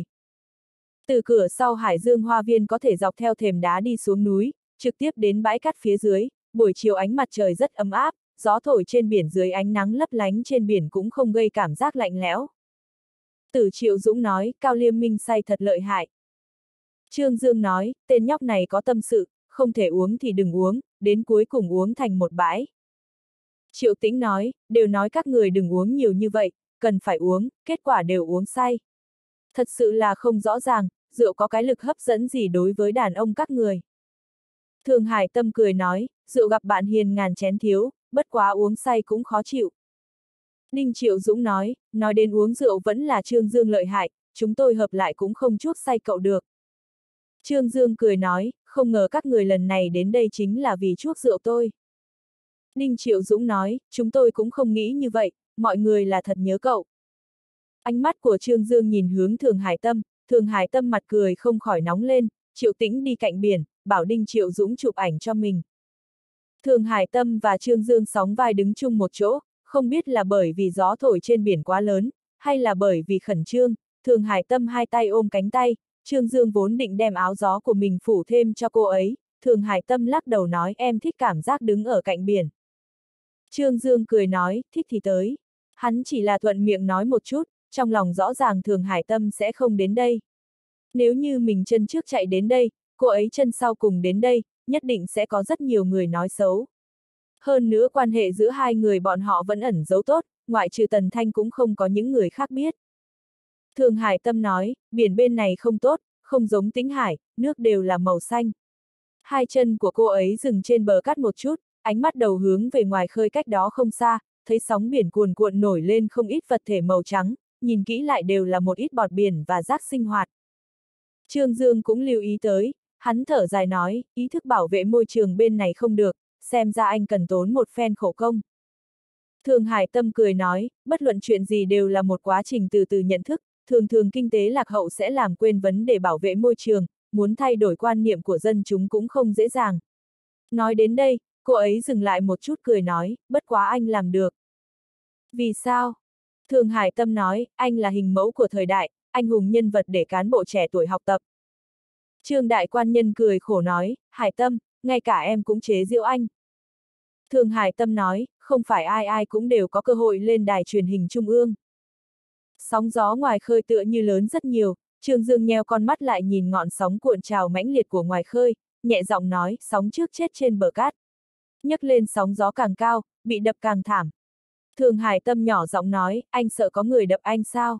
Từ cửa sau Hải Dương Hoa Viên có thể dọc theo thềm đá đi xuống núi, trực tiếp đến bãi cát phía dưới, buổi chiều ánh mặt trời rất ấm áp, gió thổi trên biển dưới ánh nắng lấp lánh trên biển cũng không gây cảm giác lạnh lẽo. Tử Triệu Dũng nói, Cao Liêm Minh say thật lợi hại. Trương Dương nói, tên nhóc này có tâm sự, không thể uống thì đừng uống, đến cuối cùng uống thành một bãi. Triệu Tĩnh nói, đều nói các người đừng uống nhiều như vậy, cần phải uống, kết quả đều uống say. Thật sự là không rõ ràng, rượu có cái lực hấp dẫn gì đối với đàn ông các người. Thường Hải Tâm cười nói, rượu gặp bạn hiền ngàn chén thiếu, bất quá uống say cũng khó chịu. Đinh Triệu Dũng nói, nói đến uống rượu vẫn là Trương Dương lợi hại, chúng tôi hợp lại cũng không chuốc say cậu được. Trương Dương cười nói, không ngờ các người lần này đến đây chính là vì chuốc rượu tôi. Đinh Triệu Dũng nói, chúng tôi cũng không nghĩ như vậy, mọi người là thật nhớ cậu. Ánh mắt của Trương Dương nhìn hướng Thường Hải Tâm, Thường Hải Tâm mặt cười không khỏi nóng lên, Triệu Tĩnh đi cạnh biển, bảo Đinh Triệu Dũng chụp ảnh cho mình. Thường Hải Tâm và Trương Dương sóng vai đứng chung một chỗ, không biết là bởi vì gió thổi trên biển quá lớn, hay là bởi vì khẩn trương, Thường Hải Tâm hai tay ôm cánh tay, Trương Dương vốn định đem áo gió của mình phủ thêm cho cô ấy, Thường Hải Tâm lắc đầu nói em thích cảm giác đứng ở cạnh biển. Trương Dương cười nói, thích thì tới. Hắn chỉ là thuận miệng nói một chút, trong lòng rõ ràng Thường Hải Tâm sẽ không đến đây. Nếu như mình chân trước chạy đến đây, cô ấy chân sau cùng đến đây, nhất định sẽ có rất nhiều người nói xấu. Hơn nữa quan hệ giữa hai người bọn họ vẫn ẩn giấu tốt, ngoại trừ Tần Thanh cũng không có những người khác biết. Thường Hải Tâm nói, biển bên này không tốt, không giống Tĩnh Hải, nước đều là màu xanh. Hai chân của cô ấy dừng trên bờ cát một chút, ánh mắt đầu hướng về ngoài khơi cách đó không xa, thấy sóng biển cuồn cuộn nổi lên không ít vật thể màu trắng, nhìn kỹ lại đều là một ít bọt biển và rác sinh hoạt. Trương Dương cũng lưu ý tới, hắn thở dài nói, ý thức bảo vệ môi trường bên này không được, xem ra anh cần tốn một phen khổ công. Thường Hải Tâm cười nói, bất luận chuyện gì đều là một quá trình từ từ nhận thức, thường thường kinh tế lạc hậu sẽ làm quên vấn đề bảo vệ môi trường, muốn thay đổi quan niệm của dân chúng cũng không dễ dàng. Nói đến đây, cô ấy dừng lại một chút cười nói, bất quá anh làm được. Vì sao? Thường Hải Tâm nói, anh là hình mẫu của thời đại, anh hùng nhân vật để cán bộ trẻ tuổi học tập. Trương đại quan nhân cười khổ nói, Hải Tâm, ngay cả em cũng chế giễu anh. Thường Hải Tâm nói, không phải ai ai cũng đều có cơ hội lên đài truyền hình trung ương. Sóng gió ngoài khơi tựa như lớn rất nhiều, Trương Dương nheo con mắt lại nhìn ngọn sóng cuộn trào mãnh liệt của ngoài khơi, nhẹ giọng nói, sóng trước chết trên bờ cát. Nhấc lên sóng gió càng cao, bị đập càng thảm. Thường Hải Tâm nhỏ giọng nói, anh sợ có người đập anh sao?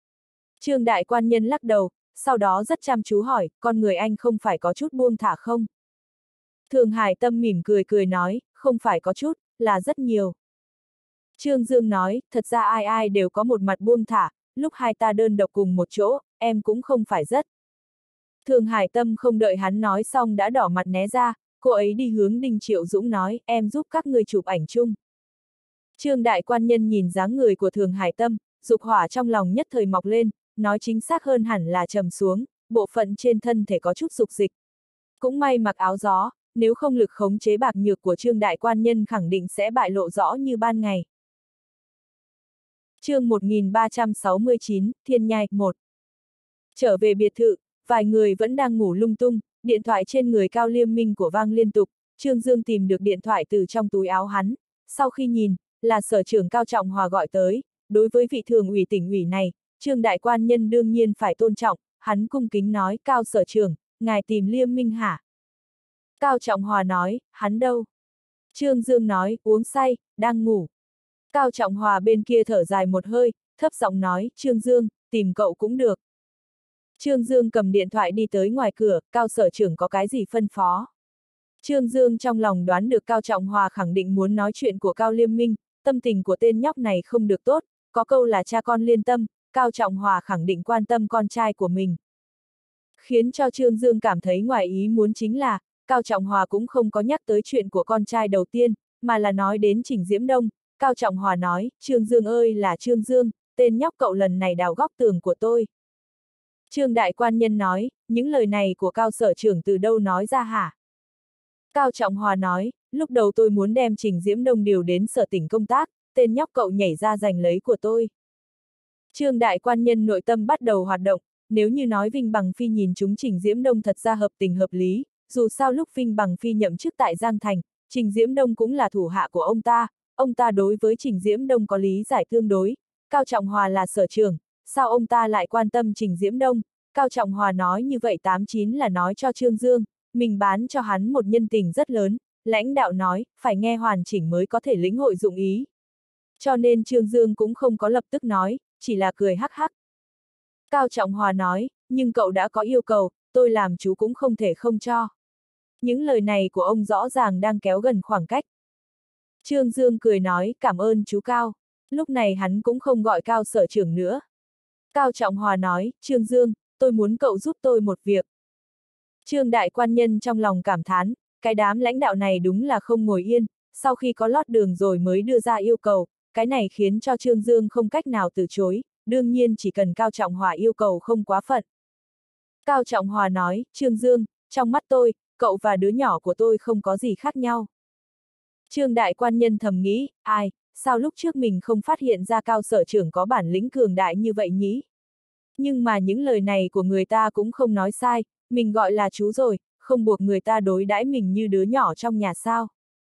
Trương đại quan nhân lắc đầu, sau đó rất chăm chú hỏi, con người anh không phải có chút buông thả không? Thường Hải Tâm mỉm cười cười nói, không phải có chút, là rất nhiều. Trương Dương nói, thật ra ai ai đều có một mặt buông thả, lúc hai ta đơn độc cùng một chỗ, em cũng không phải rất. Thường Hải Tâm không đợi hắn nói xong đã đỏ mặt né ra, cô ấy đi hướng Đinh Triệu Dũng nói, em giúp các người chụp ảnh chung. Trương Đại Quan Nhân nhìn dáng người của Thường Hải Tâm, dục hỏa trong lòng nhất thời mọc lên, nói chính xác hơn hẳn là trầm xuống, bộ phận trên thân thể có chút dục dịch. Cũng may mặc áo gió, nếu không lực khống chế bạc nhược của Trương Đại Quan Nhân khẳng định sẽ bại lộ rõ như ban ngày. Chương một nghìn ba trăm sáu mươi chín, Thiên Nhai, một. Trở về biệt thự, vài người vẫn đang ngủ lung tung, điện thoại trên người Cao Liêm Minh của vang liên tục, Trương Dương tìm được điện thoại từ trong túi áo hắn, sau khi nhìn, là sở trưởng Cao Trọng Hòa gọi tới, đối với vị thường ủy tỉnh ủy này, Trương Đại Quan Nhân đương nhiên phải tôn trọng, hắn cung kính nói, Cao sở trưởng, ngài tìm Liêm Minh hả? Cao Trọng Hòa nói, hắn đâu? Trương Dương nói, uống say, đang ngủ. Cao Trọng Hòa bên kia thở dài một hơi, thấp giọng nói, Trương Dương, tìm cậu cũng được. Trương Dương cầm điện thoại đi tới ngoài cửa, Cao sở trưởng có cái gì phân phó? Trương Dương trong lòng đoán được Cao Trọng Hòa khẳng định muốn nói chuyện của Cao Liêm Minh, tâm tình của tên nhóc này không được tốt, có câu là cha con liên tâm, Cao Trọng Hòa khẳng định quan tâm con trai của mình. Khiến cho Trương Dương cảm thấy ngoài ý muốn chính là, Cao Trọng Hòa cũng không có nhắc tới chuyện của con trai đầu tiên, mà là nói đến Trình Diễm Đông. Cao Trọng Hòa nói, Trương Dương ơi là Trương Dương, tên nhóc cậu lần này đào góc tường của tôi. Trương Đại Quan Nhân nói, những lời này của Cao sở trưởng từ đâu nói ra hả? Cao Trọng Hòa nói, lúc đầu tôi muốn đem Trình Diễm Đông điều đến sở tỉnh công tác, tên nhóc cậu nhảy ra giành lấy của tôi. Trương Đại Quan Nhân nội tâm bắt đầu hoạt động, nếu như nói Vinh Bằng Phi nhìn chúng Trình Diễm Đông thật ra hợp tình hợp lý, dù sao lúc Vinh Bằng Phi nhậm chức tại Giang Thành, Trình Diễm Đông cũng là thủ hạ của ông ta, ông ta đối với Trình Diễm Đông có lý giải tương đối, Cao Trọng Hòa là sở trưởng, sao ông ta lại quan tâm Trình Diễm Đông? Cao Trọng Hòa nói như vậy tám chín là nói cho Trương Dương, mình bán cho hắn một nhân tình rất lớn, lãnh đạo nói, phải nghe hoàn chỉnh mới có thể lĩnh hội dụng ý. Cho nên Trương Dương cũng không có lập tức nói, chỉ là cười hắc hắc. Cao Trọng Hòa nói, nhưng cậu đã có yêu cầu, tôi làm chú cũng không thể không cho. Những lời này của ông rõ ràng đang kéo gần khoảng cách. Trương Dương cười nói, cảm ơn chú Cao. Lúc này hắn cũng không gọi Cao sở trưởng nữa. Cao Trọng Hòa nói, Trương Dương, tôi muốn cậu giúp tôi một việc. Trương Đại Quan Nhân trong lòng cảm thán, cái đám lãnh đạo này đúng là không ngồi yên, sau khi có lót đường rồi mới đưa ra yêu cầu, cái này khiến cho Trương Dương không cách nào từ chối, đương nhiên chỉ cần Cao Trọng Hòa yêu cầu không quá phận. Cao Trọng Hòa nói, Trương Dương, trong mắt tôi, cậu và đứa nhỏ của tôi không có gì khác nhau. Trương Đại Quan Nhân thầm nghĩ, ai, sao lúc trước mình không phát hiện ra Cao sở trưởng có bản lĩnh cường đại như vậy nhỉ? Nhưng mà những lời này của người ta cũng không nói sai, mình gọi là chú rồi, không buộc người ta đối đãi mình như đứa nhỏ trong nhà sao.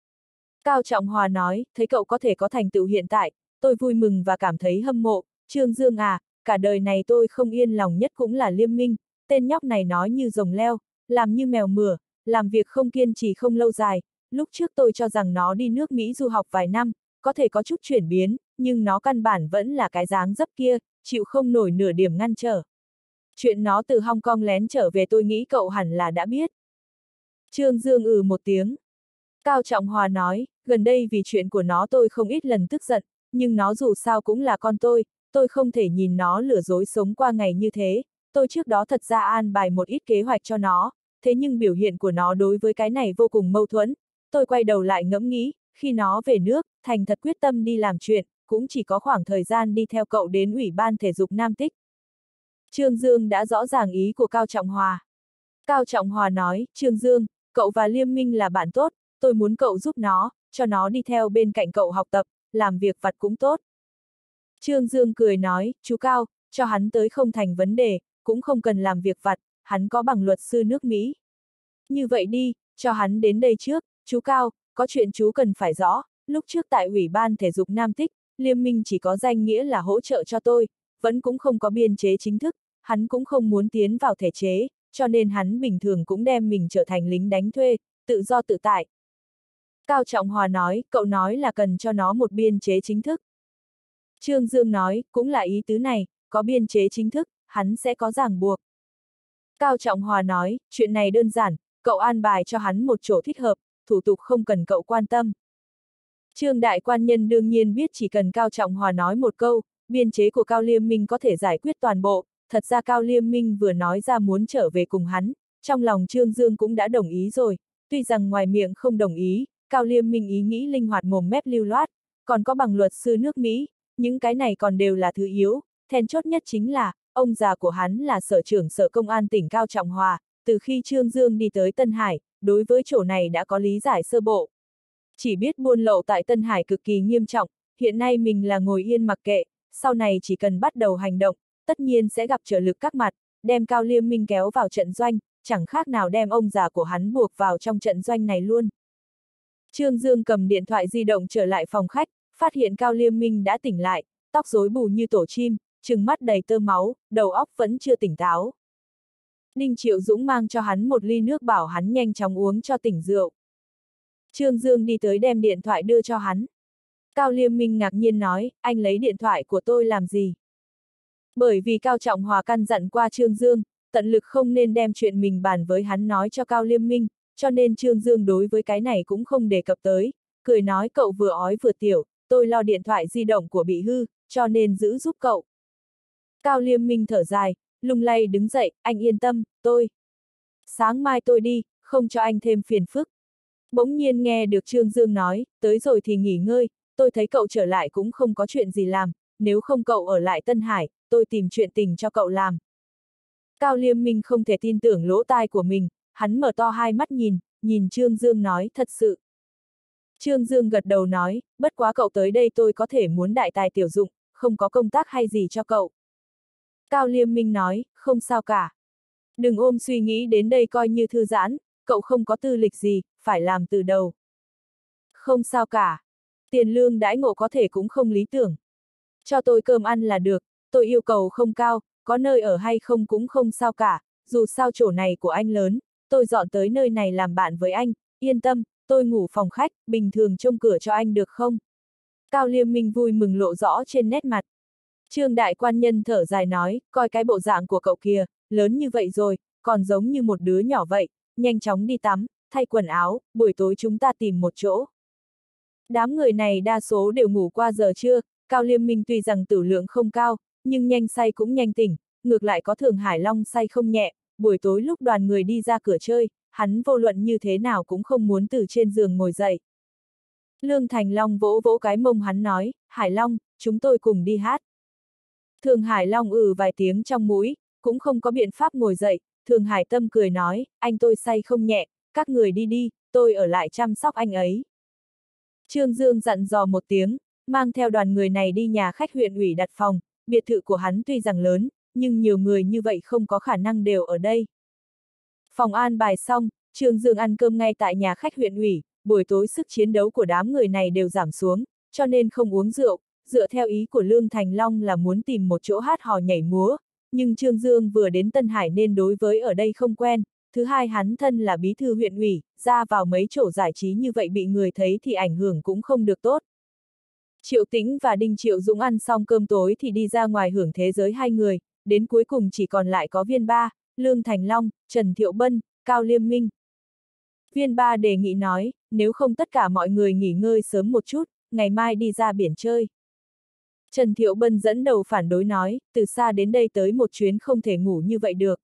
Cao Trọng Hòa nói, thấy cậu có thể có thành tựu hiện tại, tôi vui mừng và cảm thấy hâm mộ, Trương Dương à, cả đời này tôi không yên lòng nhất cũng là Liêm Minh, tên nhóc này nói như rồng leo, làm như mèo mửa, làm việc không kiên trì không lâu dài, lúc trước tôi cho rằng nó đi nước Mỹ du học vài năm, có thể có chút chuyển biến, nhưng nó căn bản vẫn là cái dáng dấp kia, chịu không nổi nửa điểm ngăn trở. Chuyện nó từ Hong Kong lén trở về tôi nghĩ cậu hẳn là đã biết. Trương Dương ừ một tiếng. Cao Trọng Hòa nói, gần đây vì chuyện của nó tôi không ít lần tức giận, nhưng nó dù sao cũng là con tôi, tôi không thể nhìn nó lừa dối sống qua ngày như thế, tôi trước đó thật ra an bài một ít kế hoạch cho nó, thế nhưng biểu hiện của nó đối với cái này vô cùng mâu thuẫn, tôi quay đầu lại ngẫm nghĩ, khi nó về nước, thành thật quyết tâm đi làm chuyện, cũng chỉ có khoảng thời gian đi theo cậu đến Ủy ban Thể dục Nam Tích. Trương Dương đã rõ ràng ý của Cao Trọng Hòa. Cao Trọng Hòa nói, Trương Dương, cậu và Liêm Minh là bạn tốt, tôi muốn cậu giúp nó, cho nó đi theo bên cạnh cậu học tập, làm việc vặt cũng tốt. Trương Dương cười nói, chú Cao, cho hắn tới không thành vấn đề, cũng không cần làm việc vặt, hắn có bằng luật sư nước Mỹ. Như vậy đi, cho hắn đến đây trước, chú Cao, có chuyện chú cần phải rõ, lúc trước tại Ủy ban Thể dục Nam Tích, Liêm Minh chỉ có danh nghĩa là hỗ trợ cho tôi, vẫn cũng không có biên chế chính thức, hắn cũng không muốn tiến vào thể chế, cho nên hắn bình thường cũng đem mình trở thành lính đánh thuê, tự do tự tại. Cao Trọng Hòa nói, cậu nói là cần cho nó một biên chế chính thức. Trương Dương nói, cũng là ý tứ này, có biên chế chính thức, hắn sẽ có ràng buộc. Cao Trọng Hòa nói, chuyện này đơn giản, cậu an bài cho hắn một chỗ thích hợp, thủ tục không cần cậu quan tâm. Trương đại quan nhân đương nhiên biết chỉ cần Cao Trọng Hòa nói một câu, biên chế của Cao Liêm Minh có thể giải quyết toàn bộ, thật ra Cao Liêm Minh vừa nói ra muốn trở về cùng hắn, trong lòng Trương Dương cũng đã đồng ý rồi, tuy rằng ngoài miệng không đồng ý, Cao Liêm Minh ý nghĩ linh hoạt mồm mép lưu loát, còn có bằng luật sư nước Mỹ, những cái này còn đều là thứ yếu, then chốt nhất chính là, ông già của hắn là sở trưởng sở công an tỉnh Cao Trọng Hòa, từ khi Trương Dương đi tới Tân Hải, đối với chỗ này đã có lý giải sơ bộ. Chỉ biết buôn lậu tại Tân Hải cực kỳ nghiêm trọng, hiện nay mình là ngồi yên mặc kệ, sau này chỉ cần bắt đầu hành động, tất nhiên sẽ gặp trở lực các mặt, đem Cao Liêm Minh kéo vào trận doanh, chẳng khác nào đem ông già của hắn buộc vào trong trận doanh này luôn. Trương Dương cầm điện thoại di động trở lại phòng khách, phát hiện Cao Liêm Minh đã tỉnh lại, tóc rối bù như tổ chim, trừng mắt đầy tơ máu, đầu óc vẫn chưa tỉnh táo. Đinh Triệu Dũng mang cho hắn một ly nước bảo hắn nhanh chóng uống cho tỉnh rượu. Trương Dương đi tới đem điện thoại đưa cho hắn. Cao Liêm Minh ngạc nhiên nói, anh lấy điện thoại của tôi làm gì? Bởi vì Cao Trọng Hòa căn dặn qua Trương Dương, tận lực không nên đem chuyện mình bàn với hắn nói cho Cao Liêm Minh, cho nên Trương Dương đối với cái này cũng không đề cập tới, cười nói cậu vừa ói vừa tiểu, tôi lo điện thoại di động của bị hư, cho nên giữ giúp cậu. Cao Liêm Minh thở dài, lung lay đứng dậy, anh yên tâm, tôi. Sáng mai tôi đi, không cho anh thêm phiền phức. Bỗng nhiên nghe được Trương Dương nói, tới rồi thì nghỉ ngơi, tôi thấy cậu trở lại cũng không có chuyện gì làm, nếu không cậu ở lại Tân Hải, tôi tìm chuyện tình cho cậu làm. Cao Liêm Minh không thể tin tưởng lỗ tai của mình, hắn mở to hai mắt nhìn, nhìn Trương Dương nói, thật sự. Trương Dương gật đầu nói, bất quá cậu tới đây tôi có thể muốn đại tài tiểu dụng, không có công tác hay gì cho cậu. Cao Liêm Minh nói, không sao cả. Đừng ôm suy nghĩ đến đây coi như thư giãn, cậu không có tư lịch gì, phải làm từ đầu. Không sao cả. Tiền lương đãi ngộ có thể cũng không lý tưởng. Cho tôi cơm ăn là được, tôi yêu cầu không cao, có nơi ở hay không cũng không sao cả, dù sao chỗ này của anh lớn, tôi dọn tới nơi này làm bạn với anh, yên tâm, tôi ngủ phòng khách, bình thường trông cửa cho anh được không? Cao Liêm Minh vui mừng lộ rõ trên nét mặt. Trương đại quan nhân thở dài nói, coi cái bộ dạng của cậu kìa, lớn như vậy rồi, còn giống như một đứa nhỏ vậy, nhanh chóng đi tắm, thay quần áo, buổi tối chúng ta tìm một chỗ. Đám người này đa số đều ngủ qua giờ trưa, Cao Liêm Minh tuy rằng tử lượng không cao, nhưng nhanh say cũng nhanh tỉnh, ngược lại có Thường Hải Long say không nhẹ, buổi tối lúc đoàn người đi ra cửa chơi, hắn vô luận như thế nào cũng không muốn từ trên giường ngồi dậy. Lương Thành Long vỗ vỗ cái mông hắn nói, Hải Long, chúng tôi cùng đi hát. Thường Hải Long ừ vài tiếng trong mũi, cũng không có biện pháp ngồi dậy, Thường Hải Tâm cười nói, anh tôi say không nhẹ, các người đi đi, tôi ở lại chăm sóc anh ấy. Trương Dương dặn dò một tiếng, mang theo đoàn người này đi nhà khách huyện ủy đặt phòng, biệt thự của hắn tuy rằng lớn, nhưng nhiều người như vậy không có khả năng đều ở đây. Phòng an bài xong, Trương Dương ăn cơm ngay tại nhà khách huyện ủy, buổi tối sức chiến đấu của đám người này đều giảm xuống, cho nên không uống rượu, dựa theo ý của Lương Thành Long là muốn tìm một chỗ hát hò nhảy múa, nhưng Trương Dương vừa đến Tân Hải nên đối với ở đây không quen, thứ hai hắn thân là bí thư huyện ủy, ra vào mấy chỗ giải trí như vậy bị người thấy thì ảnh hưởng cũng không được tốt. Triệu Tĩnh và Đinh Triệu Dũng ăn xong cơm tối thì đi ra ngoài hưởng thế giới hai người, đến cuối cùng chỉ còn lại có Viên Ba, Lương Thành Long, Trần Thiệu Bân, Cao Liêm Minh. Viên Ba đề nghị nói, nếu không tất cả mọi người nghỉ ngơi sớm một chút, ngày mai đi ra biển chơi. Trần Thiệu Bân dẫn đầu phản đối nói, từ xa đến đây tới một chuyến không thể ngủ như vậy được.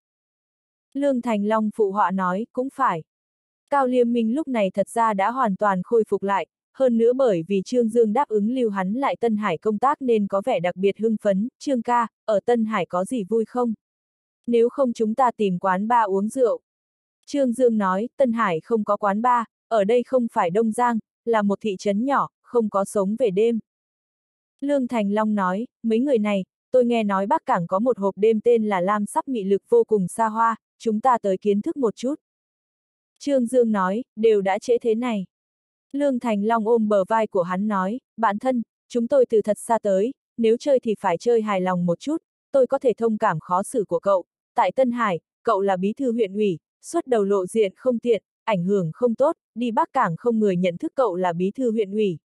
Lương Thành Long phụ họa nói, cũng phải. Cao Liêm Minh lúc này thật ra đã hoàn toàn khôi phục lại, hơn nữa bởi vì Trương Dương đáp ứng lưu hắn lại Tân Hải công tác nên có vẻ đặc biệt hưng phấn, Trương ca, ở Tân Hải có gì vui không? Nếu không chúng ta tìm quán bar uống rượu. Trương Dương nói, Tân Hải không có quán bar, ở đây không phải Đông Giang, là một thị trấn nhỏ, không có sống về đêm. Lương Thành Long nói, mấy người này, tôi nghe nói Bắc Cảng có một hộp đêm tên là Lam Sắc mị lực vô cùng xa hoa, chúng ta tới kiến thức một chút. Trương Dương nói, đều đã trễ thế này. Lương Thành Long ôm bờ vai của hắn nói, bạn thân, chúng tôi từ thật xa tới, nếu chơi thì phải chơi hài lòng một chút, tôi có thể thông cảm khó xử của cậu. Tại Tân Hải, cậu là bí thư huyện ủy, xuất đầu lộ diện không tiện, ảnh hưởng không tốt, đi Bắc Cảng không người nhận thức cậu là bí thư huyện ủy.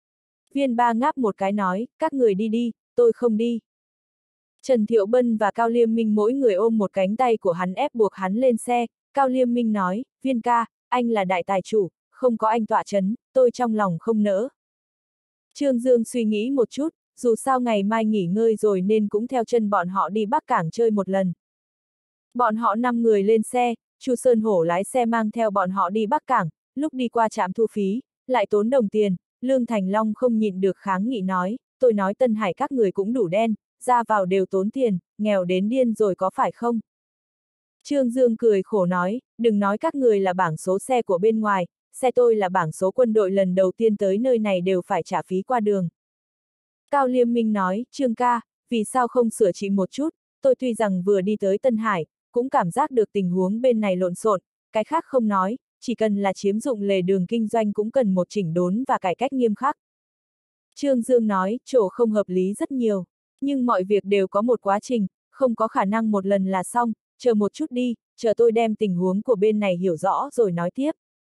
Viên Ba ngáp một cái nói, các người đi đi, tôi không đi. Trần Thiệu Bân và Cao Liêm Minh mỗi người ôm một cánh tay của hắn ép buộc hắn lên xe, Cao Liêm Minh nói, Viên ca, anh là đại tài chủ, không có anh tọa chấn, tôi trong lòng không nỡ. Trương Dương suy nghĩ một chút, dù sao ngày mai nghỉ ngơi rồi nên cũng theo chân bọn họ đi Bắc Cảng chơi một lần. Bọn họ năm người lên xe, Chu Sơn Hổ lái xe mang theo bọn họ đi Bắc Cảng, lúc đi qua trạm thu phí, lại tốn đồng tiền, Lương Thành Long không nhịn được kháng nghị nói, tôi nói Tân Hải các người cũng đủ đen, ra vào đều tốn tiền, nghèo đến điên rồi có phải không? Trương Dương cười khổ nói, đừng nói các người là bảng số xe của bên ngoài, xe tôi là bảng số quân đội lần đầu tiên tới nơi này đều phải trả phí qua đường. Cao Liêm Minh nói, Trương ca, vì sao không sửa trị một chút, tôi tuy rằng vừa đi tới Tân Hải, cũng cảm giác được tình huống bên này lộn xộn, cái khác không nói, chỉ cần là chiếm dụng lề đường kinh doanh cũng cần một chỉnh đốn và cải cách nghiêm khắc. Trương Dương nói, chỗ không hợp lý rất nhiều, nhưng mọi việc đều có một quá trình, không có khả năng một lần là xong, chờ một chút đi, chờ tôi đem tình huống của bên này hiểu rõ rồi nói tiếp.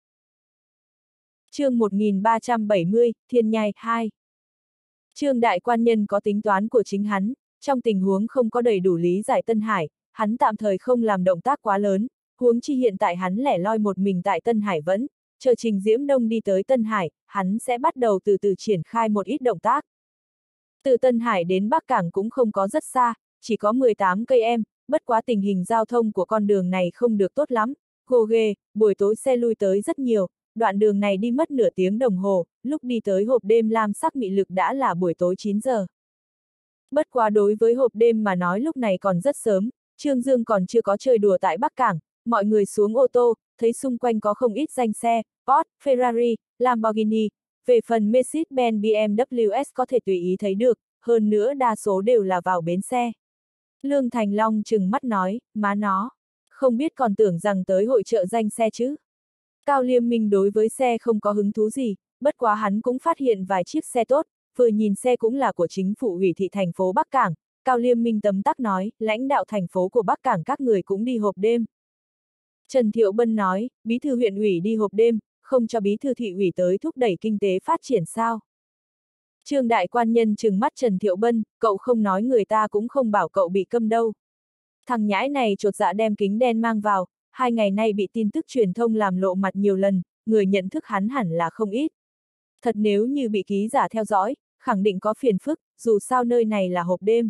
Chương một nghìn ba trăm bảy mươi, Thiên Nhai hai. Trương đại quan nhân có tính toán của chính hắn, trong tình huống không có đầy đủ lý giải Tân Hải, hắn tạm thời không làm động tác quá lớn, huống chi hiện tại hắn lẻ loi một mình tại Tân Hải vẫn, chờ Trình Diễm Đông đi tới Tân Hải, hắn sẽ bắt đầu từ từ triển khai một ít động tác. Từ Tân Hải đến Bắc Cảng cũng không có rất xa, chỉ có mười tám cây em, bất quá tình hình giao thông của con đường này không được tốt lắm, gồ ghề, buổi tối xe lui tới rất nhiều, đoạn đường này đi mất nửa tiếng đồng hồ, lúc đi tới hộp đêm lam sắc mị lực đã là buổi tối chín giờ. Bất quá đối với hộp đêm mà nói lúc này còn rất sớm, Trương Dương còn chưa có chơi đùa tại Bắc Cảng, mọi người xuống ô tô, thấy xung quanh có không ít danh xe, Porsche, Ferrari, Lamborghini, về phần Mercedes-Benz bê em vê ét có thể tùy ý thấy được, hơn nữa đa số đều là vào bến xe. Lương Thành Long trừng mắt nói, má nó, không biết còn tưởng rằng tới hội chợ danh xe chứ. Cao Liêm Minh đối với xe không có hứng thú gì, bất quá hắn cũng phát hiện vài chiếc xe tốt, vừa nhìn xe cũng là của chính phủ ủy thị thành phố Bắc Cảng. Cao Liêm Minh tấm tắc nói, lãnh đạo thành phố của Bắc Cảng các người cũng đi hộp đêm. Trần Thiệu Bân nói, bí thư huyện ủy đi hộp đêm, không cho bí thư thị ủy tới thúc đẩy kinh tế phát triển sao? Trương đại quan nhân trừng mắt Trần Thiệu Bân, cậu không nói người ta cũng không bảo cậu bị câm đâu. Thằng nhãi này chột dạ đem kính đen mang vào, hai ngày nay bị tin tức truyền thông làm lộ mặt nhiều lần, người nhận thức hắn hẳn là không ít. Thật nếu như bị ký giả theo dõi, khẳng định có phiền phức, dù sao nơi này là hộp đêm.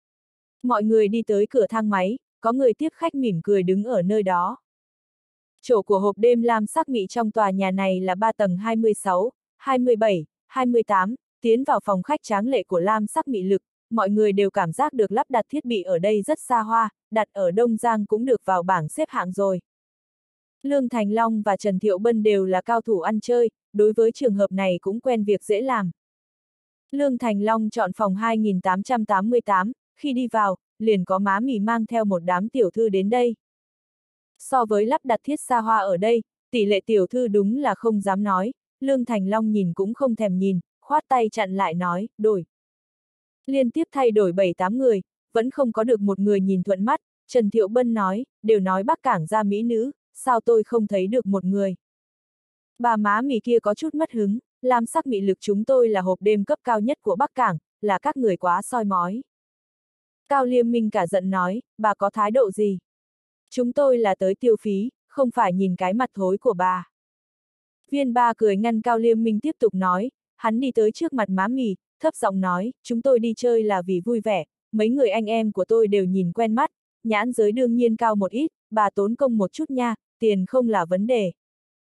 Mọi người đi tới cửa thang máy, có người tiếp khách mỉm cười đứng ở nơi đó. Chỗ của hộp đêm lam sắc mị trong tòa nhà này là ba tầng hai mươi sáu, hai mươi bảy, hai mươi tám, tiến vào phòng khách tráng lệ của lam sắc mị lực, mọi người đều cảm giác được lắp đặt thiết bị ở đây rất xa hoa, đặt ở Đông Giang cũng được vào bảng xếp hạng rồi. Lương Thành Long và Trần Thiệu Bân đều là cao thủ ăn chơi, đối với trường hợp này cũng quen việc dễ làm. Lương Thành Long chọn phòng hai nghìn tám trăm tám mươi tám, khi đi vào, liền có má mì mang theo một đám tiểu thư đến đây. So với lắp đặt thiết xa hoa ở đây, tỷ lệ tiểu thư đúng là không dám nói, Lương Thành Long nhìn cũng không thèm nhìn, khoát tay chặn lại nói, đổi. Liên tiếp thay đổi bảy tám người, vẫn không có được một người nhìn thuận mắt, Trần Thiệu Bân nói, đều nói Bắc Cảng ra mỹ nữ, sao tôi không thấy được một người. Bà má mì kia có chút mất hứng, lam sắc mị lực chúng tôi là hộp đêm cấp cao nhất của Bắc Cảng, là các người quá soi mói. Cao Liêm Minh cả giận nói, bà có thái độ gì? Chúng tôi là tới tiêu phí, không phải nhìn cái mặt thối của bà. Viên Ba cười ngăn Cao Liêm Minh tiếp tục nói, hắn đi tới trước mặt má mì, thấp giọng nói, chúng tôi đi chơi là vì vui vẻ, mấy người anh em của tôi đều nhìn quen mắt, nhãn giới đương nhiên cao một ít, bà tốn công một chút nha, tiền không là vấn đề.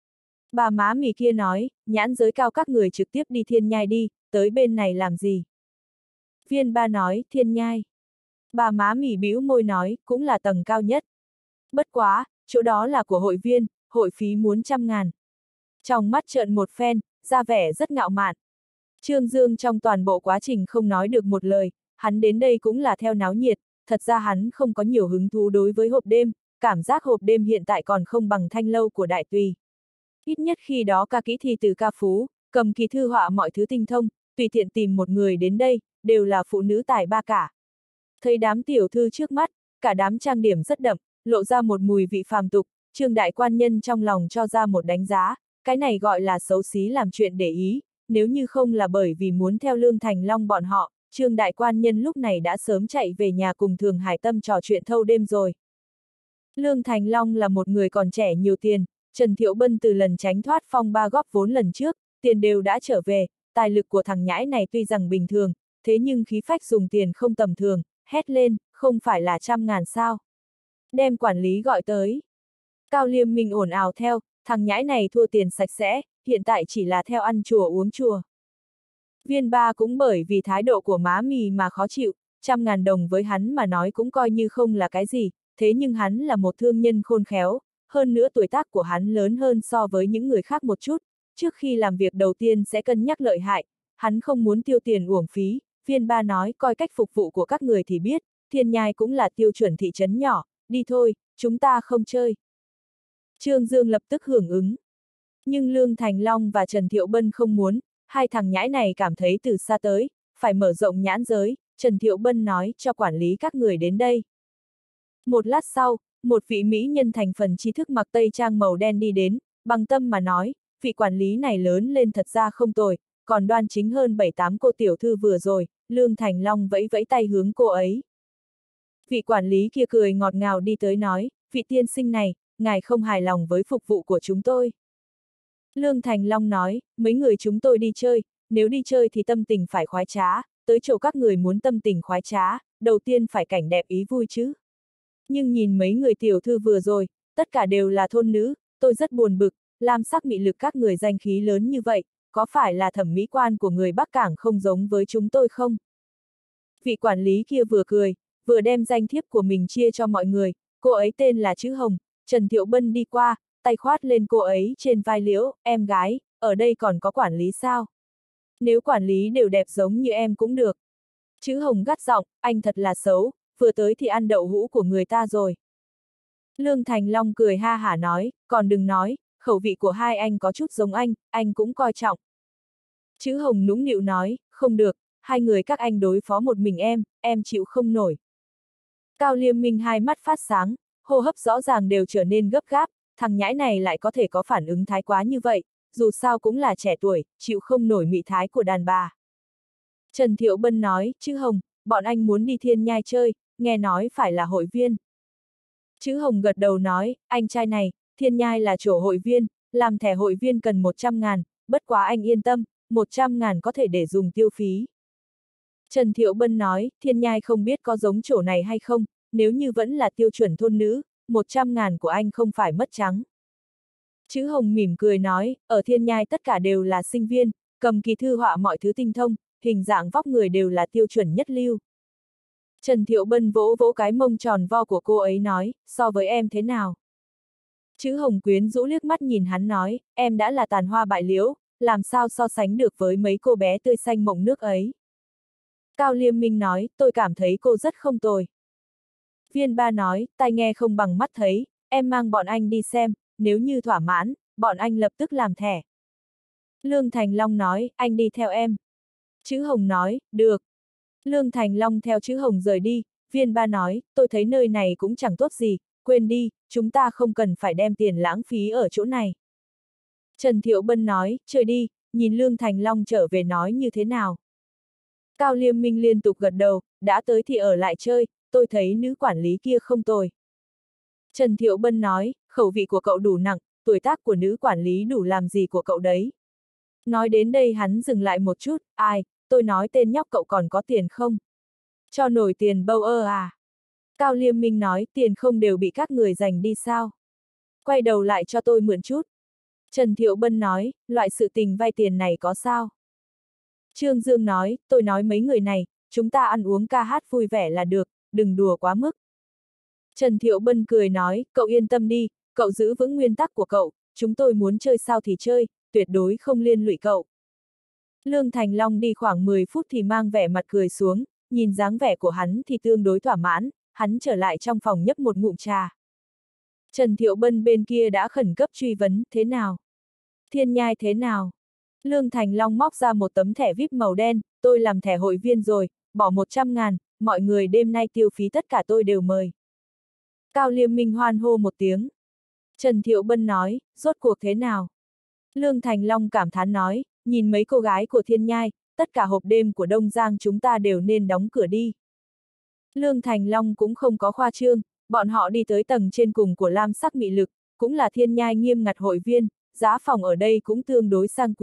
Bà má mì kia nói, nhãn giới cao các người trực tiếp đi Thiên Nhai đi, tới bên này làm gì? Viên Ba nói, Thiên Nhai. Bà má mì bĩu môi nói, cũng là tầng cao nhất. Bất quá, chỗ đó là của hội viên, hội phí muốn trăm ngàn. Trong mắt trợn một phen, ra vẻ rất ngạo mạn. Trương Dương trong toàn bộ quá trình không nói được một lời, hắn đến đây cũng là theo náo nhiệt, thật ra hắn không có nhiều hứng thú đối với hộp đêm, cảm giác hộp đêm hiện tại còn không bằng thanh lâu của Đại Tùy. Ít nhất khi đó ca kỹ thi từ ca phú, cầm kỳ thư họa mọi thứ tinh thông, tùy tiện tìm một người đến đây, đều là phụ nữ tài ba cả. Thấy đám tiểu thư trước mắt, cả đám trang điểm rất đậm, lộ ra một mùi vị phàm tục, Trương đại quan nhân trong lòng cho ra một đánh giá, cái này gọi là xấu xí làm chuyện để ý, nếu như không là bởi vì muốn theo Lương Thành Long bọn họ, Trương đại quan nhân lúc này đã sớm chạy về nhà cùng Thường Hải Tâm trò chuyện thâu đêm rồi. Lương Thành Long là một người còn trẻ nhiều tiền, Trần Thiệu Bân từ lần tránh thoát phong ba góp vốn lần trước, tiền đều đã trở về, tài lực của thằng nhãi này tuy rằng bình thường, thế nhưng khí phách dùng tiền không tầm thường, hét lên, không phải là trăm ngàn sao. Đem quản lý gọi tới. Cao Liêm Minh ồn ào theo, thằng nhãi này thua tiền sạch sẽ, hiện tại chỉ là theo ăn chùa uống chùa. Viên ba cũng bởi vì thái độ của má mì mà khó chịu, trăm ngàn đồng với hắn mà nói cũng coi như không là cái gì, thế nhưng hắn là một thương nhân khôn khéo, hơn nữa tuổi tác của hắn lớn hơn so với những người khác một chút, trước khi làm việc đầu tiên sẽ cân nhắc lợi hại, hắn không muốn tiêu tiền uổng phí, viên ba nói coi cách phục vụ của các người thì biết, Thiên Nhai cũng là tiêu chuẩn thị trấn nhỏ, đi thôi, chúng ta không chơi. Trương Dương lập tức hưởng ứng. Nhưng Lương Thành Long và Trần Thiệu Bân không muốn, hai thằng nhãi này cảm thấy từ xa tới, phải mở rộng nhãn giới, Trần Thiệu Bân nói cho quản lý các người đến đây. Một lát sau, một vị mỹ nhân thành phần trí thức mặc tây trang màu đen đi đến, bằng tâm mà nói, vị quản lý này lớn lên thật ra không tồi, còn đoan chính hơn bảy tám cô tiểu thư vừa rồi, Lương Thành Long vẫy vẫy tay hướng cô ấy. Vị quản lý kia cười ngọt ngào đi tới nói, vị tiên sinh này, ngài không hài lòng với phục vụ của chúng tôi. Lương Thành Long nói, mấy người chúng tôi đi chơi, nếu đi chơi thì tâm tình phải khoái trá, tới chỗ các người muốn tâm tình khoái trá, đầu tiên phải cảnh đẹp ý vui chứ. Nhưng nhìn mấy người tiểu thư vừa rồi, tất cả đều là thôn nữ, tôi rất buồn bực, lam sắc mị lực các người danh khí lớn như vậy, có phải là thẩm mỹ quan của người Bắc Cảng không giống với chúng tôi không? Vị quản lý kia vừa cười, vừa đem danh thiếp của mình chia cho mọi người, cô ấy tên là Chữ Hồng, Trần Thiệu Bân đi qua, tay khoát lên cô ấy trên vai Liễu, em gái, ở đây còn có quản lý sao? Nếu quản lý đều đẹp giống như em cũng được. Chữ Hồng gắt giọng, anh thật là xấu, vừa tới thì ăn đậu hũ của người ta rồi. Lương Thành Long cười ha hả nói, còn đừng nói, khẩu vị của hai anh có chút giống anh, anh cũng coi trọng. Chữ Hồng nũng nịu nói, không được, hai người các anh đối phó một mình em, em chịu không nổi. Cao Liêm Minh hai mắt phát sáng, hô hấp rõ ràng đều trở nên gấp gáp, thằng nhãi này lại có thể có phản ứng thái quá như vậy, dù sao cũng là trẻ tuổi, chịu không nổi mị thái của đàn bà. Trần Thiệu Bân nói, Chữ Hồng, bọn anh muốn đi Thiên Nhai chơi, nghe nói phải là hội viên. Chữ Hồng gật đầu nói, anh trai này, Thiên Nhai là chỗ hội viên, làm thẻ hội viên cần một trăm ngàn, bất quá anh yên tâm, một trăm ngàn có thể để dùng tiêu phí. Trần Thiệu Bân nói, Thiên Nhai không biết có giống chỗ này hay không, nếu như vẫn là tiêu chuẩn thôn nữ, một trăm ngàn của anh không phải mất trắng. Chữ Hồng mỉm cười nói, ở Thiên Nhai tất cả đều là sinh viên, cầm kỳ thư họa mọi thứ tinh thông, hình dạng vóc người đều là tiêu chuẩn nhất lưu. Trần Thiệu Bân vỗ vỗ cái mông tròn vo của cô ấy nói, so với em thế nào? Chữ Hồng quyến rũ liếc mắt nhìn hắn nói, em đã là tàn hoa bại liễu, làm sao so sánh được với mấy cô bé tươi xanh mộng nước ấy? Cao Liêm Minh nói, tôi cảm thấy cô rất không tồi. Viên ba nói, tai nghe không bằng mắt thấy, em mang bọn anh đi xem, nếu như thỏa mãn, bọn anh lập tức làm thẻ. Lương Thành Long nói, anh đi theo em. Chữ Hồng nói, được. Lương Thành Long theo Chữ Hồng rời đi, viên ba nói, tôi thấy nơi này cũng chẳng tốt gì, quên đi, chúng ta không cần phải đem tiền lãng phí ở chỗ này. Trần Thiệu Bân nói, chơi đi, nhìn Lương Thành Long trở về nói như thế nào. Cao Liêm Minh liên tục gật đầu, đã tới thì ở lại chơi, tôi thấy nữ quản lý kia không tồi. Trần Thiệu Bân nói, khẩu vị của cậu đủ nặng, tuổi tác của nữ quản lý đủ làm gì của cậu đấy. Nói đến đây hắn dừng lại một chút, ai, tôi nói tên nhóc cậu còn có tiền không? Cho nổi tiền bâu ơ à? Cao Liêm Minh nói, tiền không đều bị các người giành đi sao? Quay đầu lại cho tôi mượn chút. Trần Thiệu Bân nói, loại sự tình vay tiền này có sao? Trương Dương nói, tôi nói mấy người này, chúng ta ăn uống ca hát vui vẻ là được, đừng đùa quá mức. Trần Thiệu Bân cười nói, cậu yên tâm đi, cậu giữ vững nguyên tắc của cậu, chúng tôi muốn chơi sao thì chơi, tuyệt đối không liên lụy cậu. Lương Thành Long đi khoảng mười phút thì mang vẻ mặt cười xuống, nhìn dáng vẻ của hắn thì tương đối thỏa mãn, hắn trở lại trong phòng nhấp một ngụm trà. Trần Thiệu Bân bên kia đã khẩn cấp truy vấn, thế nào? Thiên Nhai thế nào? Lương Thành Long móc ra một tấm thẻ vi ai pi màu đen, tôi làm thẻ hội viên rồi, bỏ một trăm ngàn, mọi người đêm nay tiêu phí tất cả tôi đều mời. Cao Liêm Minh hoan hô một tiếng. Trần Thiệu Bân nói, rốt cuộc thế nào? Lương Thành Long cảm thán nói, nhìn mấy cô gái của Thiên Nhai, tất cả hộp đêm của Đông Giang chúng ta đều nên đóng cửa đi. Lương Thành Long cũng không có khoa trương, bọn họ đi tới tầng trên cùng của lam sắc mị lực, cũng là Thiên Nhai nghiêm ngặt hội viên, giá phòng ở đây cũng tương đối sang quý,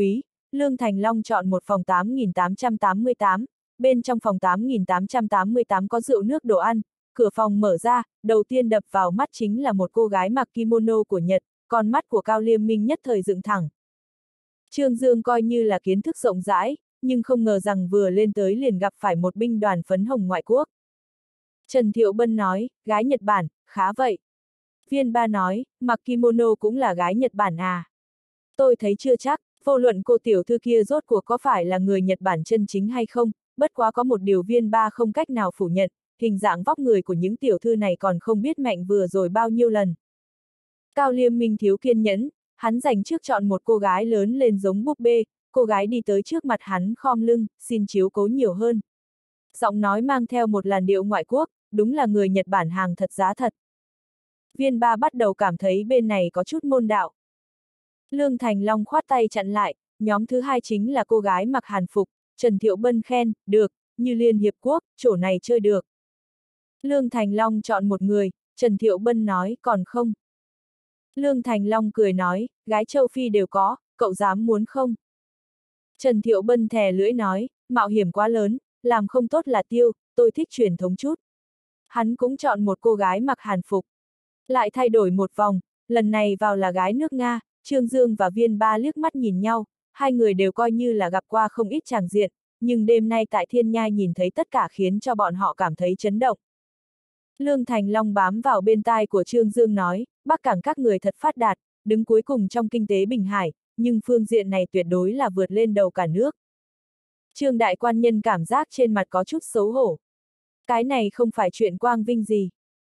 Lương Thành Long chọn một phòng tám nghìn tám trăm tám mươi tám, bên trong phòng tám nghìn tám trăm tám mươi tám có rượu nước đồ ăn, cửa phòng mở ra, đầu tiên đập vào mắt chính là một cô gái mặc kimono của Nhật, con mắt của Cao Liêm Minh nhất thời dựng thẳng. Trương Dương coi như là kiến thức rộng rãi, nhưng không ngờ rằng vừa lên tới liền gặp phải một binh đoàn phấn hồng ngoại quốc. Trần Thiệu Bân nói, gái Nhật Bản, khá vậy. Viên Ba nói, mặc kimono cũng là gái Nhật Bản à. Tôi thấy chưa chắc, vô luận cô tiểu thư kia rốt cuộc có phải là người Nhật Bản chân chính hay không, bất quá có một điều Viên Ba không cách nào phủ nhận, hình dạng vóc người của những tiểu thư này còn không biết mạnh vừa rồi bao nhiêu lần. Cao Liêm Minh thiếu kiên nhẫn, hắn dành trước chọn một cô gái lớn lên giống búp bê, cô gái đi tới trước mặt hắn khom lưng, xin chiếu cố nhiều hơn. Giọng nói mang theo một làn điệu ngoại quốc, đúng là người Nhật Bản hàng thật giá thật. Viên Ba bắt đầu cảm thấy bên này có chút môn đạo. Lương Thành Long khoát tay chặn lại, nhóm thứ hai chính là cô gái mặc hàn phục, Trần Thiệu Bân khen, được, như Liên Hiệp Quốc, chỗ này chơi được. Lương Thành Long chọn một người, Trần Thiệu Bân nói, còn không. Lương Thành Long cười nói, gái châu Phi đều có, cậu dám muốn không? Trần Thiệu Bân thè lưỡi nói, mạo hiểm quá lớn, làm không tốt là tiêu, tôi thích truyền thống chút. Hắn cũng chọn một cô gái mặc hàn phục. Lại thay đổi một vòng, lần này vào là gái nước Nga, Trương Dương và Viên Ba liếc mắt nhìn nhau, hai người đều coi như là gặp qua không ít tràng diện, nhưng đêm nay tại Thiên Nhai nhìn thấy tất cả khiến cho bọn họ cảm thấy chấn động. Lương Thành Long bám vào bên tai của Trương Dương nói, Bắc Cảng các người thật phát đạt, đứng cuối cùng trong kinh tế Bình Hải, nhưng phương diện này tuyệt đối là vượt lên đầu cả nước. Trương Đại Quan Nhân cảm giác trên mặt có chút xấu hổ. Cái này không phải chuyện quang vinh gì.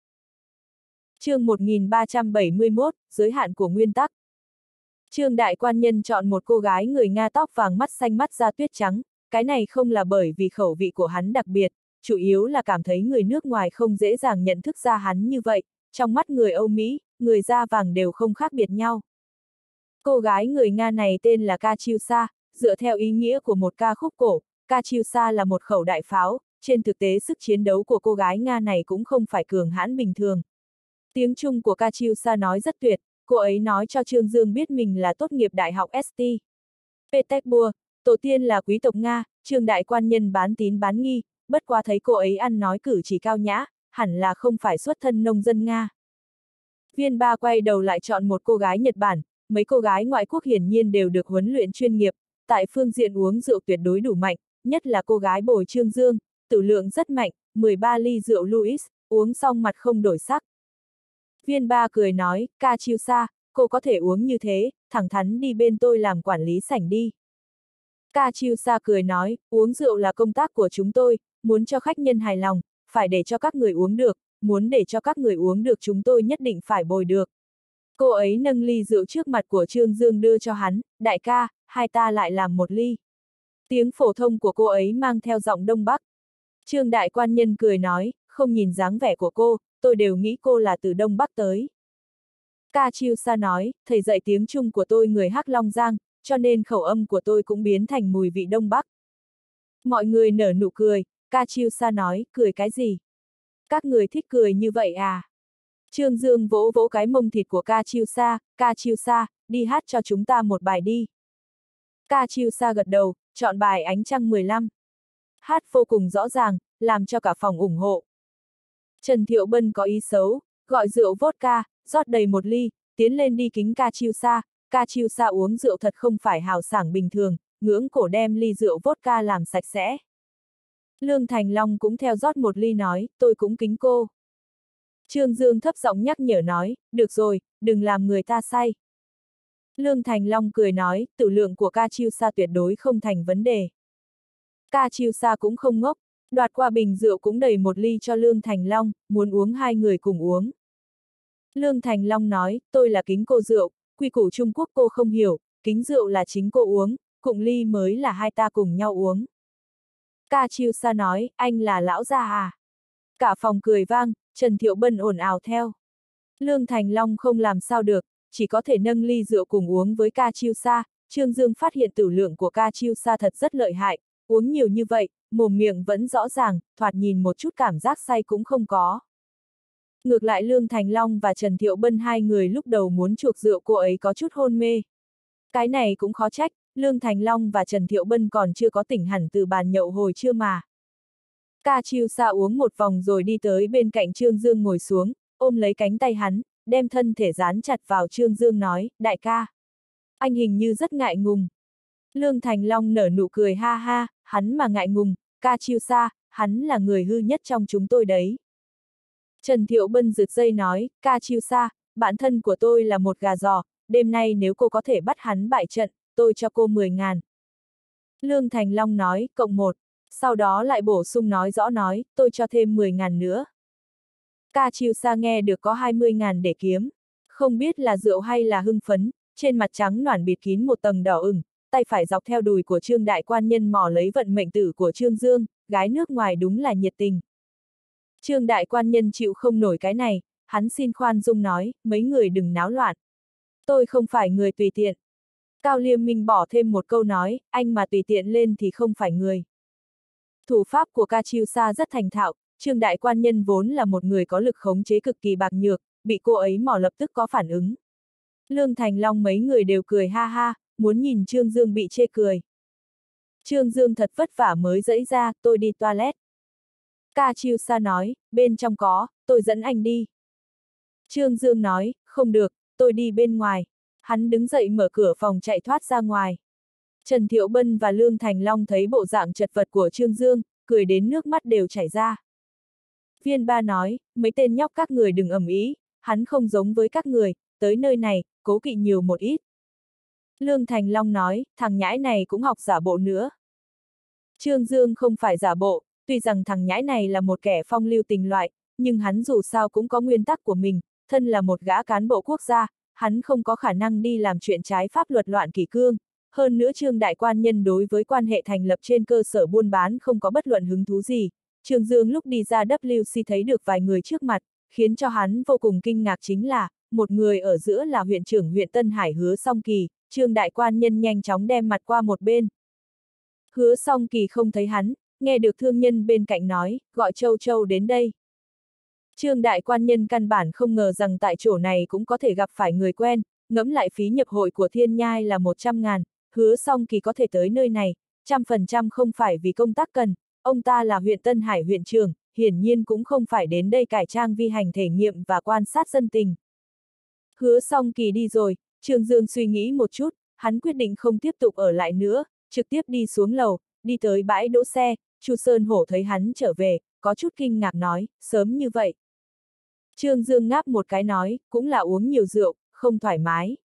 Chương một nghìn ba trăm bảy mươi mốt, giới hạn của nguyên tắc. Trương Đại Quan Nhân chọn một cô gái người Nga tóc vàng mắt xanh mắt da tuyết trắng, cái này không là bởi vì khẩu vị của hắn đặc biệt, chủ yếu là cảm thấy người nước ngoài không dễ dàng nhận thức ra hắn như vậy, trong mắt người Âu Mỹ, người da vàng đều không khác biệt nhau. Cô gái người Nga này tên là Katyusha, dựa theo ý nghĩa của một ca khúc cổ, Katyusha là một khẩu đại pháo, trên thực tế sức chiến đấu của cô gái Nga này cũng không phải cường hãn bình thường. Tiếng Trung của Katyusha nói rất tuyệt, cô ấy nói cho Trương Dương biết mình là tốt nghiệp Đại học ét tê. Petersburg, tổ tiên là quý tộc Nga, Trương Đại Quan Nhân bán tín bán nghi, bất quá thấy cô ấy ăn nói cử chỉ cao nhã, hẳn là không phải xuất thân nông dân Nga. Viên Ba quay đầu lại chọn một cô gái Nhật Bản, mấy cô gái ngoại quốc hiển nhiên đều được huấn luyện chuyên nghiệp, tại phương diện uống rượu tuyệt đối đủ mạnh, nhất là cô gái Bồi Trương Dương, tử lượng rất mạnh, mười ba ly rượu Louis, uống xong mặt không đổi sắc. Viên Ba cười nói, Katyusha, cô có thể uống như thế, thẳng thắn đi bên tôi làm quản lý sảnh đi. Katyusha cười nói, uống rượu là công tác của chúng tôi, muốn cho khách nhân hài lòng, phải để cho các người uống được, muốn để cho các người uống được chúng tôi nhất định phải bồi được. Cô ấy nâng ly rượu trước mặt của Trương Dương đưa cho hắn, đại ca, hai ta lại làm một ly. Tiếng phổ thông của cô ấy mang theo giọng Đông Bắc. Trương Đại Quan Nhân cười nói, không nhìn dáng vẻ của cô, tôi đều nghĩ cô là từ Đông Bắc tới. Katyusha nói, thầy dạy tiếng Trung của tôi người Hắc Long Giang, cho nên khẩu âm của tôi cũng biến thành mùi vị Đông Bắc. Mọi người nở nụ cười, Katyusha nói, cười cái gì? Các người thích cười như vậy à? Trương Dương vỗ vỗ cái mông thịt của Katyusha, Katyusha, đi hát cho chúng ta một bài đi. Katyusha gật đầu, chọn bài Ánh Trăng mười lăm. Hát vô cùng rõ ràng, làm cho cả phòng ủng hộ. Trần Thiệu Bân có ý xấu, gọi rượu vodka, rót đầy một ly, tiến lên đi kính Katyusha. Katyusha uống rượu thật không phải hào sảng bình thường, ngưỡng cổ đem ly rượu vodka làm sạch sẽ. Lương Thành Long cũng theo rót một ly nói, tôi cũng kính cô. Trương Dương thấp giọng nhắc nhở nói, được rồi, đừng làm người ta say. Lương Thành Long cười nói, tử lượng của Katyusha tuyệt đối không thành vấn đề. Katyusha cũng không ngốc, đoạt qua bình rượu cũng đầy một ly cho Lương Thành Long, muốn uống hai người cùng uống. Lương Thành Long nói, tôi là kính cô rượu, quy củ Trung Quốc cô không hiểu, kính rượu là chính cô uống, cụng ly mới là hai ta cùng nhau uống. Katyusha nói, anh là lão gia à? Cả phòng cười vang, Trần Thiệu Bân ồn ào theo. Lương Thành Long không làm sao được, chỉ có thể nâng ly rượu cùng uống với Katyusha. Trương Dương phát hiện tử lượng của Katyusha thật rất lợi hại, uống nhiều như vậy, mồm miệng vẫn rõ ràng, thoạt nhìn một chút cảm giác say cũng không có. Ngược lại Lương Thành Long và Trần Thiệu Bân hai người lúc đầu muốn chuộc rượu cô ấy có chút hôn mê. Cái này cũng khó trách, Lương Thành Long và Trần Thiệu Bân còn chưa có tỉnh hẳn từ bàn nhậu hồi trưa mà. Ca Chiêu Sa uống một vòng rồi đi tới bên cạnh Trương Dương ngồi xuống, ôm lấy cánh tay hắn, đem thân thể dán chặt vào Trương Dương nói, đại ca. Anh hình như rất ngại ngùng. Lương Thành Long nở nụ cười ha ha, hắn mà ngại ngùng, Ca Chiêu Sa, hắn là người hư nhất trong chúng tôi đấy. Trần Thiệu Bân rực dây nói, Ca Chiêu Sa, bạn thân của tôi là một gà giò, đêm nay nếu cô có thể bắt hắn bại trận, tôi cho cô mười ngàn. Lương Thành Long nói, cộng một, sau đó lại bổ sung nói rõ nói, tôi cho thêm mười ngàn nữa. Ca Chiêu Sa nghe được có hai mươi ngàn để kiếm, không biết là rượu hay là hưng phấn, trên mặt trắng nõn bịt kín một tầng đỏ ửng, tay phải dọc theo đùi của Trương Đại Quan Nhân mò lấy vận mệnh tử của Trương Dương, gái nước ngoài đúng là nhiệt tình. Trương Đại Quan Nhân chịu không nổi cái này, hắn xin khoan dung nói, mấy người đừng náo loạn. Tôi không phải người tùy tiện. Cao Liêm Minh bỏ thêm một câu nói, anh mà tùy tiện lên thì không phải người. Thủ pháp của Ca Chiêu Sa rất thành thạo, Trương Đại Quan Nhân vốn là một người có lực khống chế cực kỳ bạc nhược, bị cô ấy mò lập tức có phản ứng. Lương Thành Long mấy người đều cười ha ha, muốn nhìn Trương Dương bị chê cười. Trương Dương thật vất vả mới dẫy ra, tôi đi toilet. Ca Chiêu Sa nói, bên trong có, tôi dẫn anh đi. Trương Dương nói, không được, tôi đi bên ngoài. Hắn đứng dậy mở cửa phòng chạy thoát ra ngoài. Trần Thiệu Bân và Lương Thành Long thấy bộ dạng chật vật của Trương Dương, cười đến nước mắt đều chảy ra. Viên Ba nói, mấy tên nhóc các người đừng ầm ĩ, hắn không giống với các người, tới nơi này, cố kỵ nhiều một ít. Lương Thành Long nói, thằng nhãi này cũng học giả bộ nữa. Trương Dương không phải giả bộ, tuy rằng thằng nhãi này là một kẻ phong lưu tình loại, nhưng hắn dù sao cũng có nguyên tắc của mình, thân là một gã cán bộ quốc gia, hắn không có khả năng đi làm chuyện trái pháp luật loạn kỷ cương. Hơn nữa Trương Đại Quan Nhân đối với quan hệ thành lập trên cơ sở buôn bán không có bất luận hứng thú gì. Trương Dương lúc đi ra W C thấy được vài người trước mặt, khiến cho hắn vô cùng kinh ngạc chính là, một người ở giữa là huyện trưởng huyện Tân Hải Hứa Song Kỳ, Trương Đại Quan Nhân nhanh chóng đem mặt qua một bên. Hứa Song Kỳ không thấy hắn, nghe được thương nhân bên cạnh nói, gọi Châu Châu đến đây. Trương Đại Quan Nhân căn bản không ngờ rằng tại chỗ này cũng có thể gặp phải người quen, ngẫm lại phí nhập hội của Thiên Nhai là một trăm ngàn, Hứa Song Kỳ có thể tới nơi này, trăm phần trăm không phải vì công tác cần, ông ta là huyện Tân Hải huyện trưởng, hiển nhiên cũng không phải đến đây cải trang vi hành thể nghiệm và quan sát dân tình. Hứa Song Kỳ đi rồi, Trương Dương suy nghĩ một chút, hắn quyết định không tiếp tục ở lại nữa, trực tiếp đi xuống lầu, đi tới bãi đỗ xe, Chu Sơn Hổ thấy hắn trở về, có chút kinh ngạc nói, sớm như vậy. Trương Dương ngáp một cái nói, cũng là uống nhiều rượu, không thoải mái.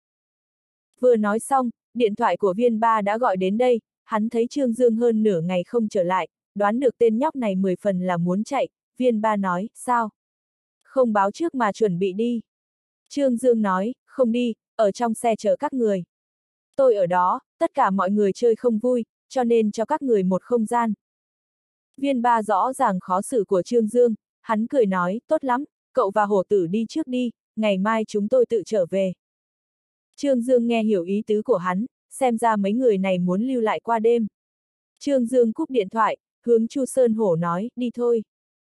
Vừa nói xong, điện thoại của Viên Ba đã gọi đến đây, hắn thấy Trương Dương hơn nửa ngày không trở lại, đoán được tên nhóc này mười phần là muốn chạy, Viên Ba nói, sao? Không báo trước mà chuẩn bị đi. Trương Dương nói, không đi, ở trong xe chờ các người. Tôi ở đó, tất cả mọi người chơi không vui, cho nên cho các người một không gian. Viên Ba rõ ràng khó xử của Trương Dương, hắn cười nói, tốt lắm, cậu và hổ tử đi trước đi, ngày mai chúng tôi tự trở về. Trương Dương nghe hiểu ý tứ của hắn, xem ra mấy người này muốn lưu lại qua đêm. Trương Dương cúp điện thoại, hướng Chu Sơn Hổ nói, đi thôi.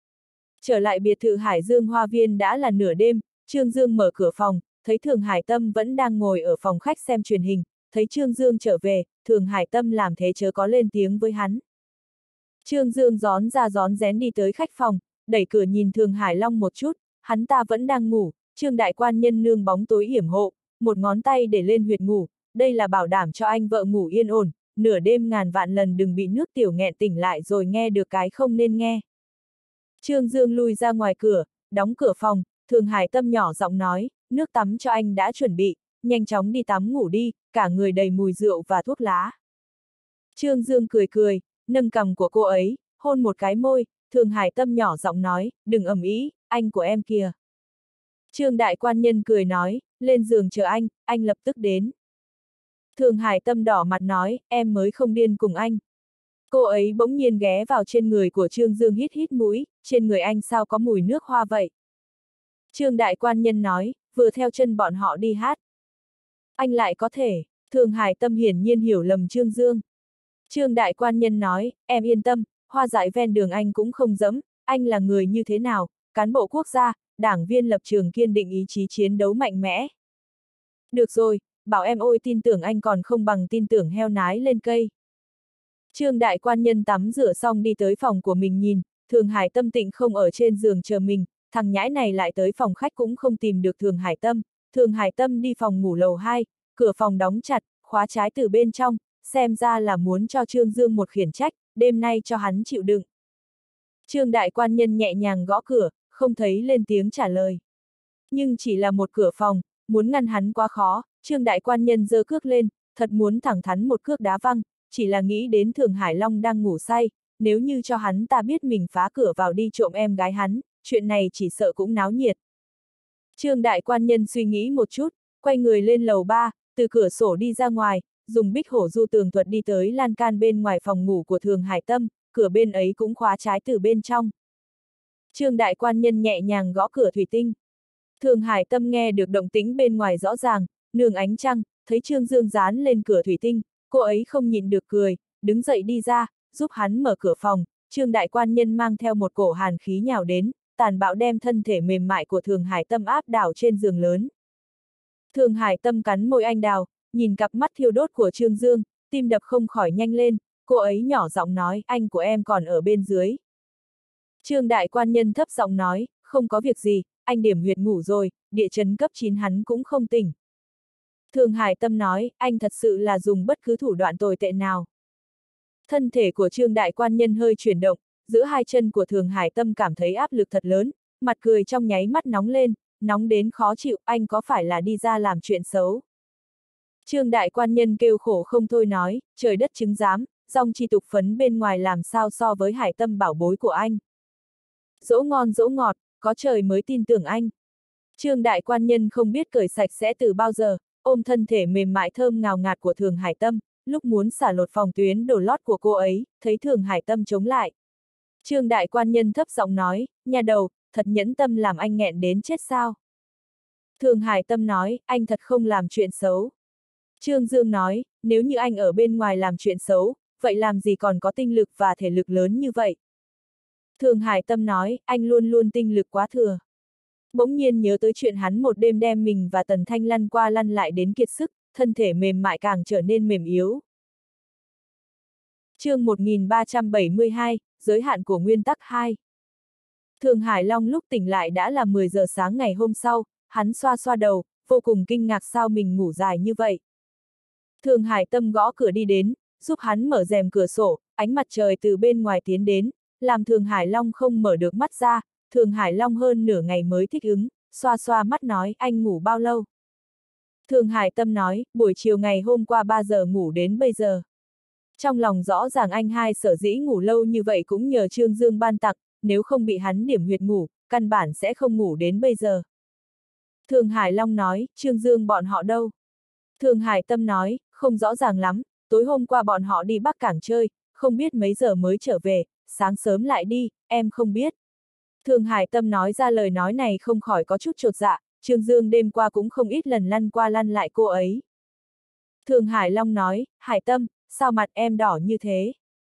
Trở lại biệt thự Hải Dương Hoa Viên đã là nửa đêm, Trương Dương mở cửa phòng, thấy Thường Hải Tâm vẫn đang ngồi ở phòng khách xem truyền hình, thấy Trương Dương trở về, Thường Hải Tâm làm thế chớ có lên tiếng với hắn. Trương Dương rón ra rón rén đi tới khách phòng, đẩy cửa nhìn Thường Hải Long một chút, hắn ta vẫn đang ngủ, Trương Đại Quan Nhân nương bóng tối yểm hộ, một ngón tay để lên huyệt ngủ, đây là bảo đảm cho anh vợ ngủ yên ổn, nửa đêm ngàn vạn lần đừng bị nước tiểu nghẹn tỉnh lại rồi nghe được cái không nên nghe. Trương Dương lui ra ngoài cửa, đóng cửa phòng, Thường Hải Tâm nhỏ giọng nói, nước tắm cho anh đã chuẩn bị, nhanh chóng đi tắm ngủ đi, cả người đầy mùi rượu và thuốc lá. Trương Dương cười cười, nâng cằm của cô ấy, hôn một cái môi, Thường Hải Tâm nhỏ giọng nói, đừng ầm ĩ, anh của em kìa. Trương Đại Quan Nhân cười nói, lên giường chờ anh, anh lập tức đến. Thường Hải Tâm đỏ mặt nói, em mới không điên cùng anh. Cô ấy bỗng nhiên ghé vào trên người của Trương Dương hít hít mũi, trên người anh sao có mùi nước hoa vậy? Trương Đại Quan Nhân nói, vừa theo chân bọn họ đi hát. Anh lại có thể, Thường Hải Tâm hiển nhiên hiểu lầm Trương Dương. Trương Đại Quan Nhân nói, em yên tâm, hoa dại ven đường anh cũng không dẫm, anh là người như thế nào, cán bộ quốc gia, đảng viên lập trường kiên định ý chí chiến đấu mạnh mẽ. Được rồi, bảo em ôi tin tưởng anh còn không bằng tin tưởng heo nái lên cây. Trương đại quan nhân tắm rửa xong đi tới phòng của mình nhìn, Thường Hải Tâm Tịnh không ở trên giường chờ mình, thằng nhãi này lại tới phòng khách cũng không tìm được Thường Hải Tâm. Thường Hải Tâm đi phòng ngủ lầu hai, cửa phòng đóng chặt, khóa trái từ bên trong, xem ra là muốn cho Trương Dương một khiển trách, đêm nay cho hắn chịu đựng. Trương đại quan nhân nhẹ nhàng gõ cửa, không thấy lên tiếng trả lời. Nhưng chỉ là một cửa phòng, muốn ngăn hắn quá khó, Trương đại quan nhân giơ cước lên, thật muốn thẳng thắn một cước đá văng, chỉ là nghĩ đến Thường Hải Long đang ngủ say, nếu như cho hắn ta biết mình phá cửa vào đi trộm em gái hắn, chuyện này chỉ sợ cũng náo nhiệt. Trương đại quan nhân suy nghĩ một chút, quay người lên lầu ba, từ cửa sổ đi ra ngoài, dùng bích hổ du tường thuật đi tới lan can bên ngoài phòng ngủ của Thường Hải Tâm, cửa bên ấy cũng khóa trái từ bên trong. Trương đại quan nhân nhẹ nhàng gõ cửa thủy tinh. Thường Hải Tâm nghe được động tĩnh bên ngoài rõ ràng, nương ánh trăng, thấy Trương Dương dán lên cửa thủy tinh, cô ấy không nhịn được cười, đứng dậy đi ra, giúp hắn mở cửa phòng. Trương đại quan nhân mang theo một cổ hàn khí nhào đến, tàn bạo đem thân thể mềm mại của Thường Hải Tâm áp đảo trên giường lớn. Thường Hải Tâm cắn môi anh đào, nhìn cặp mắt thiêu đốt của Trương Dương, tim đập không khỏi nhanh lên, cô ấy nhỏ giọng nói, anh của em còn ở bên dưới. Trương đại quan nhân thấp giọng nói, không có việc gì, anh điểm huyệt ngủ rồi, địa chấn cấp chín hắn cũng không tỉnh. Thường Hải Tâm nói, anh thật sự là dùng bất cứ thủ đoạn tồi tệ nào. Thân thể của Trương đại quan nhân hơi chuyển động, giữa hai chân của Thường Hải Tâm cảm thấy áp lực thật lớn, mặt cười trong nháy mắt nóng lên, nóng đến khó chịu, anh có phải là đi ra làm chuyện xấu. Trương đại quan nhân kêu khổ không thôi nói, trời đất chứng giám, dòng chi tục phấn bên ngoài làm sao so với Hải Tâm bảo bối của anh. Dỗ ngon dỗ ngọt, có trời mới tin tưởng anh. Trương đại quan nhân không biết cởi sạch sẽ từ bao giờ, ôm thân thể mềm mại thơm ngào ngạt của Thường Hải Tâm, lúc muốn xả lột phòng tuyến đổ lót của cô ấy, thấy Thường Hải Tâm chống lại. Trương đại quan nhân thấp giọng nói, nhà đầu, thật nhẫn tâm làm anh nghẹn đến chết sao. Thường Hải Tâm nói, anh thật không làm chuyện xấu. Trương Dương nói, nếu như anh ở bên ngoài làm chuyện xấu, vậy làm gì còn có tinh lực và thể lực lớn như vậy. Thường Hải Tâm nói, anh luôn luôn tinh lực quá thừa. Bỗng nhiên nhớ tới chuyện hắn một đêm đem mình và Tần Thanh lăn qua lăn lại đến kiệt sức, thân thể mềm mại càng trở nên mềm yếu. Chương một nghìn ba trăm bảy mươi hai, giới hạn của nguyên tắc hai. Thường Hải Long lúc tỉnh lại đã là mười giờ sáng ngày hôm sau, hắn xoa xoa đầu, vô cùng kinh ngạc sao mình ngủ dài như vậy. Thường Hải Tâm gõ cửa đi đến, giúp hắn mở rèm cửa sổ, ánh mặt trời từ bên ngoài tiến đến, làm Thường Hải Long không mở được mắt ra, Thường Hải Long hơn nửa ngày mới thích ứng, xoa xoa mắt nói, anh ngủ bao lâu? Thường Hải Tâm nói, buổi chiều ngày hôm qua ba giờ ngủ đến bây giờ. Trong lòng rõ ràng anh hai sở dĩ ngủ lâu như vậy cũng nhờ Trương Dương ban tặng, nếu không bị hắn điểm huyệt ngủ, căn bản sẽ không ngủ đến bây giờ. Thường Hải Long nói, Trương Dương bọn họ đâu? Thường Hải Tâm nói, không rõ ràng lắm, tối hôm qua bọn họ đi Bắc Cảng chơi, không biết mấy giờ mới trở về, sáng sớm lại đi, em không biết. Thường Hải Tâm nói ra lời nói này không khỏi có chút chột dạ, Trương Dương đêm qua cũng không ít lần lăn qua lăn lại cô ấy. Thường Hải Long nói, Hải Tâm, sao mặt em đỏ như thế?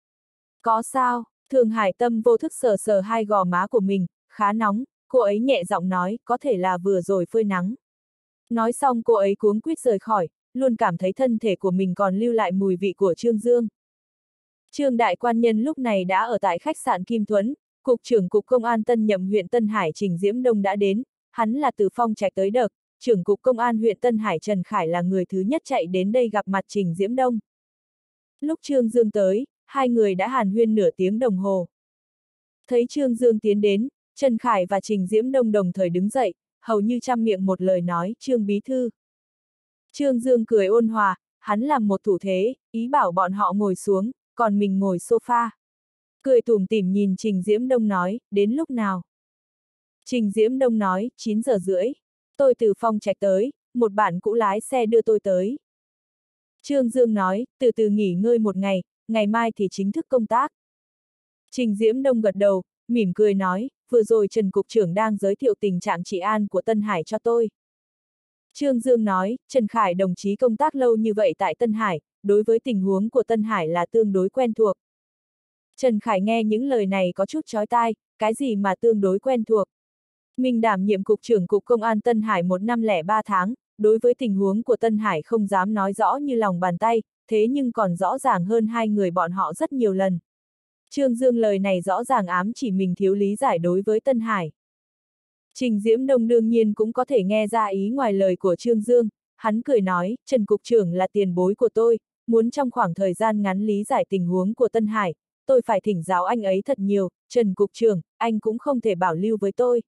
Có sao? Thường Hải Tâm vô thức sờ sờ hai gò má của mình, khá nóng, cô ấy nhẹ giọng nói, có thể là vừa rồi phơi nắng. Nói xong cô ấy cuống quýt rời khỏi, luôn cảm thấy thân thể của mình còn lưu lại mùi vị của Trương Dương. Trương đại quan nhân lúc này đã ở tại khách sạn Kim Thuẫn, cục trưởng cục công an Tân Nhậm huyện Tân Hải Trình Diễm Đông đã đến, hắn là từ Phong Trạch tới đợt, trưởng cục công an huyện Tân Hải Trần Khải là người thứ nhất chạy đến đây gặp mặt Trình Diễm Đông. Lúc Trương Dương tới, hai người đã hàn huyên nửa tiếng đồng hồ. Thấy Trương Dương tiến đến, Trần Khải và Trình Diễm Đông đồng thời đứng dậy, hầu như trăm miệng một lời nói, Trương Bí Thư. Trương Dương cười ôn hòa, hắn làm một thủ thế, ý bảo bọn họ ngồi xuống, còn mình ngồi sofa. Cười tủm tỉm nhìn Trình Diễm Đông nói, đến lúc nào? Trình Diễm Đông nói, chín giờ rưỡi. Tôi từ Phong Trạch tới, một bạn cũ lái xe đưa tôi tới. Trương Dương nói, từ từ nghỉ ngơi một ngày, ngày mai thì chính thức công tác. Trình Diễm Đông gật đầu, mỉm cười nói, vừa rồi Trần Cục trưởng đang giới thiệu tình trạng trị an của Tân Hải cho tôi. Trương Dương nói, Trần Khải đồng chí công tác lâu như vậy tại Tân Hải, đối với tình huống của Tân Hải là tương đối quen thuộc. Trần Khải nghe những lời này có chút chói tai, cái gì mà tương đối quen thuộc. Mình đảm nhiệm cục trưởng cục công an Tân Hải một năm lẻ ba tháng, đối với tình huống của Tân Hải không dám nói rõ như lòng bàn tay, thế nhưng còn rõ ràng hơn hai người bọn họ rất nhiều lần. Trương Dương lời này rõ ràng ám chỉ mình thiếu lý giải đối với Tân Hải. Trình Diễm Đông đương nhiên cũng có thể nghe ra ý ngoài lời của Trương Dương, hắn cười nói, Trần Cục trưởng là tiền bối của tôi, muốn trong khoảng thời gian ngắn lý giải tình huống của Tân Hải, tôi phải thỉnh giáo anh ấy thật nhiều, Trần Cục trưởng, anh cũng không thể bảo lưu với tôi.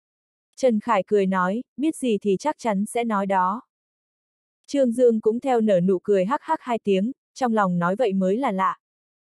Trần Khải cười nói, biết gì thì chắc chắn sẽ nói đó. Trương Dương cũng theo nở nụ cười hắc hắc hai tiếng, trong lòng nói vậy mới là lạ.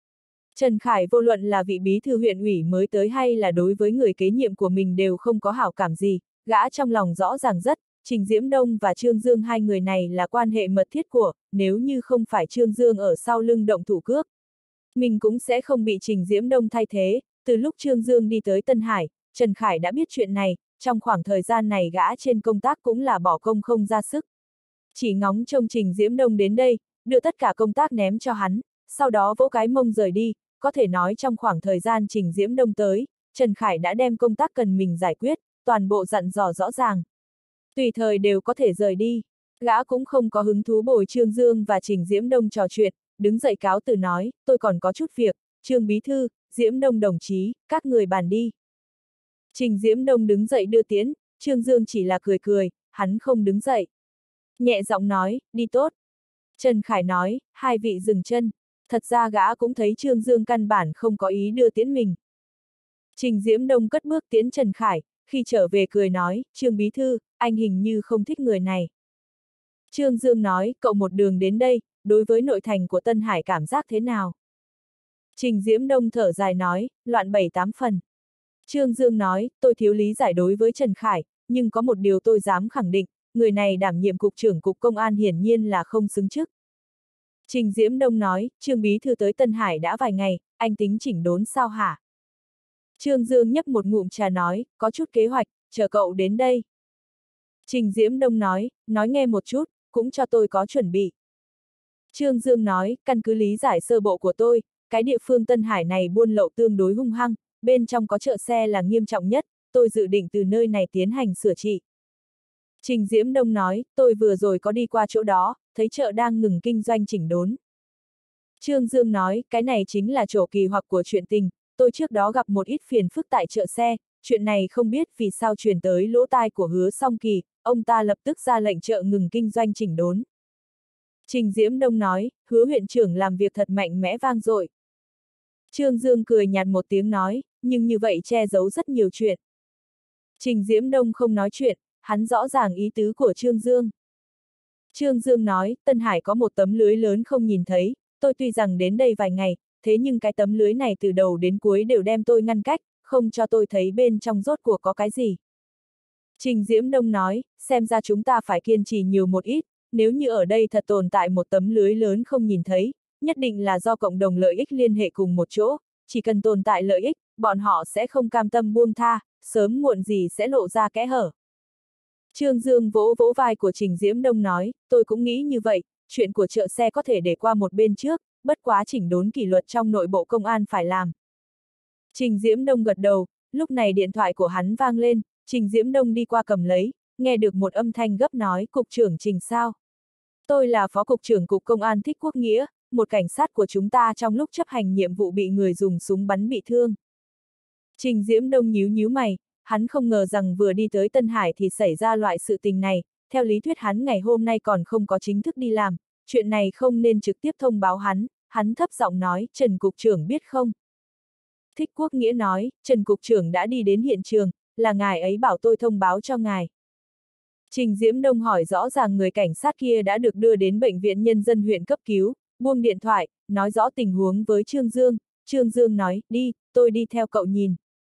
Trần Khải vô luận là vị bí thư huyện ủy mới tới hay là đối với người kế nhiệm của mình đều không có hảo cảm gì, gã trong lòng rõ ràng rất, Trình Diễm Đông và Trương Dương hai người này là quan hệ mật thiết của, nếu như không phải Trương Dương ở sau lưng động thủ cước. Mình cũng sẽ không bị Trình Diễm Đông thay thế, từ lúc Trương Dương đi tới Tân Hải, Trần Khải đã biết chuyện này, trong khoảng thời gian này gã trên công tác cũng là bỏ công không ra sức. Chỉ ngóng trông Trình Diễm Đông đến đây, đưa tất cả công tác ném cho hắn, sau đó vỗ cái mông rời đi, có thể nói trong khoảng thời gian Trình Diễm Đông tới, Trần Khải đã đem công tác cần mình giải quyết, toàn bộ dặn dò rõ ràng. Tùy thời đều có thể rời đi, gã cũng không có hứng thú bồi Trương Dương và Trình Diễm Đông trò chuyện, đứng dậy cáo từ nói, tôi còn có chút việc, Trương Bí Thư, Diễm Đông đồng chí, các người bàn đi. Trình Diễm Đông đứng dậy đưa tiễn, Trương Dương chỉ là cười cười, hắn không đứng dậy. Nhẹ giọng nói, đi tốt. Trần Khải nói, hai vị dừng chân. Thật ra gã cũng thấy Trương Dương căn bản không có ý đưa tiễn mình. Trình Diễm Đông cất bước tiễn Trần Khải, khi trở về cười nói, Trương Bí Thư, anh hình như không thích người này. Trương Dương nói, cậu một đường đến đây, đối với nội thành của Tân Hải cảm giác thế nào? Trình Diễm Đông thở dài nói, loạn bảy tám phần. Trương Dương nói, tôi thiếu lý giải đối với Trần Khải, nhưng có một điều tôi dám khẳng định, người này đảm nhiệm cục trưởng cục công an hiển nhiên là không xứng chức. Trình Diễm Đông nói, Trương Bí Thư tới Tân Hải đã vài ngày, anh tính chỉnh đốn sao hả? Trương Dương nhấp một ngụm trà nói, có chút kế hoạch, chờ cậu đến đây. Trình Diễm Đông nói, nói nghe một chút, cũng cho tôi có chuẩn bị. Trương Dương nói, căn cứ lý giải sơ bộ của tôi, cái địa phương Tân Hải này buôn lậu tương đối hung hăng, bên trong có chợ xe là nghiêm trọng nhất, tôi dự định từ nơi này tiến hành sửa trị. Trình Diễm Đông nói, tôi vừa rồi có đi qua chỗ đó, thấy chợ đang ngừng kinh doanh chỉnh đốn. Trương Dương nói, cái này chính là chỗ kỳ hoặc của chuyện tình, tôi trước đó gặp một ít phiền phức tại chợ xe, chuyện này không biết vì sao truyền tới lỗ tai của Hứa Song Kỳ, ông ta lập tức ra lệnh chợ ngừng kinh doanh chỉnh đốn. Trình Diễm Đông nói, Hứa huyện trưởng làm việc thật mạnh mẽ vang dội. Trương Dương cười nhạt một tiếng nói, nhưng như vậy che giấu rất nhiều chuyện. Trình Diễm Đông không nói chuyện, hắn rõ ràng ý tứ của Trương Dương. Trương Dương nói, Tân Hải có một tấm lưới lớn không nhìn thấy, tôi tuy rằng đến đây vài ngày, thế nhưng cái tấm lưới này từ đầu đến cuối đều đem tôi ngăn cách, không cho tôi thấy bên trong rốt cuộc có cái gì. Trình Diễm Đông nói, xem ra chúng ta phải kiên trì nhiều một ít, nếu như ở đây thật tồn tại một tấm lưới lớn không nhìn thấy, nhất định là do cộng đồng lợi ích liên hệ cùng một chỗ, chỉ cần tồn tại lợi ích, bọn họ sẽ không cam tâm buông tha, sớm muộn gì sẽ lộ ra kẽ hở. Trương Dương vỗ vỗ vai của Trình Diễm Đông nói, tôi cũng nghĩ như vậy, chuyện của chợ xe có thể để qua một bên trước, bất quá chỉnh đốn kỷ luật trong nội bộ công an phải làm. Trình Diễm Đông gật đầu, lúc này điện thoại của hắn vang lên, Trình Diễm Đông đi qua cầm lấy, nghe được một âm thanh gấp nói, cục trưởng Trình sao? Tôi là phó cục trưởng cục công an Thích Quốc Nghĩa, một cảnh sát của chúng ta trong lúc chấp hành nhiệm vụ bị người dùng súng bắn bị thương. Trình Diễm Đông nhíu nhíu mày, hắn không ngờ rằng vừa đi tới Tân Hải thì xảy ra loại sự tình này, theo lý thuyết hắn ngày hôm nay còn không có chính thức đi làm, chuyện này không nên trực tiếp thông báo hắn, hắn thấp giọng nói, Trần Cục trưởng biết không? Thích Quốc Nghĩa nói, Trần Cục trưởng đã đi đến hiện trường, là ngài ấy bảo tôi thông báo cho ngài. Trình Diễm Đông hỏi rõ ràng người cảnh sát kia đã được đưa đến bệnh viện nhân dân huyện cấp cứu, buông điện thoại, nói rõ tình huống với Trương Dương, Trương Dương nói, đi, tôi đi theo cậu nhìn.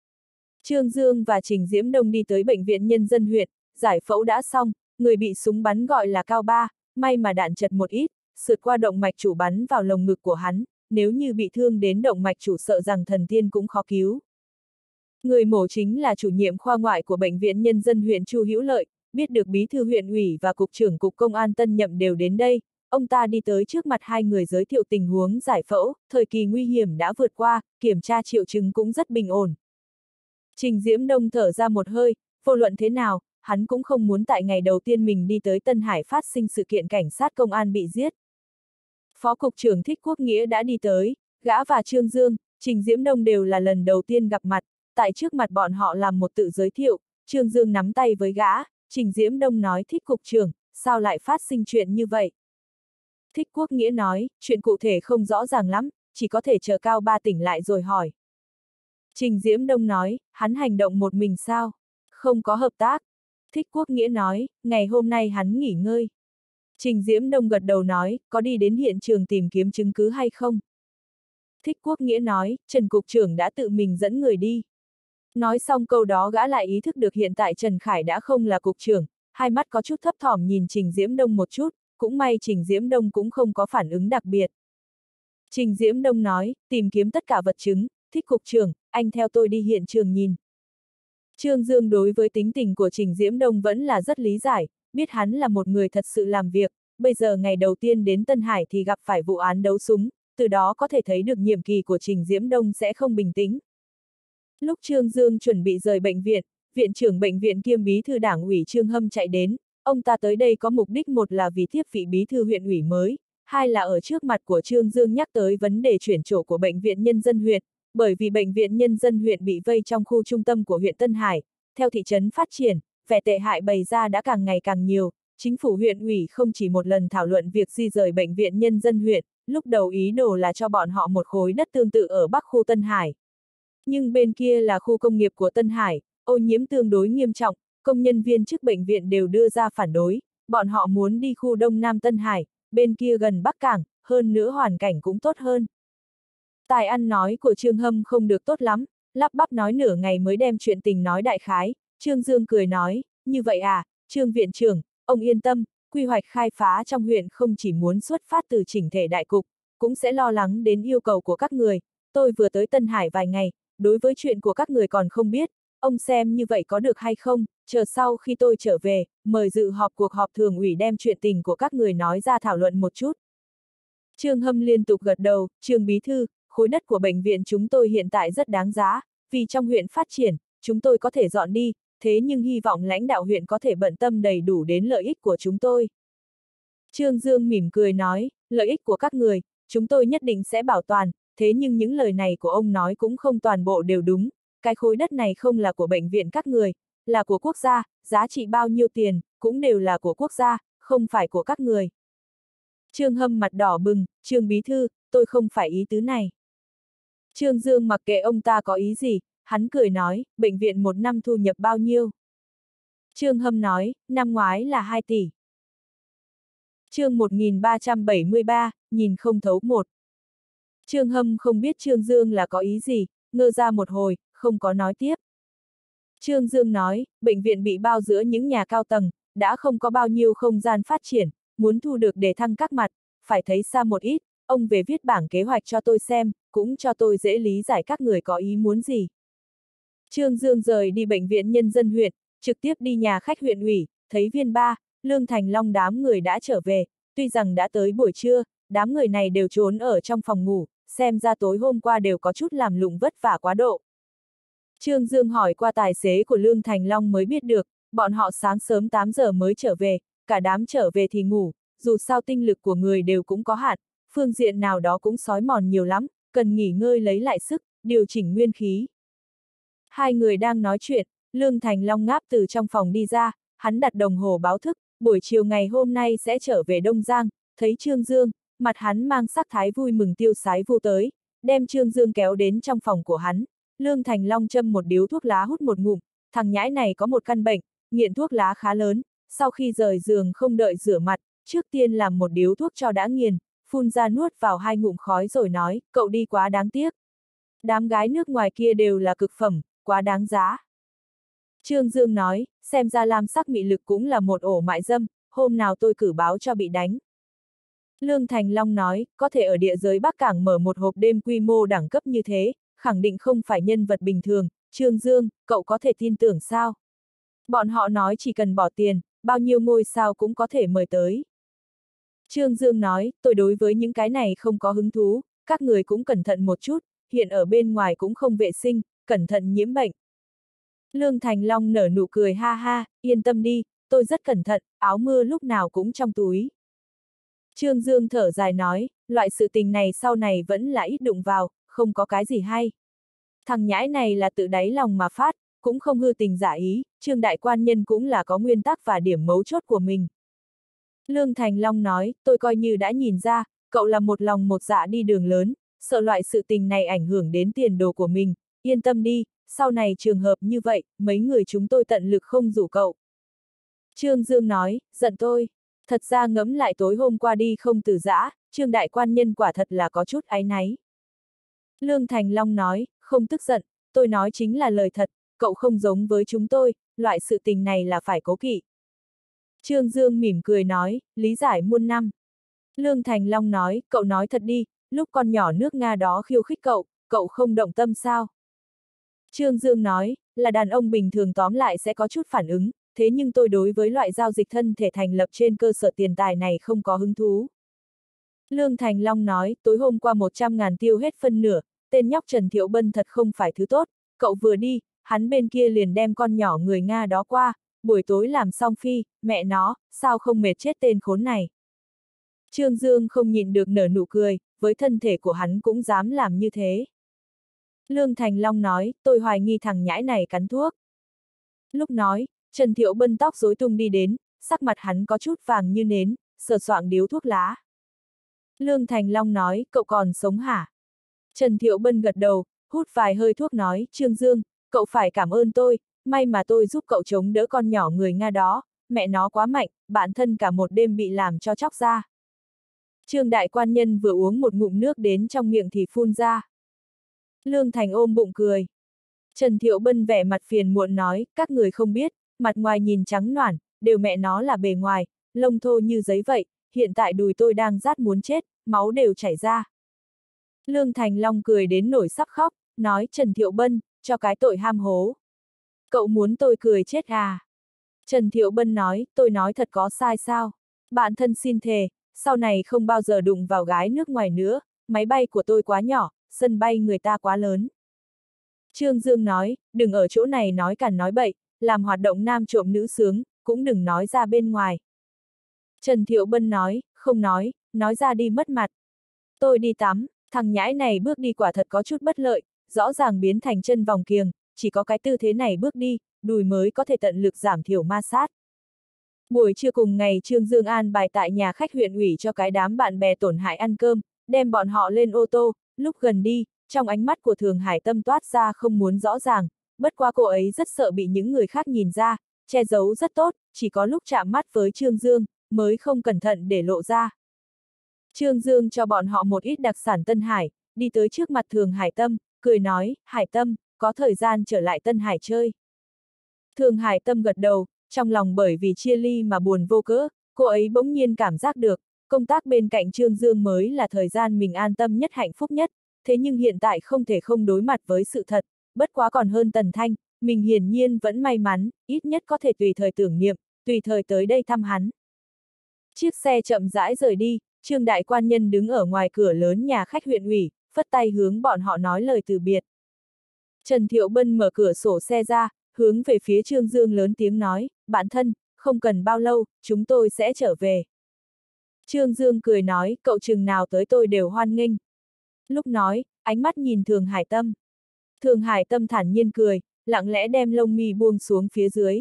Trương Dương và Trình Diễm Đông đi tới bệnh viện nhân dân huyện, giải phẫu đã xong, người bị súng bắn gọi là Cao Ba, may mà đạn chật một ít, sượt qua động mạch chủ bắn vào lồng ngực của hắn, nếu như bị thương đến động mạch chủ sợ rằng thần tiên cũng khó cứu. Người mổ chính là chủ nhiệm khoa ngoại của bệnh viện nhân dân huyện Chu Hữu Lợi, biết được bí thư huyện ủy và cục trưởng cục công an Tân Nhậm đều đến đây, ông ta đi tới trước mặt hai người giới thiệu tình huống giải phẫu, thời kỳ nguy hiểm đã vượt qua, kiểm tra triệu chứng cũng rất bình ổn. Trình Diễm Đông thở ra một hơi, vô luận thế nào, hắn cũng không muốn tại ngày đầu tiên mình đi tới Tân Hải phát sinh sự kiện cảnh sát công an bị giết. Phó cục trưởng Thích Quốc Nghĩa đã đi tới, gã và Trương Dương, Trình Diễm Đông đều là lần đầu tiên gặp mặt, tại trước mặt bọn họ làm một tự giới thiệu, Trương Dương nắm tay với gã, Trình Diễm Đông nói Thích cục trưởng, sao lại phát sinh chuyện như vậy? Thích Quốc Nghĩa nói, chuyện cụ thể không rõ ràng lắm, chỉ có thể chờ Cao Ba tỉnh lại rồi hỏi. Trình Diễm Đông nói, hắn hành động một mình sao? Không có hợp tác. Thích Quốc Nghĩa nói, ngày hôm nay hắn nghỉ ngơi. Trình Diễm Đông gật đầu nói, có đi đến hiện trường tìm kiếm chứng cứ hay không? Thích Quốc Nghĩa nói, Trần Cục trưởng đã tự mình dẫn người đi. Nói xong câu đó gã lại ý thức được hiện tại Trần Khải đã không là cục trưởng, hai mắt có chút thấp thỏm nhìn Trình Diễm Đông một chút, cũng may Trình Diễm Đông cũng không có phản ứng đặc biệt. Trình Diễm Đông nói, tìm kiếm tất cả vật chứng, Thích cục trưởng, anh theo tôi đi hiện trường nhìn. Trương Dương đối với tính tình của Trình Diễm Đông vẫn là rất lý giải, biết hắn là một người thật sự làm việc, bây giờ ngày đầu tiên đến Tân Hải thì gặp phải vụ án đấu súng, từ đó có thể thấy được nhiệm kỳ của Trình Diễm Đông sẽ không bình tĩnh. Lúc Trương Dương chuẩn bị rời bệnh viện, viện trưởng bệnh viện kiêm bí thư đảng ủy Trương Hâm chạy đến, ông ta tới đây có mục đích một là vì tiếp vị bí thư huyện ủy mới, hai là ở trước mặt của Trương Dương nhắc tới vấn đề chuyển chỗ của bệnh viện nhân dân huyện, bởi vì bệnh viện nhân dân huyện bị vây trong khu trung tâm của huyện Tân Hải, theo thị trấn phát triển, vẻ tệ hại bày ra đã càng ngày càng nhiều, chính phủ huyện ủy không chỉ một lần thảo luận việc di rời bệnh viện nhân dân huyện, lúc đầu ý đồ là cho bọn họ một khối đất tương tự ở bắc khu Tân Hải. Nhưng bên kia là khu công nghiệp của Tân Hải, ô nhiễm tương đối nghiêm trọng, công nhân viên chức bệnh viện đều đưa ra phản đối, bọn họ muốn đi khu Đông Nam Tân Hải, bên kia gần Bắc Cảng, hơn nữa hoàn cảnh cũng tốt hơn. Tài ăn nói của Trương Hâm không được tốt lắm, lắp bắp nói nửa ngày mới đem chuyện tình nói đại khái, Trương Dương cười nói, như vậy à, Trương viện trưởng, ông yên tâm, quy hoạch khai phá trong huyện không chỉ muốn xuất phát từ chỉnh thể đại cục, cũng sẽ lo lắng đến yêu cầu của các người, tôi vừa tới Tân Hải vài ngày, đối với chuyện của các người còn không biết, ông xem như vậy có được hay không, chờ sau khi tôi trở về, mời dự họp cuộc họp thường ủy đem chuyện tình của các người nói ra thảo luận một chút. Trương Hâm liên tục gật đầu, Trương Bí Thư, khối đất của bệnh viện chúng tôi hiện tại rất đáng giá, vì trong huyện phát triển, chúng tôi có thể dọn đi, thế nhưng hy vọng lãnh đạo huyện có thể bận tâm đầy đủ đến lợi ích của chúng tôi. Trương Dương mỉm cười nói, lợi ích của các người, chúng tôi nhất định sẽ bảo toàn, thế nhưng những lời này của ông nói cũng không toàn bộ đều đúng, cái khối đất này không là của bệnh viện các người, là của quốc gia, giá trị bao nhiêu tiền, cũng đều là của quốc gia, không phải của các người. Trương Hâm mặt đỏ bừng, Trương Bí Thư, tôi không phải ý tứ này. Trương Dương mặc kệ ông ta có ý gì, hắn cười nói, bệnh viện một năm thu nhập bao nhiêu? Trương Hâm nói, năm ngoái là hai tỷ. Chương một nghìn ba trăm bảy mươi ba, nhìn không thấu một. Trương Hâm không biết Trương Dương là có ý gì, ngơ ra một hồi, không có nói tiếp. Trương Dương nói, bệnh viện bị bao giữa những nhà cao tầng, đã không có bao nhiêu không gian phát triển, muốn thu được để thăng các mặt, phải thấy xa một ít, ông về viết bảng kế hoạch cho tôi xem, cũng cho tôi dễ lý giải các người có ý muốn gì. Trương Dương rời đi bệnh viện nhân dân huyện, trực tiếp đi nhà khách huyện ủy, thấy Viên Ba, Lương Thành Long đám người đã trở về, tuy rằng đã tới buổi trưa, đám người này đều trốn ở trong phòng ngủ, xem ra tối hôm qua đều có chút làm lụng vất vả quá độ. Trương Dương hỏi qua tài xế của Lương Thành Long mới biết được, bọn họ sáng sớm tám giờ mới trở về, cả đám trở về thì ngủ, dù sao tinh lực của người đều cũng có hạn, phương diện nào đó cũng sói mòn nhiều lắm, cần nghỉ ngơi lấy lại sức, điều chỉnh nguyên khí. Hai người đang nói chuyện, Lương Thành Long ngáp từ trong phòng đi ra, hắn đặt đồng hồ báo thức, buổi chiều ngày hôm nay sẽ trở về Đông Giang, thấy Trương Dương, mặt hắn mang sắc thái vui mừng tiêu sái vu tới, đem Trương Dương kéo đến trong phòng của hắn. Lương Thành Long châm một điếu thuốc lá hút một ngụm, thằng nhãi này có một căn bệnh, nghiện thuốc lá khá lớn, sau khi rời giường không đợi rửa mặt, trước tiên làm một điếu thuốc cho đã nghiền, phun ra nuốt vào hai ngụm khói rồi nói, cậu đi quá đáng tiếc. Đám gái nước ngoài kia đều là cực phẩm, quá đáng giá. Trương Dương nói, xem ra lam sắc mị lực cũng là một ổ mại dâm, hôm nào tôi cử báo cho bị đánh. Lương Thành Long nói, có thể ở địa giới Bắc Cảng mở một hộp đêm quy mô đẳng cấp như thế, khẳng định không phải nhân vật bình thường, Trương Dương, cậu có thể tin tưởng sao? Bọn họ nói chỉ cần bỏ tiền, bao nhiêu ngôi sao cũng có thể mời tới. Trương Dương nói, tôi đối với những cái này không có hứng thú, các người cũng cẩn thận một chút, hiện ở bên ngoài cũng không vệ sinh, cẩn thận nhiễm bệnh. Lương Thành Long nở nụ cười ha ha, yên tâm đi, tôi rất cẩn thận, áo mưa lúc nào cũng trong túi. Trương Dương thở dài nói, loại sự tình này sau này vẫn là ít đụng vào, không có cái gì hay. Thằng nhãi này là tự đáy lòng mà phát, cũng không hư tình giả ý, Trương đại quan nhân cũng là có nguyên tắc và điểm mấu chốt của mình. Lương Thành Long nói, tôi coi như đã nhìn ra, cậu là một lòng một dạ đi đường lớn, sợ loại sự tình này ảnh hưởng đến tiền đồ của mình, yên tâm đi, sau này trường hợp như vậy, mấy người chúng tôi tận lực không rủ cậu. Trương Dương nói, giận tôi. Thật ra ngẫm lại tối hôm qua đi không từ giã, Trương đại quan nhân quả thật là có chút áy náy. Lương Thành Long nói, không tức giận, tôi nói chính là lời thật, cậu không giống với chúng tôi, loại sự tình này là phải cố kỵ. Trương Dương mỉm cười nói, lý giải muôn năm. Lương Thành Long nói, cậu nói thật đi, lúc con nhỏ nước Nga đó khiêu khích cậu, cậu không động tâm sao? Trương Dương nói, là đàn ông bình thường tóm lại sẽ có chút phản ứng, thế nhưng tôi đối với loại giao dịch thân thể thành lập trên cơ sở tiền tài này không có hứng thú. Lương Thành Long nói, tối hôm qua một trăm ngàn tiêu hết phân nửa, tên nhóc Trần Thiệu Bân thật không phải thứ tốt, cậu vừa đi, hắn bên kia liền đem con nhỏ người Nga đó qua, buổi tối làm xong phi, mẹ nó, sao không mệt chết tên khốn này. Trương Dương không nhịn được nở nụ cười, với thân thể của hắn cũng dám làm như thế. Lương Thành Long nói, tôi hoài nghi thằng nhãi này cắn thuốc. Lúc nói, Trần Thiệu Bân tóc rối tung đi đến, sắc mặt hắn có chút vàng như nến, sờ soạng điếu thuốc lá. Lương Thành Long nói, cậu còn sống hả? Trần Thiệu Bân gật đầu, hút vài hơi thuốc nói, Trương Dương, cậu phải cảm ơn tôi, may mà tôi giúp cậu chống đỡ con nhỏ người Nga đó, mẹ nó quá mạnh, bản thân cả một đêm bị làm cho chóc ra. Trương đại quan nhân vừa uống một ngụm nước đến trong miệng thì phun ra. Lương Thành ôm bụng cười. Trần Thiệu Bân vẻ mặt phiền muộn nói, các người không biết, mặt ngoài nhìn trắng noản, đều mẹ nó là bề ngoài, lông thô như giấy vậy, hiện tại đùi tôi đang rát muốn chết, máu đều chảy ra. Lương Thành Long cười đến nổi sắp khóc, nói Trần Thiệu Bân, cho cái tội ham hố. Cậu muốn tôi cười chết à? Trần Thiệu Bân nói, tôi nói thật có sai sao? Bạn thân xin thề, sau này không bao giờ đụng vào gái nước ngoài nữa, máy bay của tôi quá nhỏ, sân bay người ta quá lớn. Trương Dương nói, đừng ở chỗ này nói cằn nói bậy, làm hoạt động nam trộm nữ sướng, cũng đừng nói ra bên ngoài. Trần Thiệu Bân nói, không nói, nói ra đi mất mặt. Tôi đi tắm, thằng nhãi này bước đi quả thật có chút bất lợi, rõ ràng biến thành chân vòng kiềng, chỉ có cái tư thế này bước đi, đùi mới có thể tận lực giảm thiểu ma sát. Buổi trưa cùng ngày Trương Dương an bài tại nhà khách huyện ủy cho cái đám bạn bè tổn hại ăn cơm, đem bọn họ lên ô tô, lúc gần đi, trong ánh mắt của Thường Hải Tâm toát ra không muốn rõ ràng, bất quá cô ấy rất sợ bị những người khác nhìn ra, che giấu rất tốt, chỉ có lúc chạm mắt với Trương Dương, mới không cẩn thận để lộ ra. Trương Dương cho bọn họ một ít đặc sản Tân Hải, đi tới trước mặt Thường Hải Tâm, cười nói, Hải Tâm, có thời gian trở lại Tân Hải chơi. Thường Hải Tâm gật đầu, trong lòng bởi vì chia ly mà buồn vô cớ, cô ấy bỗng nhiên cảm giác được, công tác bên cạnh Trương Dương mới là thời gian mình an tâm nhất hạnh phúc nhất, thế nhưng hiện tại không thể không đối mặt với sự thật, bất quá còn hơn Tần Thanh, mình hiển nhiên vẫn may mắn, ít nhất có thể tùy thời tưởng niệm, tùy thời tới đây thăm hắn. Chiếc xe chậm rãi rời đi, Trương đại quan nhân đứng ở ngoài cửa lớn nhà khách huyện ủy, phất tay hướng bọn họ nói lời từ biệt. Trần Thiệu Bân mở cửa sổ xe ra, hướng về phía Trương Dương lớn tiếng nói, bạn thân, không cần bao lâu, chúng tôi sẽ trở về. Trương Dương cười nói, cậu chừng nào tới tôi đều hoan nghênh. Lúc nói, ánh mắt nhìn Thường Hải Tâm. Thường Hải Tâm thản nhiên cười, lặng lẽ đem lông mi buông xuống phía dưới.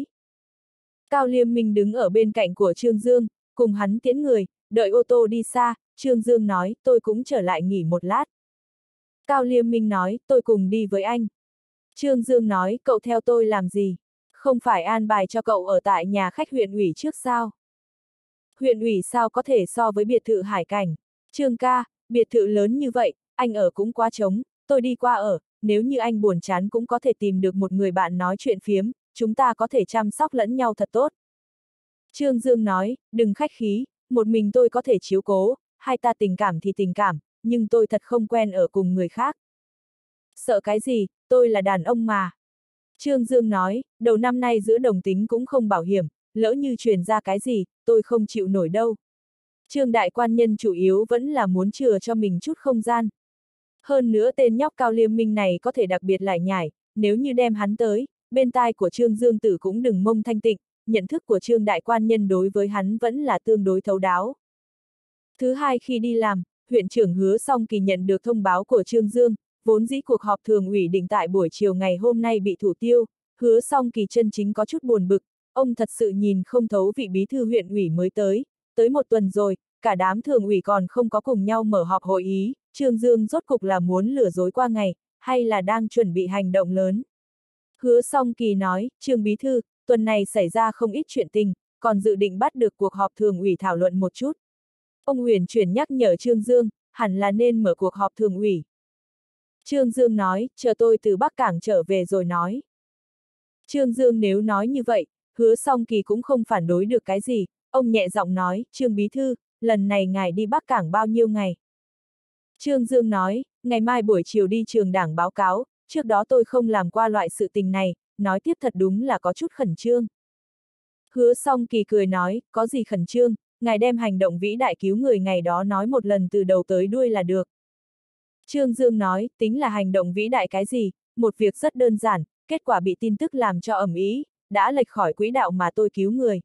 Cao Liêm Minh đứng ở bên cạnh của Trương Dương, cùng hắn tiễn người, đợi ô tô đi xa, Trương Dương nói, tôi cũng trở lại nghỉ một lát. Cao Liêm Minh nói, tôi cùng đi với anh. Trương Dương nói, cậu theo tôi làm gì? Không phải an bài cho cậu ở tại nhà khách huyện ủy trước sao? Huyện ủy sao có thể so với biệt thự Hải Cảnh? Trương ca, biệt thự lớn như vậy, anh ở cũng quá trống, tôi đi qua ở, nếu như anh buồn chán cũng có thể tìm được một người bạn nói chuyện phiếm, chúng ta có thể chăm sóc lẫn nhau thật tốt. Trương Dương nói, đừng khách khí, một mình tôi có thể chiếu cố, hai ta tình cảm thì tình cảm, nhưng tôi thật không quen ở cùng người khác. Sợ cái gì, tôi là đàn ông mà. Trương Dương nói, đầu năm nay giữa đồng tính cũng không bảo hiểm, lỡ như truyền ra cái gì, tôi không chịu nổi đâu. Trương đại quan nhân chủ yếu vẫn là muốn chừa cho mình chút không gian. Hơn nữa tên nhóc Cao Liêm Minh này có thể đặc biệt lải nhải, nếu như đem hắn tới, bên tai của Trương Dương Tử cũng đừng mông thanh tịnh, nhận thức của Trương đại quan nhân đối với hắn vẫn là tương đối thấu đáo. Thứ hai khi đi làm, huyện trưởng Hứa Song Kỳ nhận được thông báo của Trương Dương, vốn dĩ cuộc họp thường ủy định tại buổi chiều ngày hôm nay bị thủ tiêu, Hứa Song Kỳ chân chính có chút buồn bực, ông thật sự nhìn không thấu vị bí thư huyện ủy mới tới, tới một tuần rồi, cả đám thường ủy còn không có cùng nhau mở họp hội ý, Trương Dương rốt cục là muốn lừa dối qua ngày, hay là đang chuẩn bị hành động lớn. Hứa Song Kỳ nói, Trương bí thư, tuần này xảy ra không ít chuyện tình, còn dự định bắt được cuộc họp thường ủy thảo luận một chút. Ông huyền chuyển nhắc nhở Trương Dương, hẳn là nên mở cuộc họp thường ủy. Trương Dương nói, chờ tôi từ Bắc Cảng trở về rồi nói. Trương Dương nếu nói như vậy, Hứa Song Kỳ cũng không phản đối được cái gì, ông nhẹ giọng nói, Trương bí thư, lần này ngài đi Bắc Cảng bao nhiêu ngày? Trương Dương nói, ngày mai buổi chiều đi trường đảng báo cáo, trước đó tôi không làm qua loại sự tình này, nói tiếp thật đúng là có chút khẩn trương. Hứa Song Kỳ cười nói, có gì khẩn trương, ngài đem hành động vĩ đại cứu người ngày đó nói một lần từ đầu tới đuôi là được. Trương Dương nói, tính là hành động vĩ đại cái gì, một việc rất đơn giản, kết quả bị tin tức làm cho ầm ĩ, đã lệch khỏi quỹ đạo mà tôi cứu người.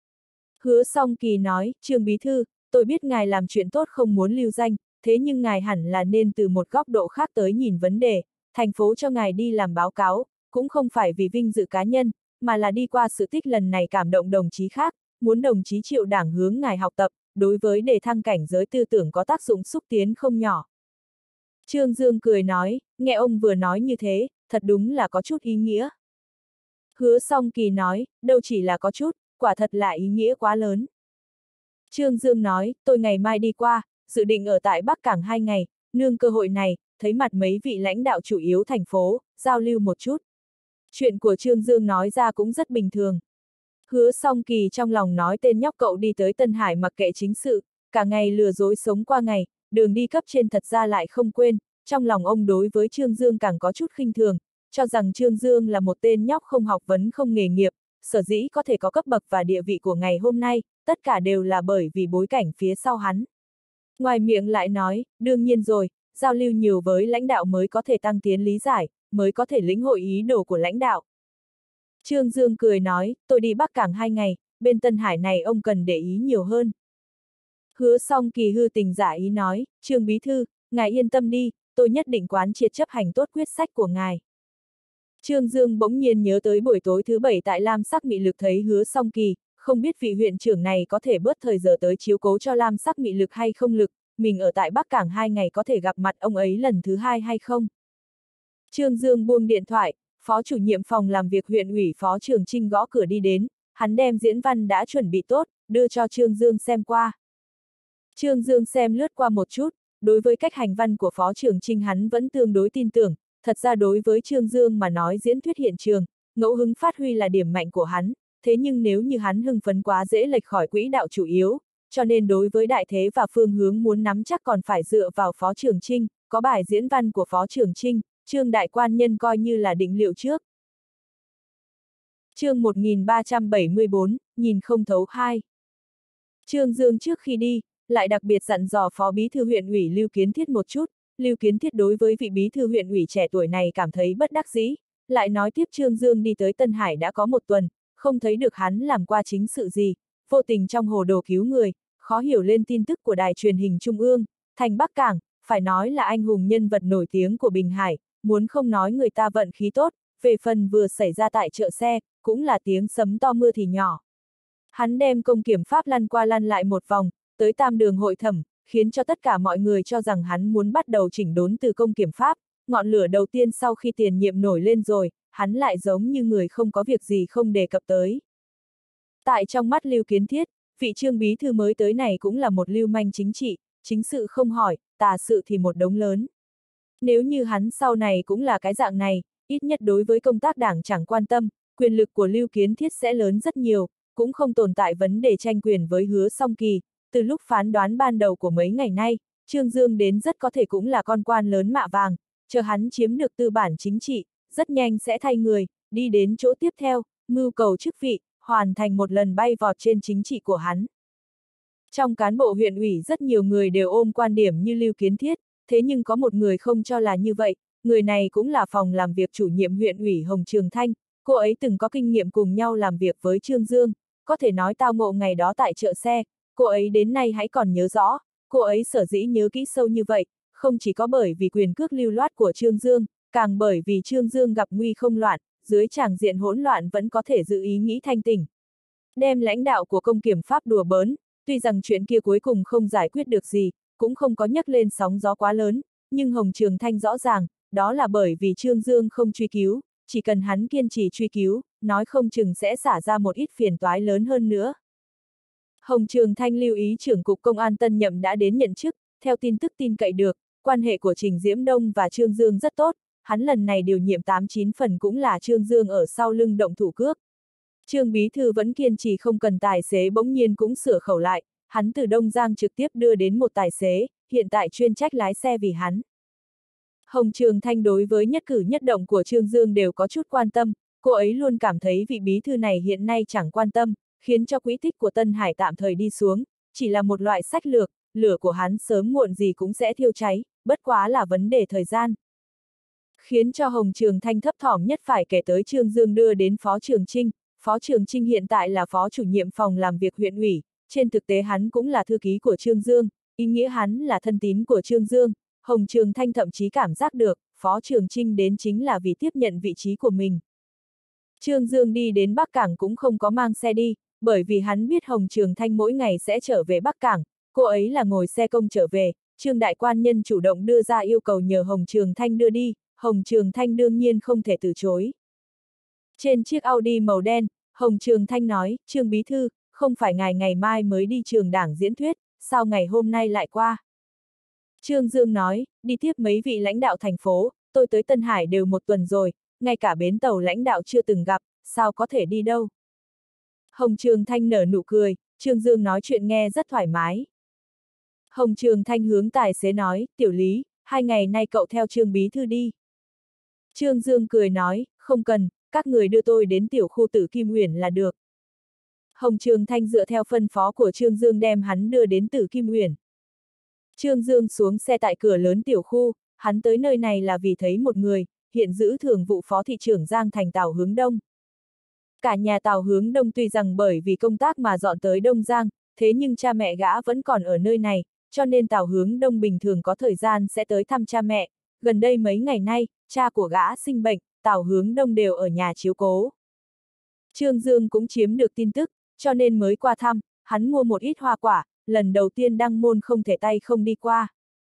Hứa Song Kỳ nói, Trương bí thư, tôi biết ngài làm chuyện tốt không muốn lưu danh, thế nhưng ngài hẳn là nên từ một góc độ khác tới nhìn vấn đề, thành phố cho ngài đi làm báo cáo, cũng không phải vì vinh dự cá nhân, mà là đi qua sự tích lần này cảm động đồng chí khác, muốn đồng chí Triệu đảng hướng ngài học tập, đối với đề thăng cảnh giới tư tưởng có tác dụng xúc tiến không nhỏ. Trương Dương cười nói, nghe ông vừa nói như thế, thật đúng là có chút ý nghĩa. Hứa Song Kỳ nói, đâu chỉ là có chút, quả thật là ý nghĩa quá lớn. Trương Dương nói, tôi ngày mai đi qua, dự định ở tại Bắc Cảng hai ngày, nương cơ hội này, thấy mặt mấy vị lãnh đạo chủ yếu thành phố, giao lưu một chút. Chuyện của Trương Dương nói ra cũng rất bình thường. Hứa Song Kỳ trong lòng nói tên nhóc cậu đi tới Tân Hải mặc kệ chính sự, cả ngày lừa dối sống qua ngày, đường đi cấp trên thật ra lại không quên, trong lòng ông đối với Trương Dương càng có chút khinh thường, cho rằng Trương Dương là một tên nhóc không học vấn không nghề nghiệp, sở dĩ có thể có cấp bậc và địa vị của ngày hôm nay, tất cả đều là bởi vì bối cảnh phía sau hắn. Ngoài miệng lại nói, đương nhiên rồi, giao lưu nhiều với lãnh đạo mới có thể tăng tiến lý giải, mới có thể lĩnh hội ý đồ của lãnh đạo. Trương Dương cười nói, tôi đi Bắc Cảng hai ngày, bên Tân Hải này ông cần để ý nhiều hơn. Hứa Song Kỳ hư tình giả ý nói, Trương bí thư, ngài yên tâm đi, tôi nhất định quán triệt chấp hành tốt quyết sách của ngài. Trương Dương bỗng nhiên nhớ tới buổi tối thứ bảy tại Lam Sắc Mị Lực thấy Hứa Song Kỳ, không biết vị huyện trưởng này có thể bớt thời giờ tới chiếu cố cho Lam Sắc Mị Lực hay không lực, mình ở tại Bắc Cảng hai ngày có thể gặp mặt ông ấy lần thứ hai hay không. Trương Dương buông điện thoại, phó chủ nhiệm phòng làm việc huyện ủy Phó Trường Trinh gõ cửa đi đến, hắn đem diễn văn đã chuẩn bị tốt, đưa cho Trương Dương xem qua. Trương Dương xem lướt qua một chút, đối với cách hành văn của Phó Trường Trinh hắn vẫn tương đối tin tưởng, thật ra đối với Trương Dương mà nói diễn thuyết hiện trường, ngẫu hứng phát huy là điểm mạnh của hắn, thế nhưng nếu như hắn hưng phấn quá dễ lệch khỏi quỹ đạo chủ yếu, cho nên đối với đại thế và phương hướng muốn nắm chắc còn phải dựa vào Phó Trường Trinh, có bài diễn văn của Phó Trường Trinh, Trương đại quan nhân coi như là định liệu trước. Chương một nghìn ba trăm bảy mươi bốn, nhìn không thấu hai. Trương Dương trước khi đi, lại đặc biệt dặn dò Phó Bí thư huyện ủy Lưu Kiến Thiết một chút, Lưu Kiến Thiết đối với vị bí thư huyện ủy trẻ tuổi này cảm thấy bất đắc dĩ, lại nói tiếp Trương Dương đi tới Tân Hải đã có một tuần, không thấy được hắn làm qua chính sự gì, vô tình trong hồ đồ cứu người, khó hiểu lên tin tức của đài truyền hình Trung ương, thành Bắc Cảng, phải nói là anh hùng nhân vật nổi tiếng của Bình Hải, muốn không nói người ta vận khí tốt, về phần vừa xảy ra tại chợ xe, cũng là tiếng sấm to mưa thì nhỏ. Hắn đem công kiểm pháp lăn qua lăn lại một vòng, tới tam đường hội thẩm, khiến cho tất cả mọi người cho rằng hắn muốn bắt đầu chỉnh đốn từ công kiểm pháp, ngọn lửa đầu tiên sau khi tiền nhiệm nổi lên rồi, hắn lại giống như người không có việc gì không đề cập tới. Tại trong mắt Lưu Kiến Thiết, vị Trương bí thư mới tới này cũng là một lưu manh chính trị, chính sự không hỏi, tà sự thì một đống lớn. Nếu như hắn sau này cũng là cái dạng này, ít nhất đối với công tác đảng chẳng quan tâm, quyền lực của Lưu Kiến Thiết sẽ lớn rất nhiều, cũng không tồn tại vấn đề tranh quyền với Hứa Song Kỳ. Từ lúc phán đoán ban đầu của mấy ngày nay, Trương Dương đến rất có thể cũng là con quan lớn mạ vàng, chờ hắn chiếm được tư bản chính trị, rất nhanh sẽ thay người, đi đến chỗ tiếp theo, mưu cầu chức vị, hoàn thành một lần bay vọt trên chính trị của hắn. Trong cán bộ huyện ủy rất nhiều người đều ôm quan điểm như Lưu Kiến Thiết, thế nhưng có một người không cho là như vậy, người này cũng là phòng làm việc chủ nhiệm huyện ủy Hồng Trường Thanh, cô ấy từng có kinh nghiệm cùng nhau làm việc với Trương Dương, có thể nói tao ngộ ngày đó tại chợ xe, cô ấy đến nay hãy còn nhớ rõ, cô ấy sở dĩ nhớ kỹ sâu như vậy, không chỉ có bởi vì quyền cước lưu loát của Trương Dương, càng bởi vì Trương Dương gặp nguy không loạn, dưới tràng diện hỗn loạn vẫn có thể giữ ý nghĩ thanh tỉnh. Đem lãnh đạo của công kiểm pháp đùa bỡn, tuy rằng chuyện kia cuối cùng không giải quyết được gì, cũng không có nhấc lên sóng gió quá lớn, nhưng Hồng Trường Thanh rõ ràng, đó là bởi vì Trương Dương không truy cứu, chỉ cần hắn kiên trì truy cứu, nói không chừng sẽ xả ra một ít phiền toái lớn hơn nữa. Hồng Trường Thanh lưu ý trưởng cục công an tân nhậm đã đến nhận chức, theo tin tức tin cậy được, quan hệ của Trình Diễm Đông và Trương Dương rất tốt, hắn lần này điều nhiệm tám chín phần cũng là Trương Dương ở sau lưng động thủ cước. Trương Bí Thư vẫn kiên trì không cần tài xế bỗng nhiên cũng sửa khẩu lại, hắn từ Đông Giang trực tiếp đưa đến một tài xế, hiện tại chuyên trách lái xe vì hắn. Hồng Trường Thanh đối với nhất cử nhất động của Trương Dương đều có chút quan tâm, cô ấy luôn cảm thấy vị bí thư này hiện nay chẳng quan tâm, khiến cho quỹ tích của Tân Hải tạm thời đi xuống, chỉ là một loại sách lược, lửa của hắn sớm muộn gì cũng sẽ thiêu cháy, bất quá là vấn đề thời gian. Khiến cho Hồng Trường Thanh thấp thỏm nhất phải kể tới Trương Dương đưa đến Phó Trường Trinh, Phó Trường Trinh hiện tại là Phó chủ nhiệm phòng làm việc huyện ủy, trên thực tế hắn cũng là thư ký của Trương Dương, ý nghĩa hắn là thân tín của Trương Dương. Hồng Trường Thanh thậm chí cảm giác được, Phó Trường Trinh đến chính là vì tiếp nhận vị trí của mình. Trương Dương đi đến Bắc Cảng cũng không có mang xe đi, bởi vì hắn biết Hồng Trường Thanh mỗi ngày sẽ trở về Bắc Cảng, cô ấy là ngồi xe công trở về, Trương Đại Quan Nhân chủ động đưa ra yêu cầu nhờ Hồng Trường Thanh đưa đi, Hồng Trường Thanh đương nhiên không thể từ chối. Trên chiếc Audi màu đen, Hồng Trường Thanh nói, Trương Bí Thư, không phải ngài ngày mai mới đi trường đảng diễn thuyết, sao ngày hôm nay lại qua? Trương Dương nói, đi tiếp mấy vị lãnh đạo thành phố, tôi tới Tân Hải đều một tuần rồi, ngay cả bến tàu lãnh đạo chưa từng gặp, sao có thể đi đâu? Hồng Trường Thanh nở nụ cười, Trương Dương nói chuyện nghe rất thoải mái. Hồng Trường Thanh hướng tài xế nói, Tiểu Lý, hai ngày nay cậu theo Trương Bí Thư đi. Trương Dương cười nói, không cần, các người đưa tôi đến tiểu khu Tử Kim Uyển là được. Hồng Trường Thanh dựa theo phân phó của Trương Dương đem hắn đưa đến Tử Kim Uyển. Trương Dương xuống xe tại cửa lớn tiểu khu, hắn tới nơi này là vì thấy một người, hiện giữ thường vụ phó thị trưởng Giang Thành Tào Hướng Đông. Cả nhà Tào Hướng Đông tuy rằng bởi vì công tác mà dọn tới Đông Giang, thế nhưng cha mẹ gã vẫn còn ở nơi này, cho nên Tào Hướng Đông bình thường có thời gian sẽ tới thăm cha mẹ. Gần đây mấy ngày nay, cha của gã sinh bệnh, Tào Hướng Đông đều ở nhà chiếu cố. Trương Dương cũng chiếm được tin tức, cho nên mới qua thăm, hắn mua một ít hoa quả, lần đầu tiên đăng môn không thể tay không đi qua.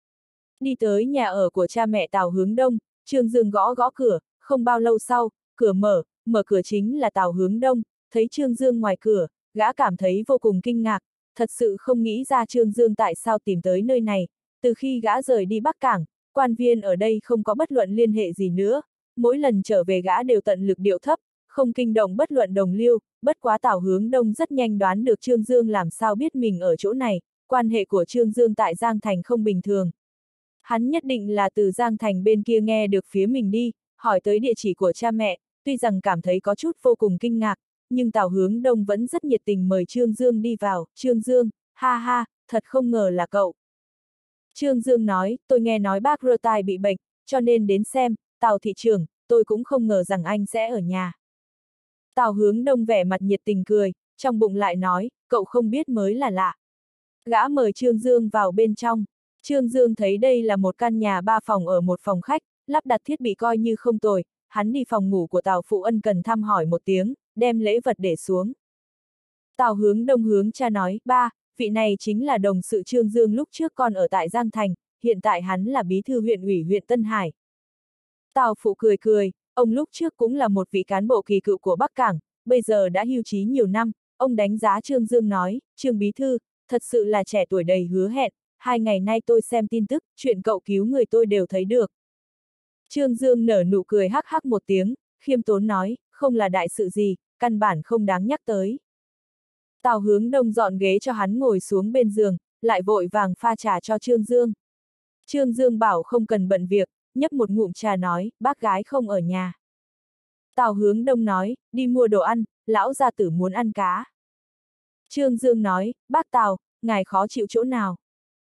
Đi tới nhà ở của cha mẹ Tào Hướng Đông, Trương Dương gõ gõ cửa, không bao lâu sau, cửa mở, mở cửa chính là Tào Hướng Đông, thấy Trương Dương ngoài cửa, gã cảm thấy vô cùng kinh ngạc, thật sự không nghĩ ra Trương Dương tại sao tìm tới nơi này, từ khi gã rời đi Bắc Cảng, quan viên ở đây không có bất luận liên hệ gì nữa, mỗi lần trở về gã đều tận lực điệu thấp, không kinh động bất luận đồng liêu, bất quá Tào Hướng Đông rất nhanh đoán được Trương Dương làm sao biết mình ở chỗ này, quan hệ của Trương Dương tại Giang Thành không bình thường. Hắn nhất định là từ Giang Thành bên kia nghe được phía mình đi, hỏi tới địa chỉ của cha mẹ, tuy rằng cảm thấy có chút vô cùng kinh ngạc, nhưng Tào Hướng Đông vẫn rất nhiệt tình mời Trương Dương đi vào, Trương Dương, ha ha, thật không ngờ là cậu. Trương Dương nói, tôi nghe nói bác Rơ Tai bị bệnh, cho nên đến xem, Tào thị trưởng, tôi cũng không ngờ rằng anh sẽ ở nhà. Tào Hướng Đông vẻ mặt nhiệt tình cười, trong bụng lại nói, cậu không biết mới là lạ. Gã mời Trương Dương vào bên trong. Trương Dương thấy đây là một căn nhà ba phòng ở một phòng khách, lắp đặt thiết bị coi như không tồi, hắn đi phòng ngủ của Tào Phụ Ân cần thăm hỏi một tiếng, đem lễ vật để xuống. Tào Hướng Đông hướng cha nói, ba, vị này chính là đồng sự Trương Dương lúc trước còn ở tại Giang Thành, hiện tại hắn là bí thư huyện ủy huyện Tân Hải. Tào Phụ cười cười, ông lúc trước cũng là một vị cán bộ kỳ cựu của Bắc Cảng, bây giờ đã hưu trí nhiều năm, ông đánh giá Trương Dương nói, Trương Bí Thư, thật sự là trẻ tuổi đầy hứa hẹn, hai ngày nay tôi xem tin tức, chuyện cậu cứu người tôi đều thấy được. Trương Dương nở nụ cười hắc hắc một tiếng, khiêm tốn nói, không là đại sự gì, căn bản không đáng nhắc tới. Tào Hướng Đông dọn ghế cho hắn ngồi xuống bên giường, lại vội vàng pha trà cho Trương Dương. Trương Dương bảo không cần bận việc, nhấp một ngụm trà nói, bác gái không ở nhà. Tào Hướng Đông nói, đi mua đồ ăn, lão gia tử muốn ăn cá. Trương Dương nói, bác Tào, ngài khó chịu chỗ nào?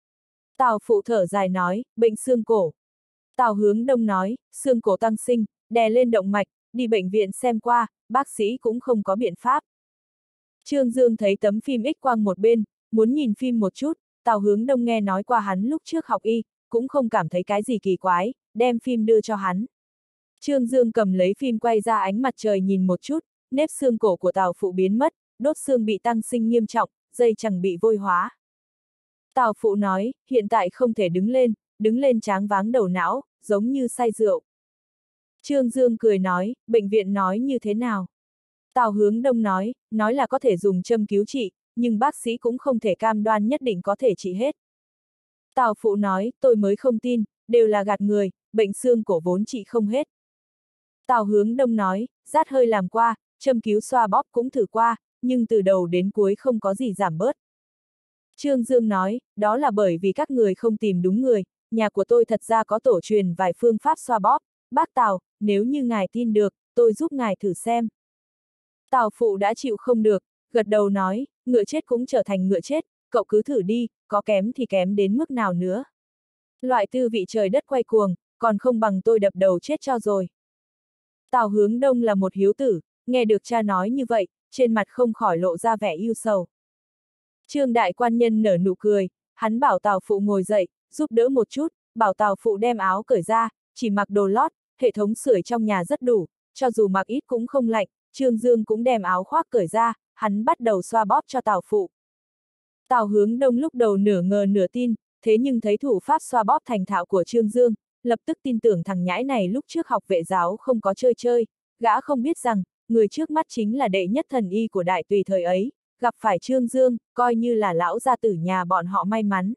Tào Phụ thở dài nói, bệnh xương cổ. Tào Hướng Đông nói, xương cổ tăng sinh, đè lên động mạch, đi bệnh viện xem qua, bác sĩ cũng không có biện pháp. Trương Dương thấy tấm phim X quang một bên, muốn nhìn phim một chút, Tào Hướng Đông nghe nói qua hắn lúc trước học y, cũng không cảm thấy cái gì kỳ quái, đem phim đưa cho hắn. Trương Dương cầm lấy phim quay ra ánh mặt trời nhìn một chút, nếp xương cổ của Tào Phụ biến mất, đốt xương bị tăng sinh nghiêm trọng, dây chằng bị vôi hóa. Tào Phụ nói, hiện tại không thể đứng lên, đứng lên tráng váng đầu não, giống như say rượu. Trương Dương cười nói, bệnh viện nói như thế nào? Tào Hướng Đông nói, nói là có thể dùng châm cứu trị, nhưng bác sĩ cũng không thể cam đoan nhất định có thể trị hết. Tào Phụ nói, tôi mới không tin, đều là gạt người, bệnh xương cổ vốn trị không hết. Tào Hướng Đông nói, rát hơi làm qua, châm cứu xoa bóp cũng thử qua, nhưng từ đầu đến cuối không có gì giảm bớt. Trương Dương nói, đó là bởi vì các người không tìm đúng người, nhà của tôi thật ra có tổ truyền vài phương pháp xoa bóp, bác Tào, nếu như ngài tin được, tôi giúp ngài thử xem. Tào Phụ đã chịu không được, gật đầu nói, ngựa chết cũng trở thành ngựa chết, cậu cứ thử đi, có kém thì kém đến mức nào nữa. Loại tư vị trời đất quay cuồng, còn không bằng tôi đập đầu chết cho rồi. Tào Hướng Đông là một hiếu tử, nghe được cha nói như vậy, trên mặt không khỏi lộ ra vẻ ưu sầu. Trương đại quan nhân nở nụ cười, hắn bảo Tào Phụ ngồi dậy, giúp đỡ một chút, bảo Tào Phụ đem áo cởi ra, chỉ mặc đồ lót, hệ thống sưởi trong nhà rất đủ, cho dù mặc ít cũng không lạnh. Trương Dương cũng đem áo khoác cởi ra, hắn bắt đầu xoa bóp cho Tào Phụ. Tào Hướng Đông lúc đầu nửa ngờ nửa tin, thế nhưng thấy thủ pháp xoa bóp thành thạo của Trương Dương, lập tức tin tưởng thằng nhãi này lúc trước học vệ giáo không có chơi chơi, gã không biết rằng, người trước mắt chính là đệ nhất thần y của Đại Tùy thời ấy, gặp phải Trương Dương, coi như là lão gia tử nhà bọn họ may mắn.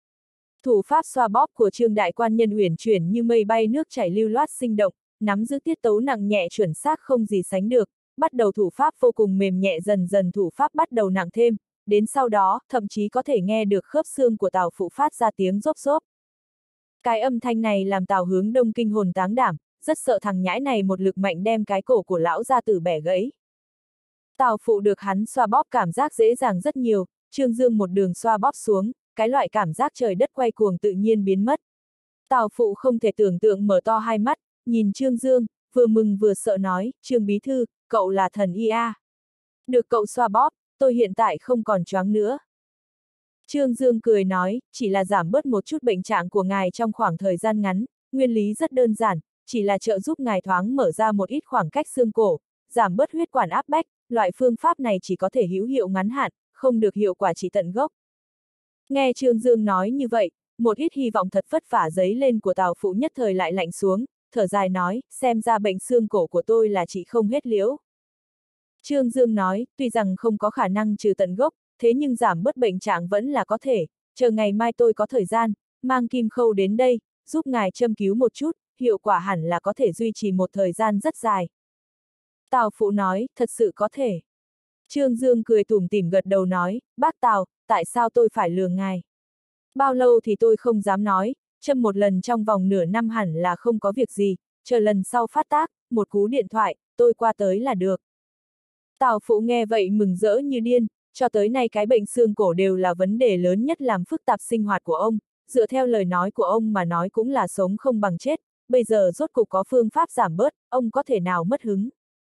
Thủ pháp xoa bóp của Trương đại quan nhân uyển chuyển như mây bay nước chảy lưu loát sinh động, nắm giữ tiết tấu nặng nhẹ chuẩn xác không gì sánh được. Bắt đầu thủ pháp vô cùng mềm nhẹ, dần dần thủ pháp bắt đầu nặng thêm, đến sau đó, thậm chí có thể nghe được khớp xương của Tào Phụ phát ra tiếng rốp rốp. Cái âm thanh này làm Tào Hướng Đông kinh hồn táng đảm, rất sợ thằng nhãi này một lực mạnh đem cái cổ của lão gia tử bẻ gãy. Tào Phụ được hắn xoa bóp cảm giác dễ dàng rất nhiều, Trương Dương một đường xoa bóp xuống, cái loại cảm giác trời đất quay cuồng tự nhiên biến mất. Tào Phụ không thể tưởng tượng mở to hai mắt, nhìn Trương Dương, vừa mừng vừa sợ nói, Trương bí thư, cậu là thần y a. Được cậu xoa bóp, tôi hiện tại không còn choáng nữa. Trương Dương cười nói, chỉ là giảm bớt một chút bệnh trạng của ngài trong khoảng thời gian ngắn, nguyên lý rất đơn giản, chỉ là trợ giúp ngài thoáng mở ra một ít khoảng cách xương cổ, giảm bớt huyết quản áp bách, loại phương pháp này chỉ có thể hữu hiệu ngắn hạn, không được hiệu quả trị tận gốc. Nghe Trương Dương nói như vậy, một ít hy vọng thật vất vả dấy lên của Tào Phụ nhất thời lại lạnh xuống, thở dài nói, xem ra bệnh xương cổ của tôi là trị không hết liễu. Trương Dương nói, tuy rằng không có khả năng trừ tận gốc, thế nhưng giảm bớt bệnh trạng vẫn là có thể, chờ ngày mai tôi có thời gian, mang kim khâu đến đây, giúp ngài châm cứu một chút, hiệu quả hẳn là có thể duy trì một thời gian rất dài. Tào Phụ nói, thật sự có thể. Trương Dương cười tủm tỉm gật đầu nói, bác Tào, tại sao tôi phải lừa ngài? Bao lâu thì tôi không dám nói, châm một lần trong vòng nửa năm hẳn là không có việc gì, chờ lần sau phát tác, một cú điện thoại, tôi qua tới là được. Tào Phụ nghe vậy mừng rỡ như điên, cho tới nay cái bệnh xương cổ đều là vấn đề lớn nhất làm phức tạp sinh hoạt của ông, dựa theo lời nói của ông mà nói cũng là sống không bằng chết, bây giờ rốt cục có phương pháp giảm bớt, ông có thể nào mất hứng.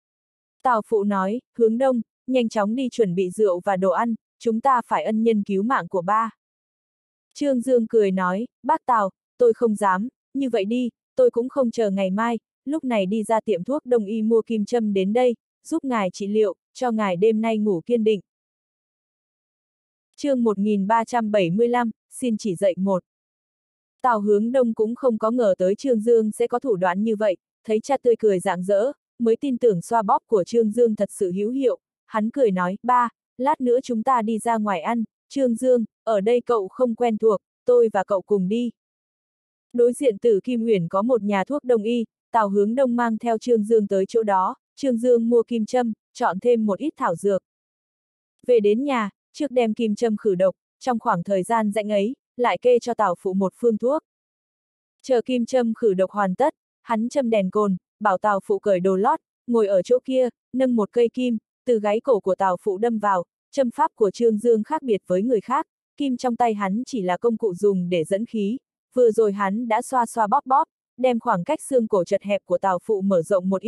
Tào Phụ nói, Hướng Đông, nhanh chóng đi chuẩn bị rượu và đồ ăn, chúng ta phải ân nhân cứu mạng của ba. Trương Dương cười nói, bác Tào, tôi không dám, như vậy đi, tôi cũng không chờ ngày mai, lúc này đi ra tiệm thuốc đông y mua kim châm đến đây, giúp ngài trị liệu, cho ngài đêm nay ngủ kiên định. Chương một nghìn ba trăm bảy mươi lăm, xin chỉ dạy một. Tào Hướng Đông cũng không có ngờ tới Trương Dương sẽ có thủ đoạn như vậy, thấy cha tươi cười rạng rỡ, mới tin tưởng xoa bóp của Trương Dương thật sự hữu hiệu, hắn cười nói, ba, lát nữa chúng ta đi ra ngoài ăn, Trương Dương, ở đây cậu không quen thuộc, tôi và cậu cùng đi. Đối diện Tử Kim Uyển có một nhà thuốc đông y, Tào Hướng Đông mang theo Trương Dương tới chỗ đó, Trương Dương mua kim châm, chọn thêm một ít thảo dược. Về đến nhà, trước đem kim châm khử độc, trong khoảng thời gian rảnh ấy, lại kê cho Tào Phụ một phương thuốc. Chờ kim châm khử độc hoàn tất, hắn châm đèn cồn, bảo Tào Phụ cởi đồ lót, ngồi ở chỗ kia, nâng một cây kim, từ gáy cổ của Tào Phụ đâm vào, châm pháp của Trương Dương khác biệt với người khác, kim trong tay hắn chỉ là công cụ dùng để dẫn khí, vừa rồi hắn đã xoa xoa bóp bóp, đem khoảng cách xương cổ chật hẹp của Tào Phụ mở rộng một ít,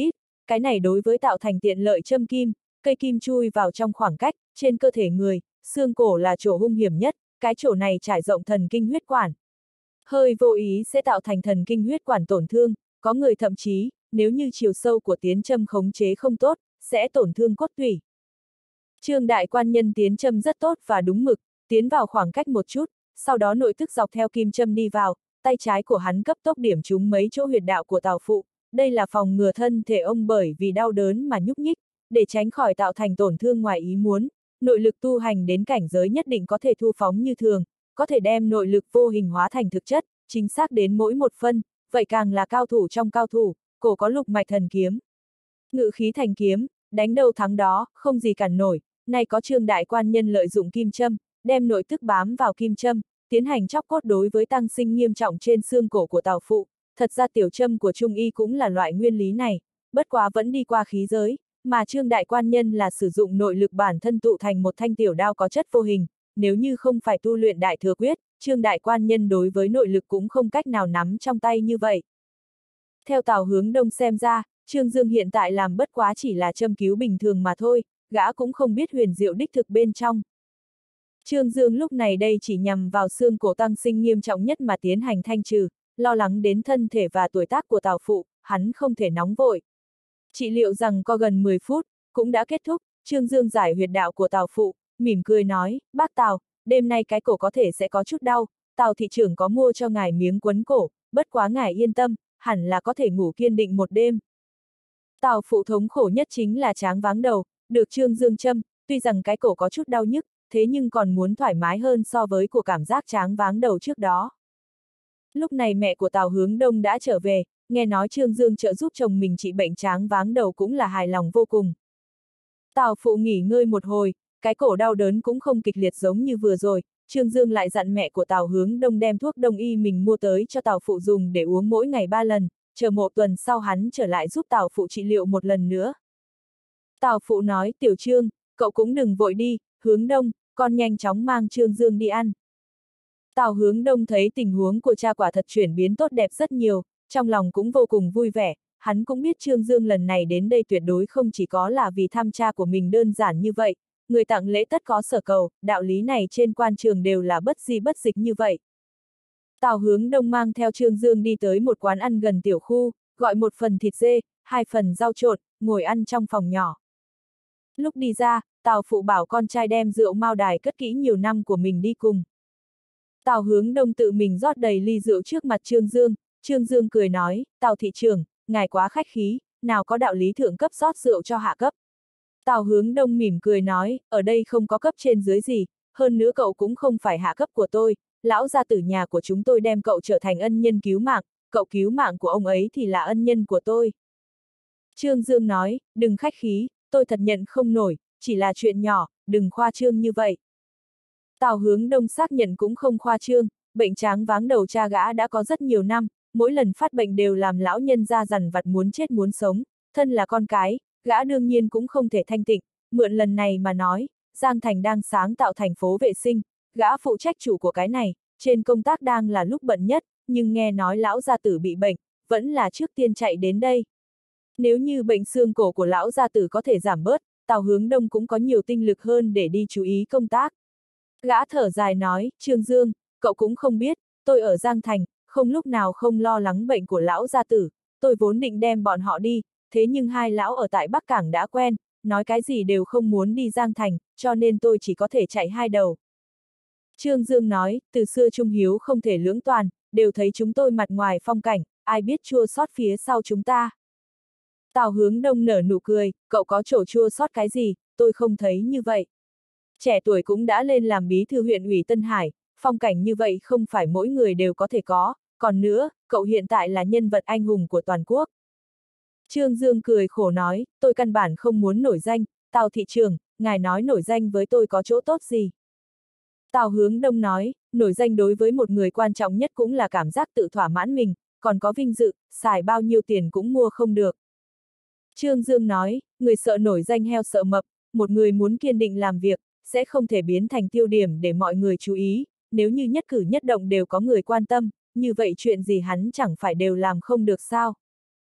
cái này đối với tạo thành tiện lợi châm kim, cây kim chui vào trong khoảng cách, trên cơ thể người, xương cổ là chỗ hung hiểm nhất, cái chỗ này trải rộng thần kinh huyết quản. Hơi vô ý sẽ tạo thành thần kinh huyết quản tổn thương, có người thậm chí, nếu như chiều sâu của tiến châm khống chế không tốt, sẽ tổn thương cốt tủy. Trương đại quan nhân tiến châm rất tốt và đúng mực, tiến vào khoảng cách một chút, sau đó nội tức dọc theo kim châm đi vào, tay trái của hắn cấp tốc điểm trúng mấy chỗ huyệt đạo của Tào Phụ, đây là phòng ngừa thân thể ông bởi vì đau đớn mà nhúc nhích, để tránh khỏi tạo thành tổn thương ngoài ý muốn, nội lực tu hành đến cảnh giới nhất định có thể thu phóng như thường, có thể đem nội lực vô hình hóa thành thực chất, chính xác đến mỗi một phân, vậy càng là cao thủ trong cao thủ, cổ có lục mạch thần kiếm. Ngự khí thành kiếm, đánh đâu thắng đó, không gì cản nổi, nay có Trương đại quan nhân lợi dụng kim châm, đem nội tức bám vào kim châm, tiến hành chóc cốt đối với tăng sinh nghiêm trọng trên xương cổ của Tào Phụ, thật ra tiểu châm của Trung y cũng là loại nguyên lý này, bất quá vẫn đi qua khí giới, mà Trương đại quan nhân là sử dụng nội lực bản thân tụ thành một thanh tiểu đao có chất vô hình, nếu như không phải tu luyện đại thừa quyết, Trương đại quan nhân đối với nội lực cũng không cách nào nắm trong tay như vậy. Theo Tào Hướng Đông xem ra, Trương Dương hiện tại làm bất quá chỉ là châm cứu bình thường mà thôi, gã cũng không biết huyền diệu đích thực bên trong. Trương Dương lúc này đây chỉ nhằm vào xương cổ tăng sinh nghiêm trọng nhất mà tiến hành thanh trừ, lo lắng đến thân thể và tuổi tác của Tào Phụ, hắn không thể nóng vội. Trị liệu rằng có gần mười phút, cũng đã kết thúc, Trương Dương giải huyệt đạo của Tào Phụ, mỉm cười nói, bác Tào, đêm nay cái cổ có thể sẽ có chút đau, Tào thị trưởng có mua cho ngài miếng quấn cổ, bất quá ngài yên tâm, hẳn là có thể ngủ kiên định một đêm. Tào Phụ thống khổ nhất chính là tráng váng đầu, được Trương Dương châm, tuy rằng cái cổ có chút đau nhức, thế nhưng còn muốn thoải mái hơn so với của cảm giác tráng váng đầu trước đó. Lúc này mẹ của Tào Hướng Đông đã trở về, nghe nói Trương Dương trợ giúp chồng mình trị bệnh tráng váng đầu cũng là hài lòng vô cùng. Tào Phụ nghỉ ngơi một hồi, cái cổ đau đớn cũng không kịch liệt giống như vừa rồi, Trương Dương lại dặn mẹ của Tào Hướng Đông đem thuốc đông y mình mua tới cho Tào Phụ dùng để uống mỗi ngày ba lần, chờ một tuần sau hắn trở lại giúp Tào Phụ trị liệu một lần nữa. Tào Phụ nói, Tiểu Trương, cậu cũng đừng vội đi, Hướng Đông, con nhanh chóng mang Trương Dương đi ăn. Tào Hướng Đông thấy tình huống của cha quả thật chuyển biến tốt đẹp rất nhiều, trong lòng cũng vô cùng vui vẻ, hắn cũng biết Trương Dương lần này đến đây tuyệt đối không chỉ có là vì thăm cha của mình đơn giản như vậy, người tặng lễ tất có sở cầu, đạo lý này trên quan trường đều là bất di bất dịch như vậy. Tào Hướng Đông mang theo Trương Dương đi tới một quán ăn gần tiểu khu, gọi một phần thịt dê, hai phần rau trộn, ngồi ăn trong phòng nhỏ. Lúc đi ra, Tào Phụ bảo con trai đem rượu Mao Đài cất kỹ nhiều năm của mình đi cùng. Tào Hướng Đông tự mình rót đầy ly rượu trước mặt Trương Dương, Trương Dương cười nói, Tào thị trưởng, ngài quá khách khí, nào có đạo lý thượng cấp rót rượu cho hạ cấp. Tào Hướng Đông mỉm cười nói, ở đây không có cấp trên dưới gì, hơn nữa cậu cũng không phải hạ cấp của tôi, lão gia tử nhà của chúng tôi đem cậu trở thành ân nhân cứu mạng, cậu cứu mạng của ông ấy thì là ân nhân của tôi. Trương Dương nói, đừng khách khí, tôi thật nhận không nổi, chỉ là chuyện nhỏ, đừng khoa trương như vậy. Tào Hướng Đông xác nhận cũng không khoa trương, bệnh tráng váng đầu cha gã đã có rất nhiều năm, mỗi lần phát bệnh đều làm lão nhân ra dằn vặt muốn chết muốn sống, thân là con cái, gã đương nhiên cũng không thể thanh tịnh, mượn lần này mà nói, Giang Thành đang sáng tạo thành phố vệ sinh, gã phụ trách chủ của cái này, trên công tác đang là lúc bận nhất, nhưng nghe nói lão gia tử bị bệnh, vẫn là trước tiên chạy đến đây. Nếu như bệnh xương cổ của lão gia tử có thể giảm bớt, Tào Hướng Đông cũng có nhiều tinh lực hơn để đi chú ý công tác. Gã thở dài nói, Trương Dương, cậu cũng không biết, tôi ở Giang Thành, không lúc nào không lo lắng bệnh của lão gia tử, tôi vốn định đem bọn họ đi, thế nhưng hai lão ở tại Bắc Cảng đã quen, nói cái gì đều không muốn đi Giang Thành, cho nên tôi chỉ có thể chạy hai đầu. Trương Dương nói, từ xưa trung hiếu không thể lưỡng toàn, đều thấy chúng tôi mặt ngoài phong cảnh, ai biết chua xót phía sau chúng ta. Tào Hướng Đông nở nụ cười, cậu có chỗ chua xót cái gì, tôi không thấy như vậy. Trẻ tuổi cũng đã lên làm bí thư huyện ủy Tân Hải, phong cảnh như vậy không phải mỗi người đều có thể có, còn nữa, cậu hiện tại là nhân vật anh hùng của toàn quốc. Trương Dương cười khổ nói, tôi căn bản không muốn nổi danh, Tào thị trưởng, ngài nói nổi danh với tôi có chỗ tốt gì. Tào Hướng Đông nói, nổi danh đối với một người quan trọng nhất cũng là cảm giác tự thỏa mãn mình, còn có vinh dự, xài bao nhiêu tiền cũng mua không được. Trương Dương nói, người sợ nổi danh heo sợ mập, một người muốn kiên định làm việc, sẽ không thể biến thành tiêu điểm để mọi người chú ý, nếu như nhất cử nhất động đều có người quan tâm, như vậy chuyện gì hắn chẳng phải đều làm không được sao.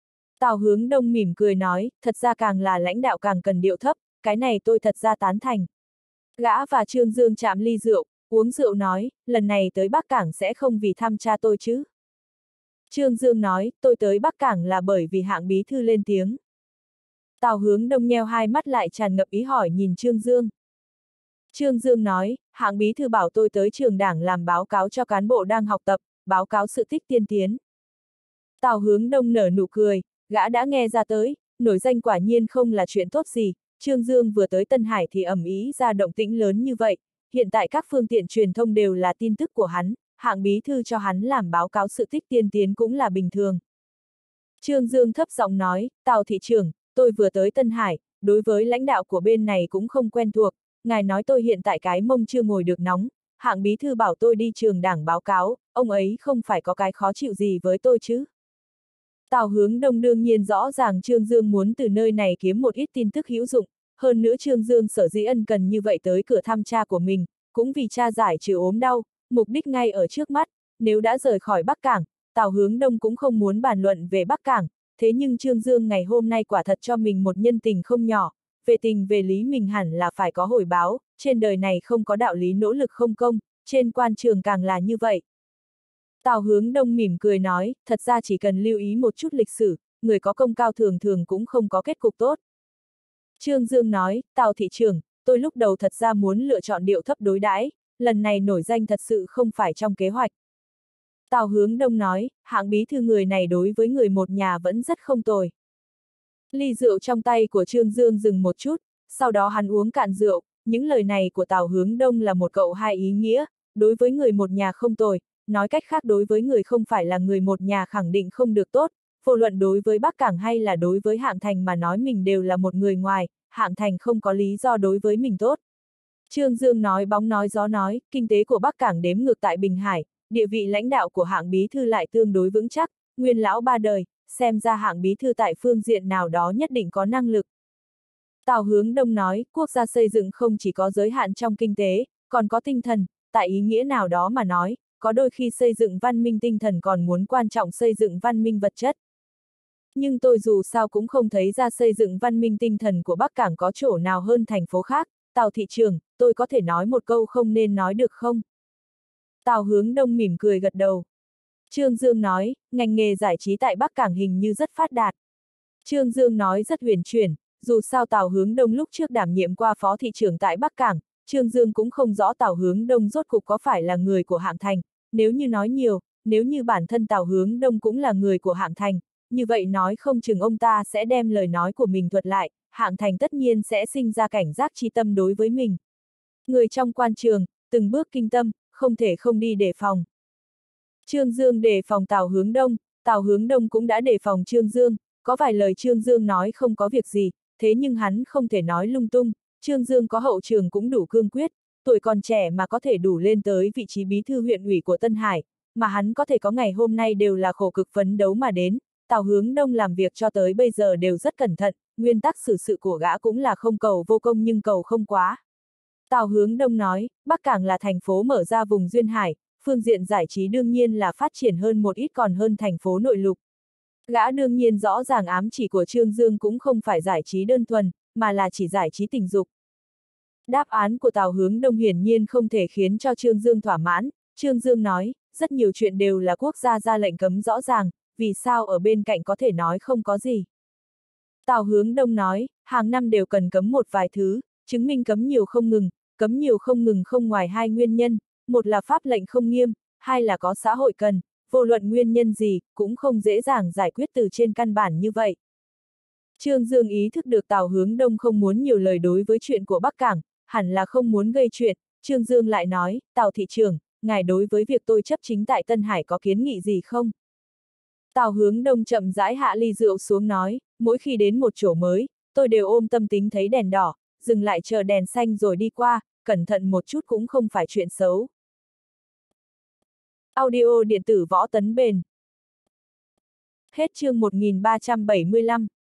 Tào Hướng Đông mỉm cười nói, thật ra càng là lãnh đạo càng cần điệu thấp, cái này tôi thật ra tán thành. Gã và Trương Dương chạm ly rượu, uống rượu nói, lần này tới Bắc Cảng sẽ không vì thăm cha tôi chứ. Trương Dương nói, tôi tới Bắc Cảng là bởi vì Hạng bí thư lên tiếng. Tào Hướng Đông nheo hai mắt lại tràn ngập ý hỏi nhìn Trương Dương. Trương Dương nói, Hạng bí thư bảo tôi tới trường đảng làm báo cáo cho cán bộ đang học tập, báo cáo sự tích tiên tiến. Tào Hướng Đông nở nụ cười, gã đã nghe ra tới, nổi danh quả nhiên không là chuyện tốt gì. Trương Dương vừa tới Tân Hải thì ầm ĩ ra động tĩnh lớn như vậy, hiện tại các phương tiện truyền thông đều là tin tức của hắn, Hạng bí thư cho hắn làm báo cáo sự tích tiên tiến cũng là bình thường. Trương Dương thấp giọng nói, Tào thị trưởng, tôi vừa tới Tân Hải, đối với lãnh đạo của bên này cũng không quen thuộc, ngài nói tôi hiện tại cái mông chưa ngồi được nóng, Hạng bí thư bảo tôi đi trường đảng báo cáo, ông ấy không phải có cái khó chịu gì với tôi chứ. Tào Hướng Đông đương nhiên rõ ràng Trương Dương muốn từ nơi này kiếm một ít tin tức hữu dụng, hơn nữa Trương Dương sở dĩ ân cần như vậy tới cửa thăm cha của mình, cũng vì cha giải trừ ốm đau, mục đích ngay ở trước mắt, nếu đã rời khỏi Bắc Cảng, Tào Hướng Đông cũng không muốn bàn luận về Bắc Cảng, thế nhưng Trương Dương ngày hôm nay quả thật cho mình một nhân tình không nhỏ, về tình về lý mình hẳn là phải có hồi báo, trên đời này không có đạo lý nỗ lực không công, trên quan trường càng là như vậy. Tào Hướng Đông mỉm cười nói, thật ra chỉ cần lưu ý một chút lịch sử, người có công cao thường thường cũng không có kết cục tốt. Trương Dương nói, Tào thị trưởng, tôi lúc đầu thật ra muốn lựa chọn điệu thấp đối đãi, lần này nổi danh thật sự không phải trong kế hoạch. Tào Hướng Đông nói, Hạng bí thư người này đối với người một nhà vẫn rất không tồi. Ly rượu trong tay của Trương Dương dừng một chút, sau đó hắn uống cạn rượu, những lời này của Tào Hướng Đông là một cậu hai ý nghĩa, đối với người một nhà không tồi, nói cách khác đối với người không phải là người một nhà khẳng định không được tốt, vô luận đối với Bắc Cảng hay là đối với Hạng Thành mà nói mình đều là một người ngoài, Hạng Thành không có lý do đối với mình tốt. Trương Dương nói bóng nói gió nói, kinh tế của Bắc Cảng đếm ngược tại Bình Hải, địa vị lãnh đạo của Hạng bí thư lại tương đối vững chắc, nguyên lão ba đời, xem ra Hạng bí thư tại phương diện nào đó nhất định có năng lực. Tào Hướng Đông nói, quốc gia xây dựng không chỉ có giới hạn trong kinh tế, còn có tinh thần, tại ý nghĩa nào đó mà nói, có đôi khi xây dựng văn minh tinh thần còn muốn quan trọng xây dựng văn minh vật chất. Nhưng tôi dù sao cũng không thấy ra xây dựng văn minh tinh thần của Bắc Cảng có chỗ nào hơn thành phố khác, Tào thị trưởng, tôi có thể nói một câu không nên nói được không? Tào Hướng Đông mỉm cười gật đầu. Trương Dương nói, ngành nghề giải trí tại Bắc Cảng hình như rất phát đạt. Trương Dương nói rất huyền chuyển, dù sao Tào Hướng Đông lúc trước đảm nhiệm qua phó thị trưởng tại Bắc Cảng, Trương Dương cũng không rõ Tào Hướng Đông rốt cục có phải là người của Hạng Thành, nếu như nói nhiều, nếu như bản thân Tào Hướng Đông cũng là người của Hạng Thành, như vậy nói không chừng ông ta sẽ đem lời nói của mình thuật lại, Hạng Thành tất nhiên sẽ sinh ra cảnh giác chi tâm đối với mình. Người trong quan trường, từng bước kinh tâm, không thể không đi đề phòng. Trương Dương đề phòng Tào Hướng Đông, Tào Hướng Đông cũng đã đề phòng Trương Dương, có vài lời Trương Dương nói không có việc gì, thế nhưng hắn không thể nói lung tung, Trương Dương có hậu trường cũng đủ cương quyết, tuổi còn trẻ mà có thể đủ lên tới vị trí bí thư huyện ủy của Tân Hải, mà hắn có thể có ngày hôm nay đều là khổ cực phấn đấu mà đến, Tào Hướng Đông làm việc cho tới bây giờ đều rất cẩn thận, nguyên tắc xử sự của gã cũng là không cầu vô công nhưng cầu không quá. Tào Hướng Đông nói, Bắc Cảng là thành phố mở ra vùng duyên hải, phương diện giải trí đương nhiên là phát triển hơn một ít còn hơn thành phố nội lục. Gã đương nhiên rõ ràng ám chỉ của Trương Dương cũng không phải giải trí đơn thuần, mà là chỉ giải trí tình dục. Đáp án của Tào Hướng Đông hiển nhiên không thể khiến cho Trương Dương thỏa mãn, Trương Dương nói, rất nhiều chuyện đều là quốc gia ra lệnh cấm rõ ràng, vì sao ở bên cạnh có thể nói không có gì. Tào Hướng Đông nói, hàng năm đều cần cấm một vài thứ, chứng minh cấm nhiều không ngừng, cấm nhiều không ngừng không ngoài hai nguyên nhân, một là pháp lệnh không nghiêm, hai là có xã hội cần, vô luận nguyên nhân gì, cũng không dễ dàng giải quyết từ trên căn bản như vậy. Trương Dương ý thức được Tào Hướng Đông không muốn nhiều lời đối với chuyện của Bắc Cảng, hẳn là không muốn gây chuyện, Trương Dương lại nói, Tào thị trưởng, ngài đối với việc tôi chấp chính tại Tân Hải có kiến nghị gì không? Tào Hướng Đông chậm rãi hạ ly rượu xuống nói, mỗi khi đến một chỗ mới, tôi đều ôm tâm tính thấy đèn đỏ, dừng lại chờ đèn xanh rồi đi qua, cẩn thận một chút cũng không phải chuyện xấu. Audio điện tử Võ Tấn Bền. Hết chương một nghìn ba trăm bảy mươi lăm.